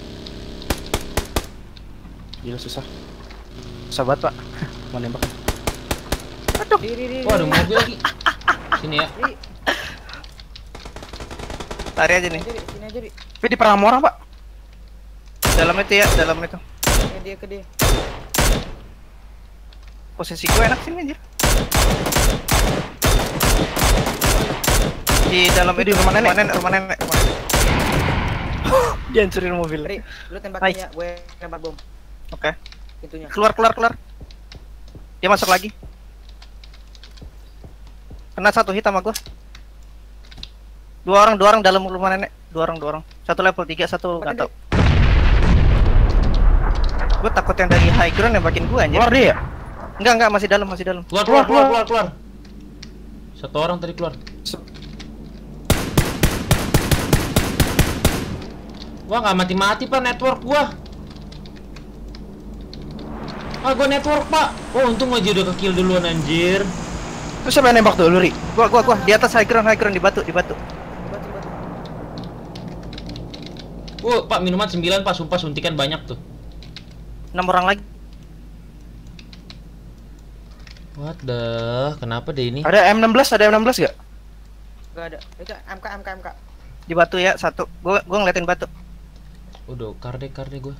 Gila susah. Susah banget Pak. Mau nembak. Di, di, di, Wah ada di. mobil lagi. Sini ya. Di, Lari aja nih. aja, di, sini aja, di. Tapi di perang orang Pak. Dalam itu ya, dalam itu. Ke dia, ke dia. Posisi gue enak sini anjir. Di dalam itu rumah nenek, rumah nenek, rumah nenek. Rumah nenek. Dia hancurin mobil. Ri, lu tembakin Hai. ya, gue nembak bom. Oke. Pintunya. Keluar, keluar, keluar. Dia masuk lagi. Kena satu hit sama gua. Dua orang, dua orang dalam rumah nenek. Dua orang, dua orang. Satu level tiga, satu nggak tahu. Gua takut yang dari high ground nembakin gua anjir. Keluar dia ya? Enggak, enggak, masih dalam, masih dalam. Keluar keluar keluar keluar keluar. Satu orang tadi keluar. Wah nggak mati-mati pak network gua. Ah gua network pak. Oh untung aja udah ke kill duluan anjir. Terus siapa yang nembak tuh lu Ri? Gua, gua, gua di atas high ground, high ground di batu, di batu. Batu, batu. Oh pak minuman sembilan pak sumpah suntikan banyak tuh. Enam orang lagi. What the? Kenapa deh ini? Ada M enam belas, ada M enam belas gak? Gak ada. Itu M K, M K, M K. Di batu ya, satu. Gua, gua ngeliatin batu. Udah kar deh kar deh gua.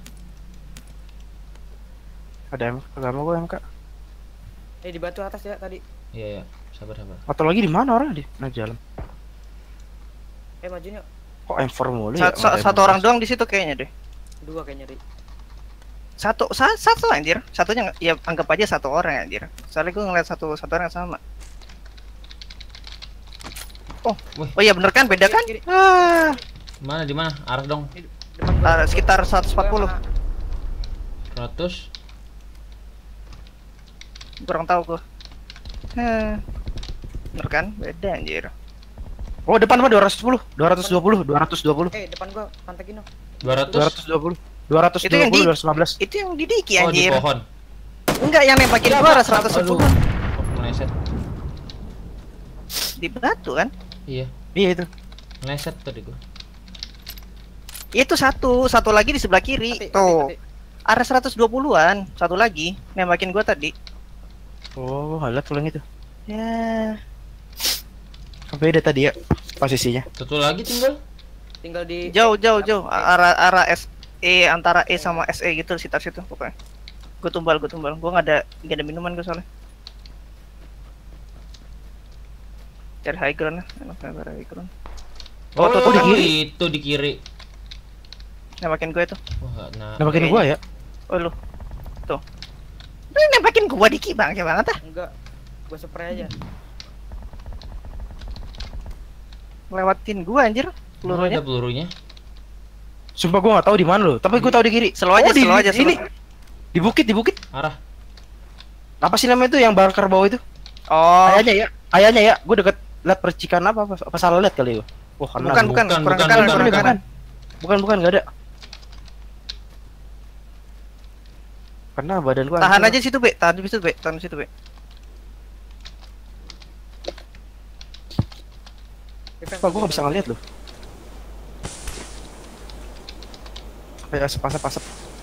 Ada M, gak mau gue M K. Eh, di batu atas ya tadi. Iya ya sabar sabar. Atau lagi di mana orang di? Nah jalan. Eh, majuin yuk. Kok M empat mulu ya? Sa- sa- Ada satu M enam belas. orang doang di situ kayaknya deh. Dua kayaknya, Ri. Satu, sa- satu anjir. Satunya nggak- ya anggap aja satu orang anjir. Soalnya gua ngeliat satu satu orang yang sama. Oh, Wih. oh iya bener kan, beda kan? Kiri, kiri. Ah, Mana di mana? Arah dong. Depan gua. ah, sekitar seratus empat puluh. Seratus. Kurang tahu gua. Heh. Bener kan? Beda anjir. Oh depan mah dua ratus sepuluh, dua ratus dua puluh, dua ratus dua puluh, Eh, depan gua pantekin dong. Dua ratus. dua ratus dua puluh, dua ratus Itu dua yang di- puluh, dua ratus lima belas. Itu yang di Diki Oh di anjir. pohon. Enggak, yang nembakin gua ada seratus Aduh. sepuluh Oh, meleset. di batu kan? Iya. Iya itu. Meleset tadi gua. Itu satu, satu lagi di sebelah kiri. Mati, Tuh. mati, mati. Arah seratus dua puluhan, satu lagi nembakin gua tadi. Oh, halat pulang itu. Ya. Beda tadi ya posisinya. Satu lagi tinggal. Tinggal di Jauh, jauh, jauh. Arah arah S E antara E sama S E gitu sekitar situ pokoknya. Gua tumbal, gua tumbal. Gua nggak ada nggak ada minuman gua soalnya. Cari high ground lah. Enak banget high ground. Oh, tuh, tuh, di kiri. itu di kiri. Nembakin gue itu. Wah, nah. Nembakin gua ya. Oh lu. Tuh. Lu nembakin gua Diki bang, kayak banget ah. enggak. Gua spray aja. Lewatin gua anjir Pelurunya. pelurunya. Ada pelurunya. Sumpah gua nggak tahu di mana lo, tapi gua tahu di kiri. Slow aja, Oh, di, slow aja, ini. slow. Di bukit, di bukit. Arah. Apa sih namanya itu yang bakar bawah itu? Oh, Ayahnya ya. Ayahnya ya. Gua deket lihat percikan apa apa, apa salah lihat kali gua. Wah, bukan, kena bukan, gua. bukan, bukan, kurang ke bukan, kanan, bukan, kurang ke bukan. kanan. Bukan, bukan, nggak ada. Karena badan gua Tahan hancur. aja di situ, Be. Tahan di situ, Be. Tahan di situ, Be. Pak, gua nggak bisa ngeliat loh. Kayak sepasap-pasap.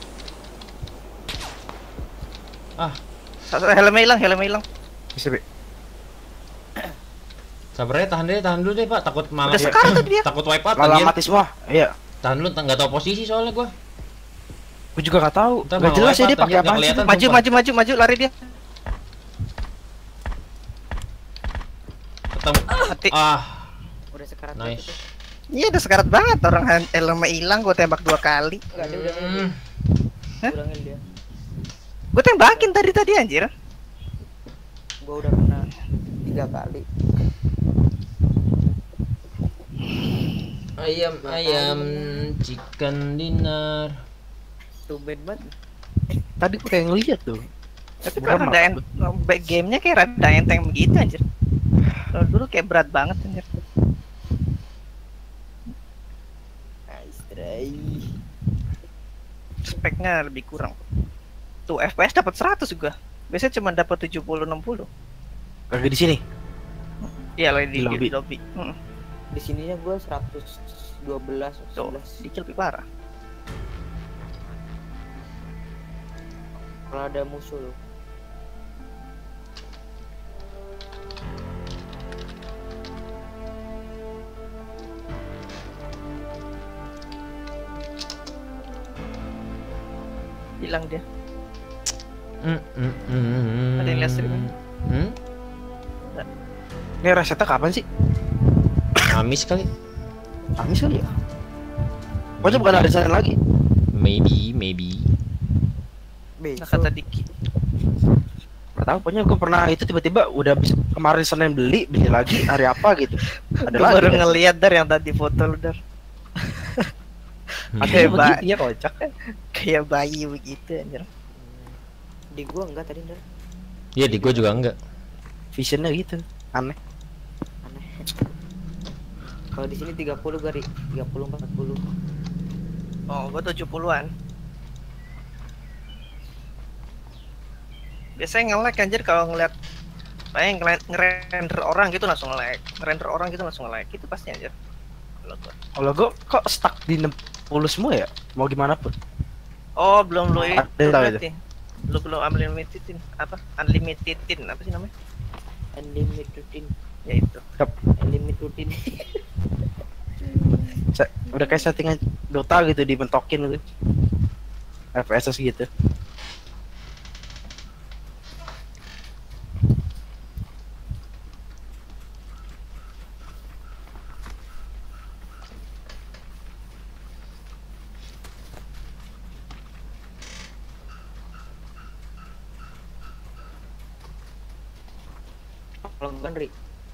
Ah, Satu helmnya hilang, helmnya hilang. Bisa, Be. sabar ya, tahan deh, tahan dulu deh, Pak. Takut malah Udah sekarang tadi dia. takut wipe out Malah anjir. mati semua. Iya. Tahan dulu, nggak tahu posisi soalnya gua. Gua juga nggak tahu. Ntar Nggak malah jelas ya wipe dia out, pakai anjir, apa nggak sih. kelihatan. Maju, sumpah. maju, maju, maju, lari dia. Ketemu. Mati. Ah, Udah sekarat. nice. Iya, udah sekarat banget orang helmnya hilang, gua tembak dua kali. Enggak, dia udah Hmm. ngil. Hah? Udah ngil dia. Gua tembakin tadi tadi anjir. Gua udah kena tiga kali. Ayam, ayam, chicken dinner. Tumben banget. Tadi gua kayak ngeliat tuh. Tapi Bukan kan rada en- back gamenya kayak rada enteng begitu anjir. Kalau dulu kayak berat banget anjir. Speknya lebih kurang. Tuh F P S dapat seratus gua. Biasanya cuma dapat tujuh puluh enam puluh. Lagi di sini. Iya, lagi di Di lobby. di lobby. Hmm. Di sininya gua seratus dua belas, Tuh, sebelas. dikit lebih parah. Kalau ada musuh loh. Hilang dia. Hmm, hmm, hmm. Ada yang lihat streamnya? Hmm? Ini resetnya kapan sih? Kamis kali. Kamis kali ya? Pokoknya bukan ada sana lagi. Maybe, maybe. Nah, kata Diki. Gak tahu, pokoknya gue pernah itu tiba-tiba udah bisa, kemarin Senin beli, beli lagi hari apa gitu. Ada Gua lagi. baru kan? ngeliat Dar yang tadi foto lu Dar. Hmm. Ada Kayak begitu ba- ya kocak. kayak bayi begitu anjir. Di gua enggak tadi Ndar. Ya di gua juga enggak. Visionnya gitu, aneh. Aneh. Kalau di sini tiga puluh gari, tiga puluh empat puluh. Oh, gua tujuh puluhan. Biasanya nge-lag anjir kalau ngeliat kayak ngeliat ngerender orang gitu langsung nge-lag. Ngerender orang gitu langsung nge-lag. Itu pasti anjir. Kalau gua. Kalau gue kok stuck di enam puluh semua ya? Mau gimana pun. Oh, belum lo itu Ada yang tahu itu? berarti. Lu belum unlimitedin apa? Unlimitedin apa sih namanya? Unlimited routine, Ya itu. unlimited routine. Sa- Udah kayak settingan Dota gitu, dibentokin gitu. F P S gitu. Kalau bukan Ri,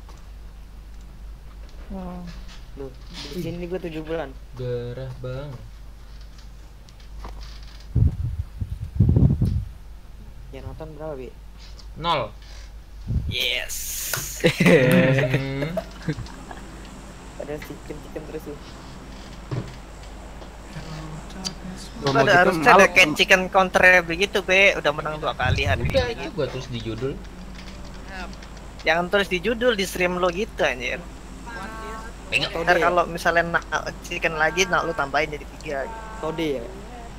Hmm. Duh, di sini gua tujuh bulan. Gerah bang. Yang nonton berapa, Bi? Nol. Yes. Hmm. Ada chicken-chicken terus tuh. Lu ada harusnya ada kayak chicken counter begitu, Be. Udah menang dua kali hari Udah ini. itu gua terus di judul. Jangan tulis di judul di stream lo gitu anjir. Ntar kalau misalnya nak chicken lagi, nak lu tambahin jadi tiga. Tode ya.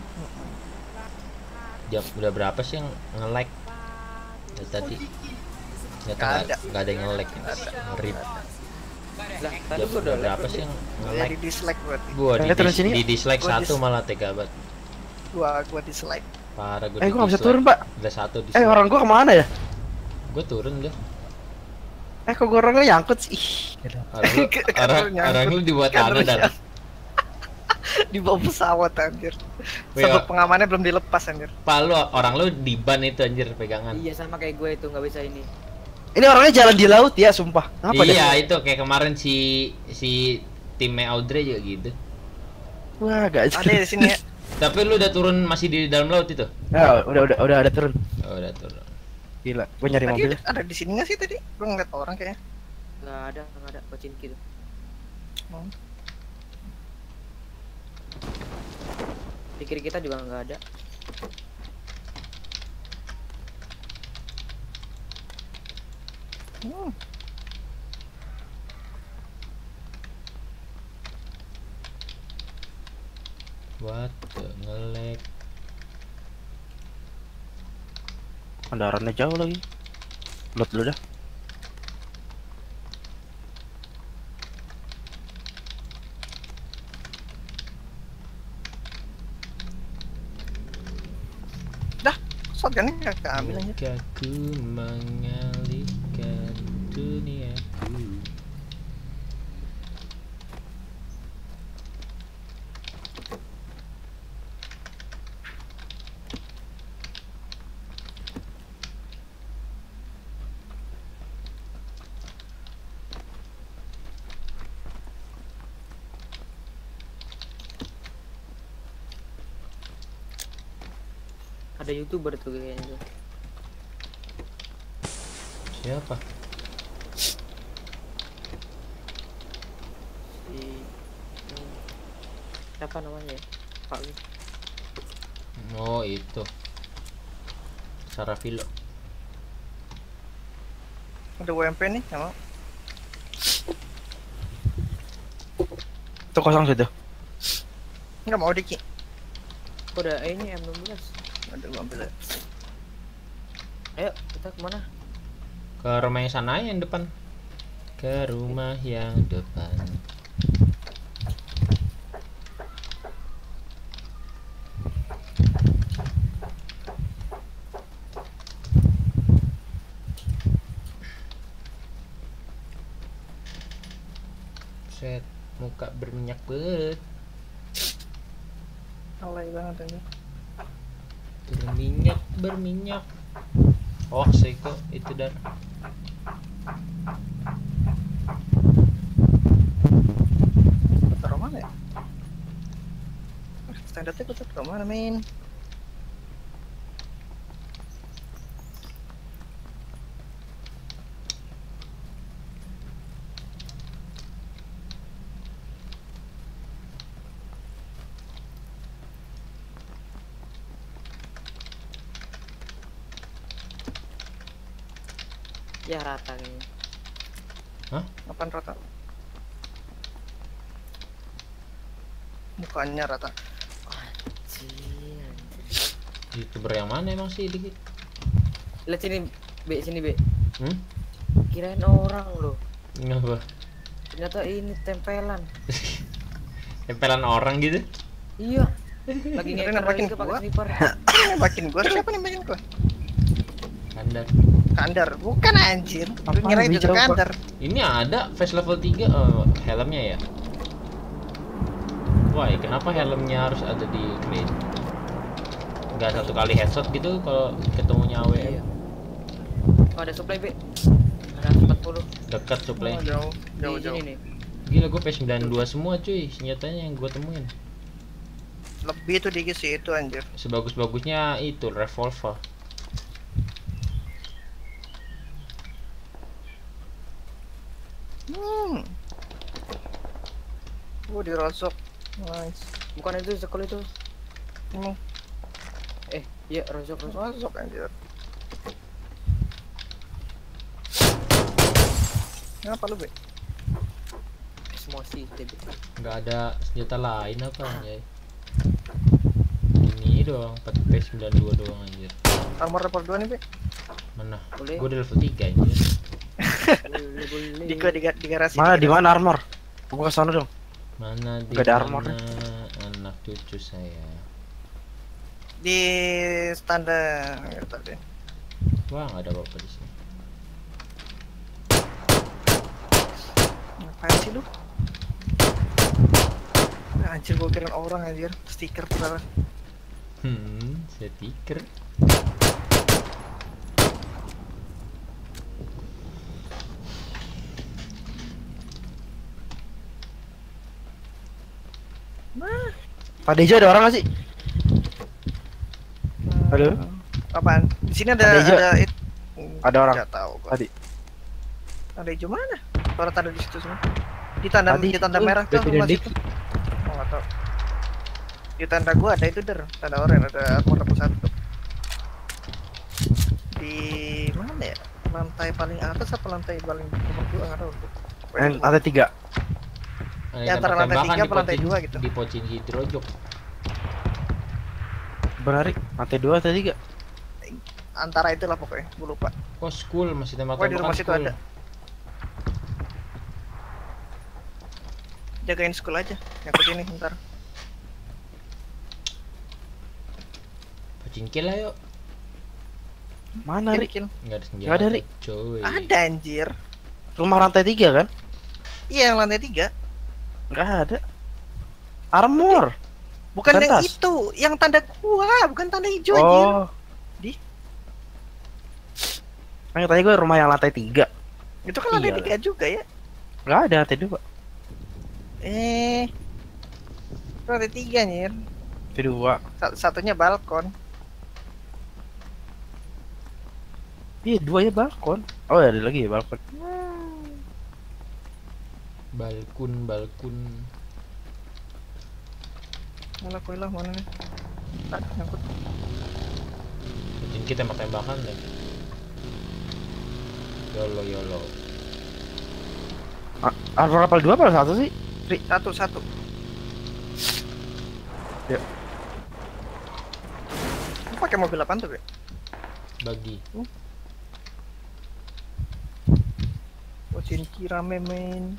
Jam udah berapa sih yang nge-lag? Ya, tadi nggak Nggak ada. nggak ada yang nge-lag. Rip. Lah, tadi Jam gua udah udah berapa sih yang nge-lag? Jadi dislike berarti. Gua di, Kayaknya turun dis- sini di dislike Gua satu dis- malah tega banget. Gua gua dislike. Parah gua. Eh, di gua nggak bisa dislike. turun, Pak. Udah satu di. Eh, orang gua kemana ya? Gua turun dah. Eh, kok gua orangnya nyangkut sih? Ih, Orang lu, orang, Nyangkut. orang lu dibuat Kan anu dan. Di bawah pesawat anjir. Wih, Sabuk pengamannya belum dilepas anjir. Pak lu orang lu di ban itu anjir pegangan. Iya sama kayak gue itu nggak bisa ini. Ini orangnya jalan di laut ya, sumpah. Apa Iya itu kayak kemarin si si timnya Audrey juga gitu. Wah, gak Ada di sini ya. Tapi lu udah turun masih di dalam laut itu? Nah, udah udah udah ada turun. Oh, udah turun. Gila, gua nyari Tadi mobil. ada, ada di sini nggak sih tadi? Gua ngeliat orang kayaknya. Nggak ada, nggak ada Kocinki tuh. Oh. Di kiri kita juga nggak ada. Hmm. What the nge-lag. Kendaraannya jauh lagi. Load dulu dah. Shotgunnya nggak keambil aja. Jika ku mengalihkan duniaku. Ada YouTuber tuh kayaknya tuh. Siapa? Si hmm, siapa namanya? Pak Lu. Oh itu Sarafilo. Ada W M P nih, nggak mau. Itu kosong situ. Nggak mau Diki. Kok ada eh, ini M enam belas. Ada gua ambil. Ayo kita kemana? Ke rumah yang sana yang depan. Ke rumah yang depan. Set muka berminyak banget. Alay banget aja. Berminyak berminyak. Oh seko itu dan. Taruh mana ya? Standarnya gua taruh mana main? Ya rata kayaknya. Hah? Apaan rata? Mukanya rata. Anjir. YouTuber yang mana emang sih dikit? Lihat sini, B sini B. Hmm? Kirain orang loh. Kenapa? Ternyata ini tempelan. Tempelan orang gitu? Iya. Lagi Ada ngeker nembakin lagi pakai gua. sniper. Nembakin gua, siapa nembakin gua? Kandar. Kandar, bukan anjir. Lu Apaan, ngira itu hijau, Pak? Kandar. Ini ada face level tiga oh, helmnya ya? Wah, ya kenapa helmnya harus ada di crate? Enggak satu kali headshot gitu kalau ketemunya A W M. Iya. Oh, ada supply B. Ada empat puluh. Dekat supply. Oh, jauh, jauh, Di jauh. sini nih. Gila gue P sembilan puluh dua semua cuy, senjatanya yang gue temuin. Lebih tuh dikit sih itu anjir. Sebagus-bagusnya itu revolver. Hmm. Gua dirosok. Nice. Bukan itu sekolah itu. Hmm. Eh, iya rosok rosok. Rosok anjir. Kenapa lu, Be? S Emosi jadi. Nggak ada senjata lain apa anjay? Ini doang, empat P sembilan dua doang anjir. Armor level dua nih, Be. Mana? Boleh. Gue udah level tiga anjir. Boleh, boleh. Di gua di, ga- di garasi. Mana di di mana armor? Gua ke sana dong. Mana di Nggak ada armor. mana anak cucu saya? Di standar gitu deh. Wah, nggak ada apa-apa di sini. Ngapain sih lu? Nah, anjir gua kirain orang anjir, stiker terus. Hmm, stiker. Pak Dejo ada orang nggak sih? Halo? Apaan? Di sini ada Ada hijau. ada it- Ada orang. Nggak tahu gua. Tadi. Ada hijau mana? Orang tanda di situ semua. Di tanda Tadi di tanda itu, merah tuh Presiden rumah Diki. situ. Oh, nggak tahu. Di tanda gua ada itu der, tanda oranye ada armor level satu. Di mana ya? Lantai paling atas apa lantai paling nomor dua nggak tahu. Eh, lantai tiga. Ada Ya, antara lantai tembak-tembakan tiga di apa lantai pocin- dua gitu. Di pocin hidrojok. Benar, lantai dua atau tiga? Antara itulah pokoknya, gua lupa. Oh, school masih Pokoknya di tembak-tembakan rumah situ school. ada. Jagain school aja, yang kesini ntar. Pocin kill ayo. Mana, Ri? Kill. Nggak ada senjata. Nggak ada, Ri. Coy. Ada anjir. Rumah lantai tiga kan? Iya yang lantai tiga. Nggak ada. Armor. Bukan yang Pentas. itu, yang tanda gua, bukan tanda hijau anjir. Oh. Di? Kan tadi gue rumah yang lantai tiga. Itu kan lantai Iya. tiga juga ya. Nggak ada lantai dua. Eh. Itu lantai tiga anjir. Lantai dua. Sa- Satunya balkon. Iya, dua ya balkon. Oh, ada lagi ya balkon. Balkun, balkun. Mana koilah mana nih? Tak nyangkut. Pocin kita tembak-tembakan deh. Yolo yolo. Armor level dua apa satu sih? Satu satu. Ya. Lu pakai mobil apaan tuh, Be? Bagi. Pocin rame main.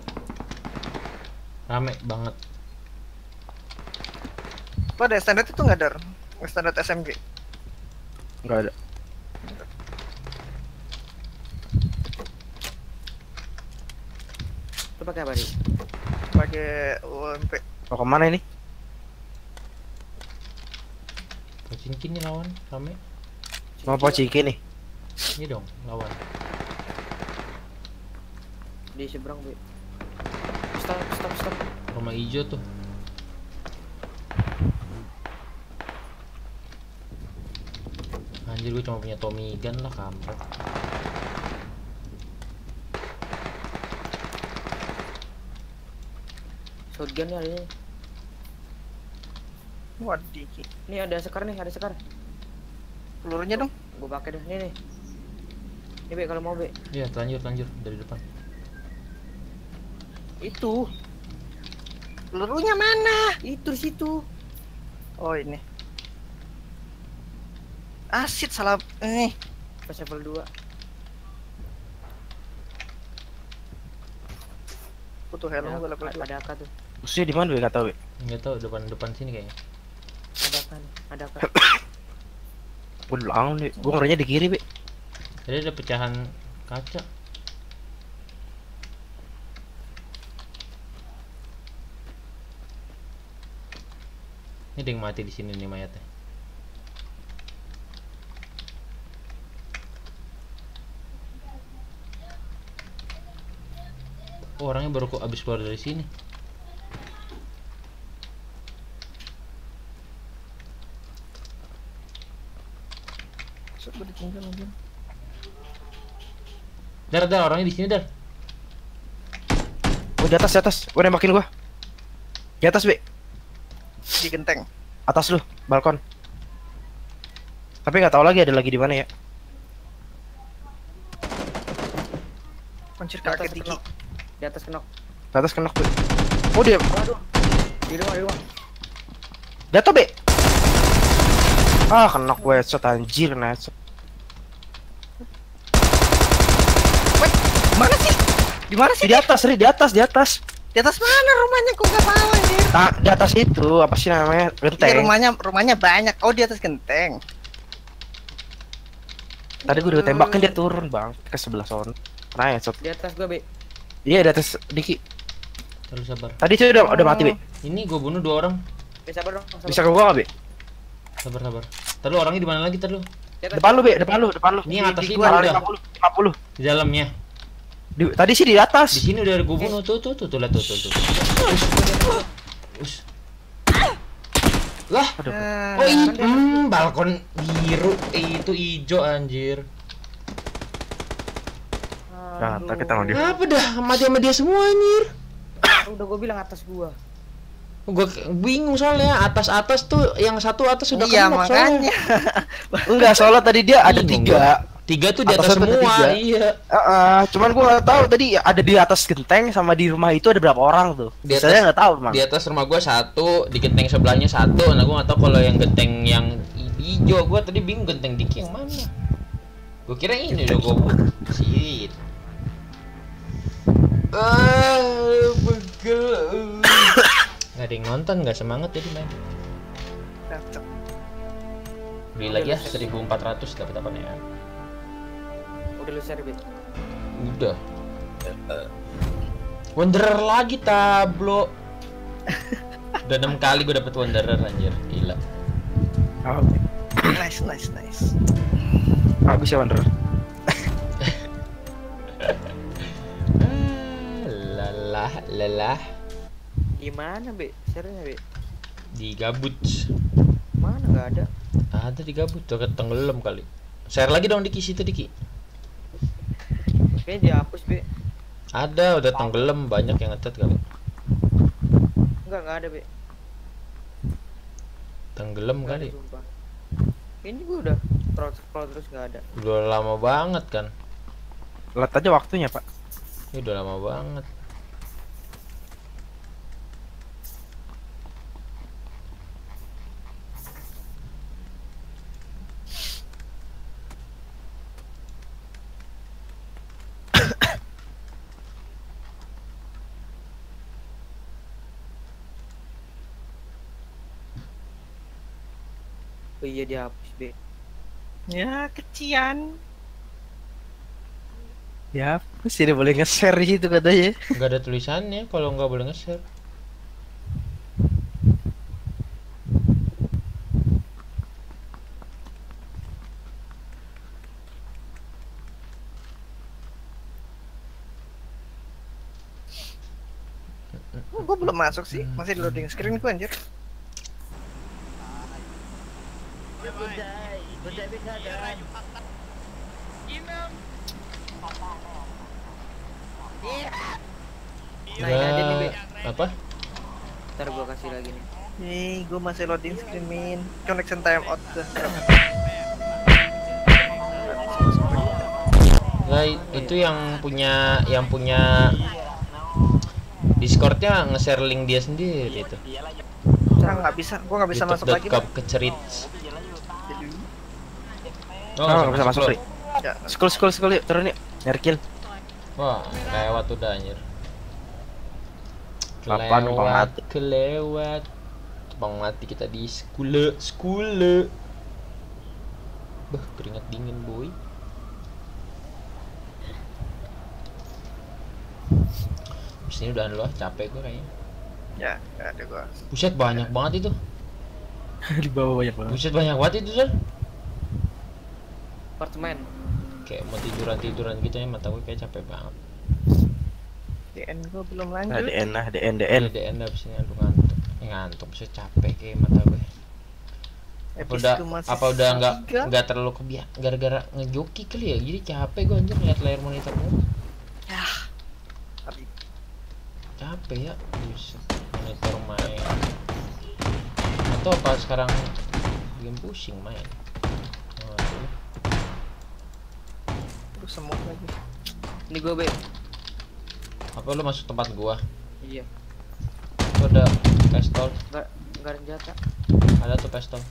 Rame banget. Lu ada standar itu nggak dar? Standar S M G. Nggak ada. Lu pakai apa, Ri? Pakai U M P. Mau kemana ini? Pocin kini lawan rame. Mau Pociki nih. Ini dong lawan. Di seberang, Be. Stop, stop, stop. Rumah hijau tuh. Anjir gue cuma punya Tommy gun lah kampret. Shotgun nih adanya. Waduh, Nih ada sekar nih, ada sekar. pelurunya dong. Gua pakai dah. Nih nih. Nih, Be, kalau mau, Be. Iya, telanjur telanjur dari depan. Itu. Pelurunya mana? Itu di situ. Oh ini. Asit salah. Eh. Pas level dua. Butuh helm Ada, gua level dua. ada AK tuh. Musuhnya di mana? Nggak tahu. Be. Nggak tahu depan depan sini kayaknya. Ada AK nih. Ada AK. Gue ulang nih. Gue ngerinya di kiri, Be. Tadi ada pecahan kaca. Ini ada yang mati di sini nih mayatnya. Oh, orangnya baru kok abis keluar dari sini. Coba ditinggal aja. Dar, dar, orangnya di sini, dar. Oh, di atas, di atas. Gue nembakin gua. Di atas, Be. Di genteng. Atas lu, balkon. Tapi nggak tahu lagi ada lagi di mana ya. Pancir Di atas kakek tinggi. kenok. Di atas kenok. Ke atas kena gue. Oh dia. Waduh. Di rumah, di rumah. Jatuh be. Ah kena gue headshot anjir kena headshot. Wait, mana sih? Di mana sih? Di atas, Ri, di atas, di atas. Di atas mana rumahnya? Kok nggak tahu anjir? Nah, di atas itu apa sih namanya? Iya, Genteng. rumahnya rumahnya banyak. Oh, di atas genteng. Tadi gue udah tembakin dia turun bang ke sebelah sono. Nah headshot. Di atas gua, Be. Iya di atas Diki. Terus sabar. Tadi cuy udah udah mati be. Ini gue bunuh dua orang. Be, sabar dong. Sabar. Bisa ke gua nggak be? Sabar sabar. Tadi orangnya di mana lagi tadi lu? Di atas. Depan lu be, depan lu, depan lu. Ini yang atas Di lima gua, udah. lima puluh, lima puluh. Di dalamnya. Di, tadi sih di atas. Di sini udah ada gue bunuh tuh tuh tuh tuh lihat tuh tuh tuh. Us. Lah, Aduh. oh ini hmm, balkon biru eh, itu hijau anjir. Nah, ntar kita mau dia. Apa dah mati sama dia semua anjir. Udah gua bilang atas gua. Gue bingung soalnya atas-atas tuh yang satu atas sudah Iya, kena makanya. Enggak, soalnya tadi dia ada Bingung tiga. Tiga tuh di atas Atasnya ada semua, tiga. iya. Heeh, cuman gua nggak tahu tadi ada di atas genteng sama di rumah itu ada berapa orang tuh. Di atas- Saya nggak tahu, Mang. Di atas rumah gue satu, di genteng sebelahnya satu. Nah gue nggak tahu kalau yang genteng yang hijau. Gue tadi bingung genteng Diki yang mana. Gue kira ini udah gue shit. Ah, begel. Gak ada yang nonton, nggak semangat jadi main. Beli lagi ya seribu empat ratus dapat apa nih ya? Udah lu share, Be. Udah. Wanderer lagi tablo. Udah enam kali gue dapet Wanderer anjir, gila. Oh, Nice, nice, nice. habis ya Wanderer. Lelah, lelah Gimana, Be? Share-nya, Be? di gabut. Mana enggak ada? Ada di gabut, tuh tenggelam kali. Share lagi dong Diki situ Diki. Kayaknya dihapus, Be. Ada, udah tenggelam banyak yang ngetet kali. Enggak, enggak ada, Be. Tenggelam Enggak ada, kali. sumpah. Ini gua udah scroll scroll terus enggak ada. Udah lama banget kan. Lihat aja waktunya, Pak. Ini udah lama banget. Oh iya dihapus, Be. Ya, kecian. Ya, pasti dia boleh nge-share di situ katanya. Nggak ada tulisannya kalau nggak boleh nge-share. Oh, gua belum masuk sih. Masih di loading screen gua anjir. Nah, ini ada nih, Be. Apa? Ntar gua kasih lagi nih. Nih, gua masih loading screen min. Connection time out dah. Nah, itu yang punya yang punya Discordnya nge-share link dia sendiri itu. Nah, nggak bisa. Gua nggak bisa masuk lagi. youtube dot com kecerit. Oh, nggak bisa masuk, lu. Ri. Scroll, scroll, scroll yuk, turun yuk. Nyari kill. Wah, lewat udah anjir. Kapan numpang Kelewat, mati? kelewat. Numpang mati kita di skule, skule. Beh, keringat dingin, boy. Abis ini udahan lu ah, capek gue kayaknya. Ya, nggak ada gua. Buset, banyak banget itu. Di bawah banyak banget. Buset, banyak banget itu, Sir. Apartemen. Kayak mau tiduran-tiduran gitu ya, mata gue kayak capek banget. D N gua belum Nah, lanjut. D N lah, D N, D N. N D N abis ini aduh ngantuk. Eh, ngantuk, buset capek kayak mata gue. Apa udah apa udah nggak nggak terlalu kebiak gara-gara ngejoki kali ya, jadi capek gue anjir ngeliat layar monitor mulu. Ya. Tapi Capek ya, buset. Monitor main. Atau apa sekarang game pusing main. Waduh. terus semut lagi. Ini gua, Be. Apa lu masuk tempat gua? Iya. Itu ada pistol. Enggak enggak ada senjata. Ada tuh pistol.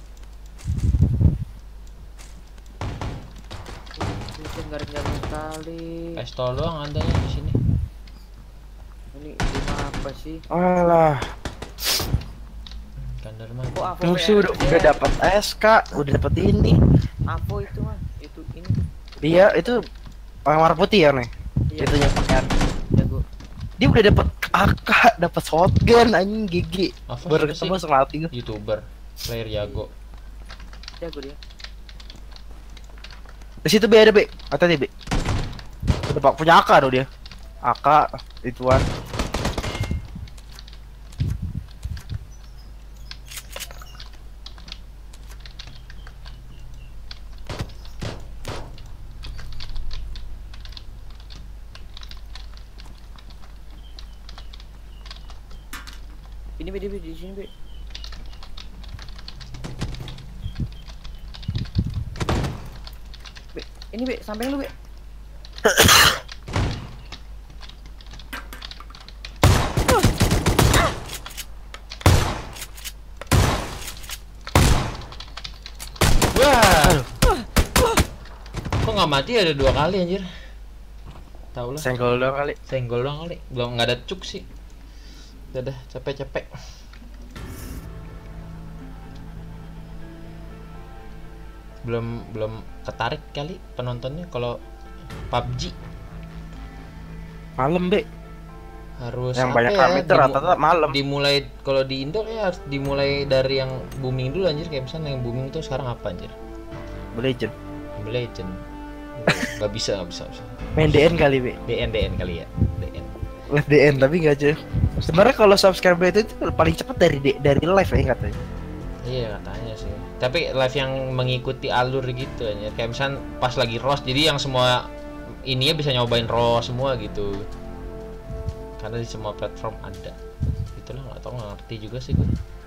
Itu enggak ada senjata sekali. Pistol doang adanya di sini. Ini ini apa sih? Alah, Kandar mah. Kok Avo musuh udah, udah dapat S K, udah dapat ini. Avo itu mah, itu ini. Dia itu orang warna putih ya nih. Iya. Itunya pakaian. Jago. Dia udah dapat A K, dapat shotgun anjing G G. Apa Baru sih? ketemu sengalti gue. YouTuber, player jago. Jago dia. Di situ B ada B, hati-hati B. Udah pak punya A K tuh dia. A K ituan. Ini B, di B, di sini B. B, ini B, samping lu B. Wah. Kok nggak mati ada dua kali anjir? Tahu lah. Senggol doang kali. Senggol doang kali. Belum nggak ada cuk sih. Udah dah, capek-capek. Belum belum ketarik kali penontonnya kalau P U B G. Malam B. Harus Yang apa banyak ya, kami itu dimu- rata-rata malam. Dimulai kalau di Indo ya harus dimulai dari yang booming dulu anjir, kayak misalnya yang booming itu sekarang apa anjir? Legend. Mobile Legend. Nggak bisa, nggak bisa, nggak bisa. Main D N kali B. D N D N kali ya. D N. Live D N tapi nggak aja. Sebenarnya kalau subscriber itu, itu paling cepat dari D- dari live ya katanya. Iya katanya sih. Tapi live yang mengikuti alur gitu anjir. Kayak misalnya pas lagi roast, jadi yang semua ininya bisa nyobain roast semua gitu. Karena di semua platform ada. Itulah, nggak tahu, nggak ngerti juga sih gue.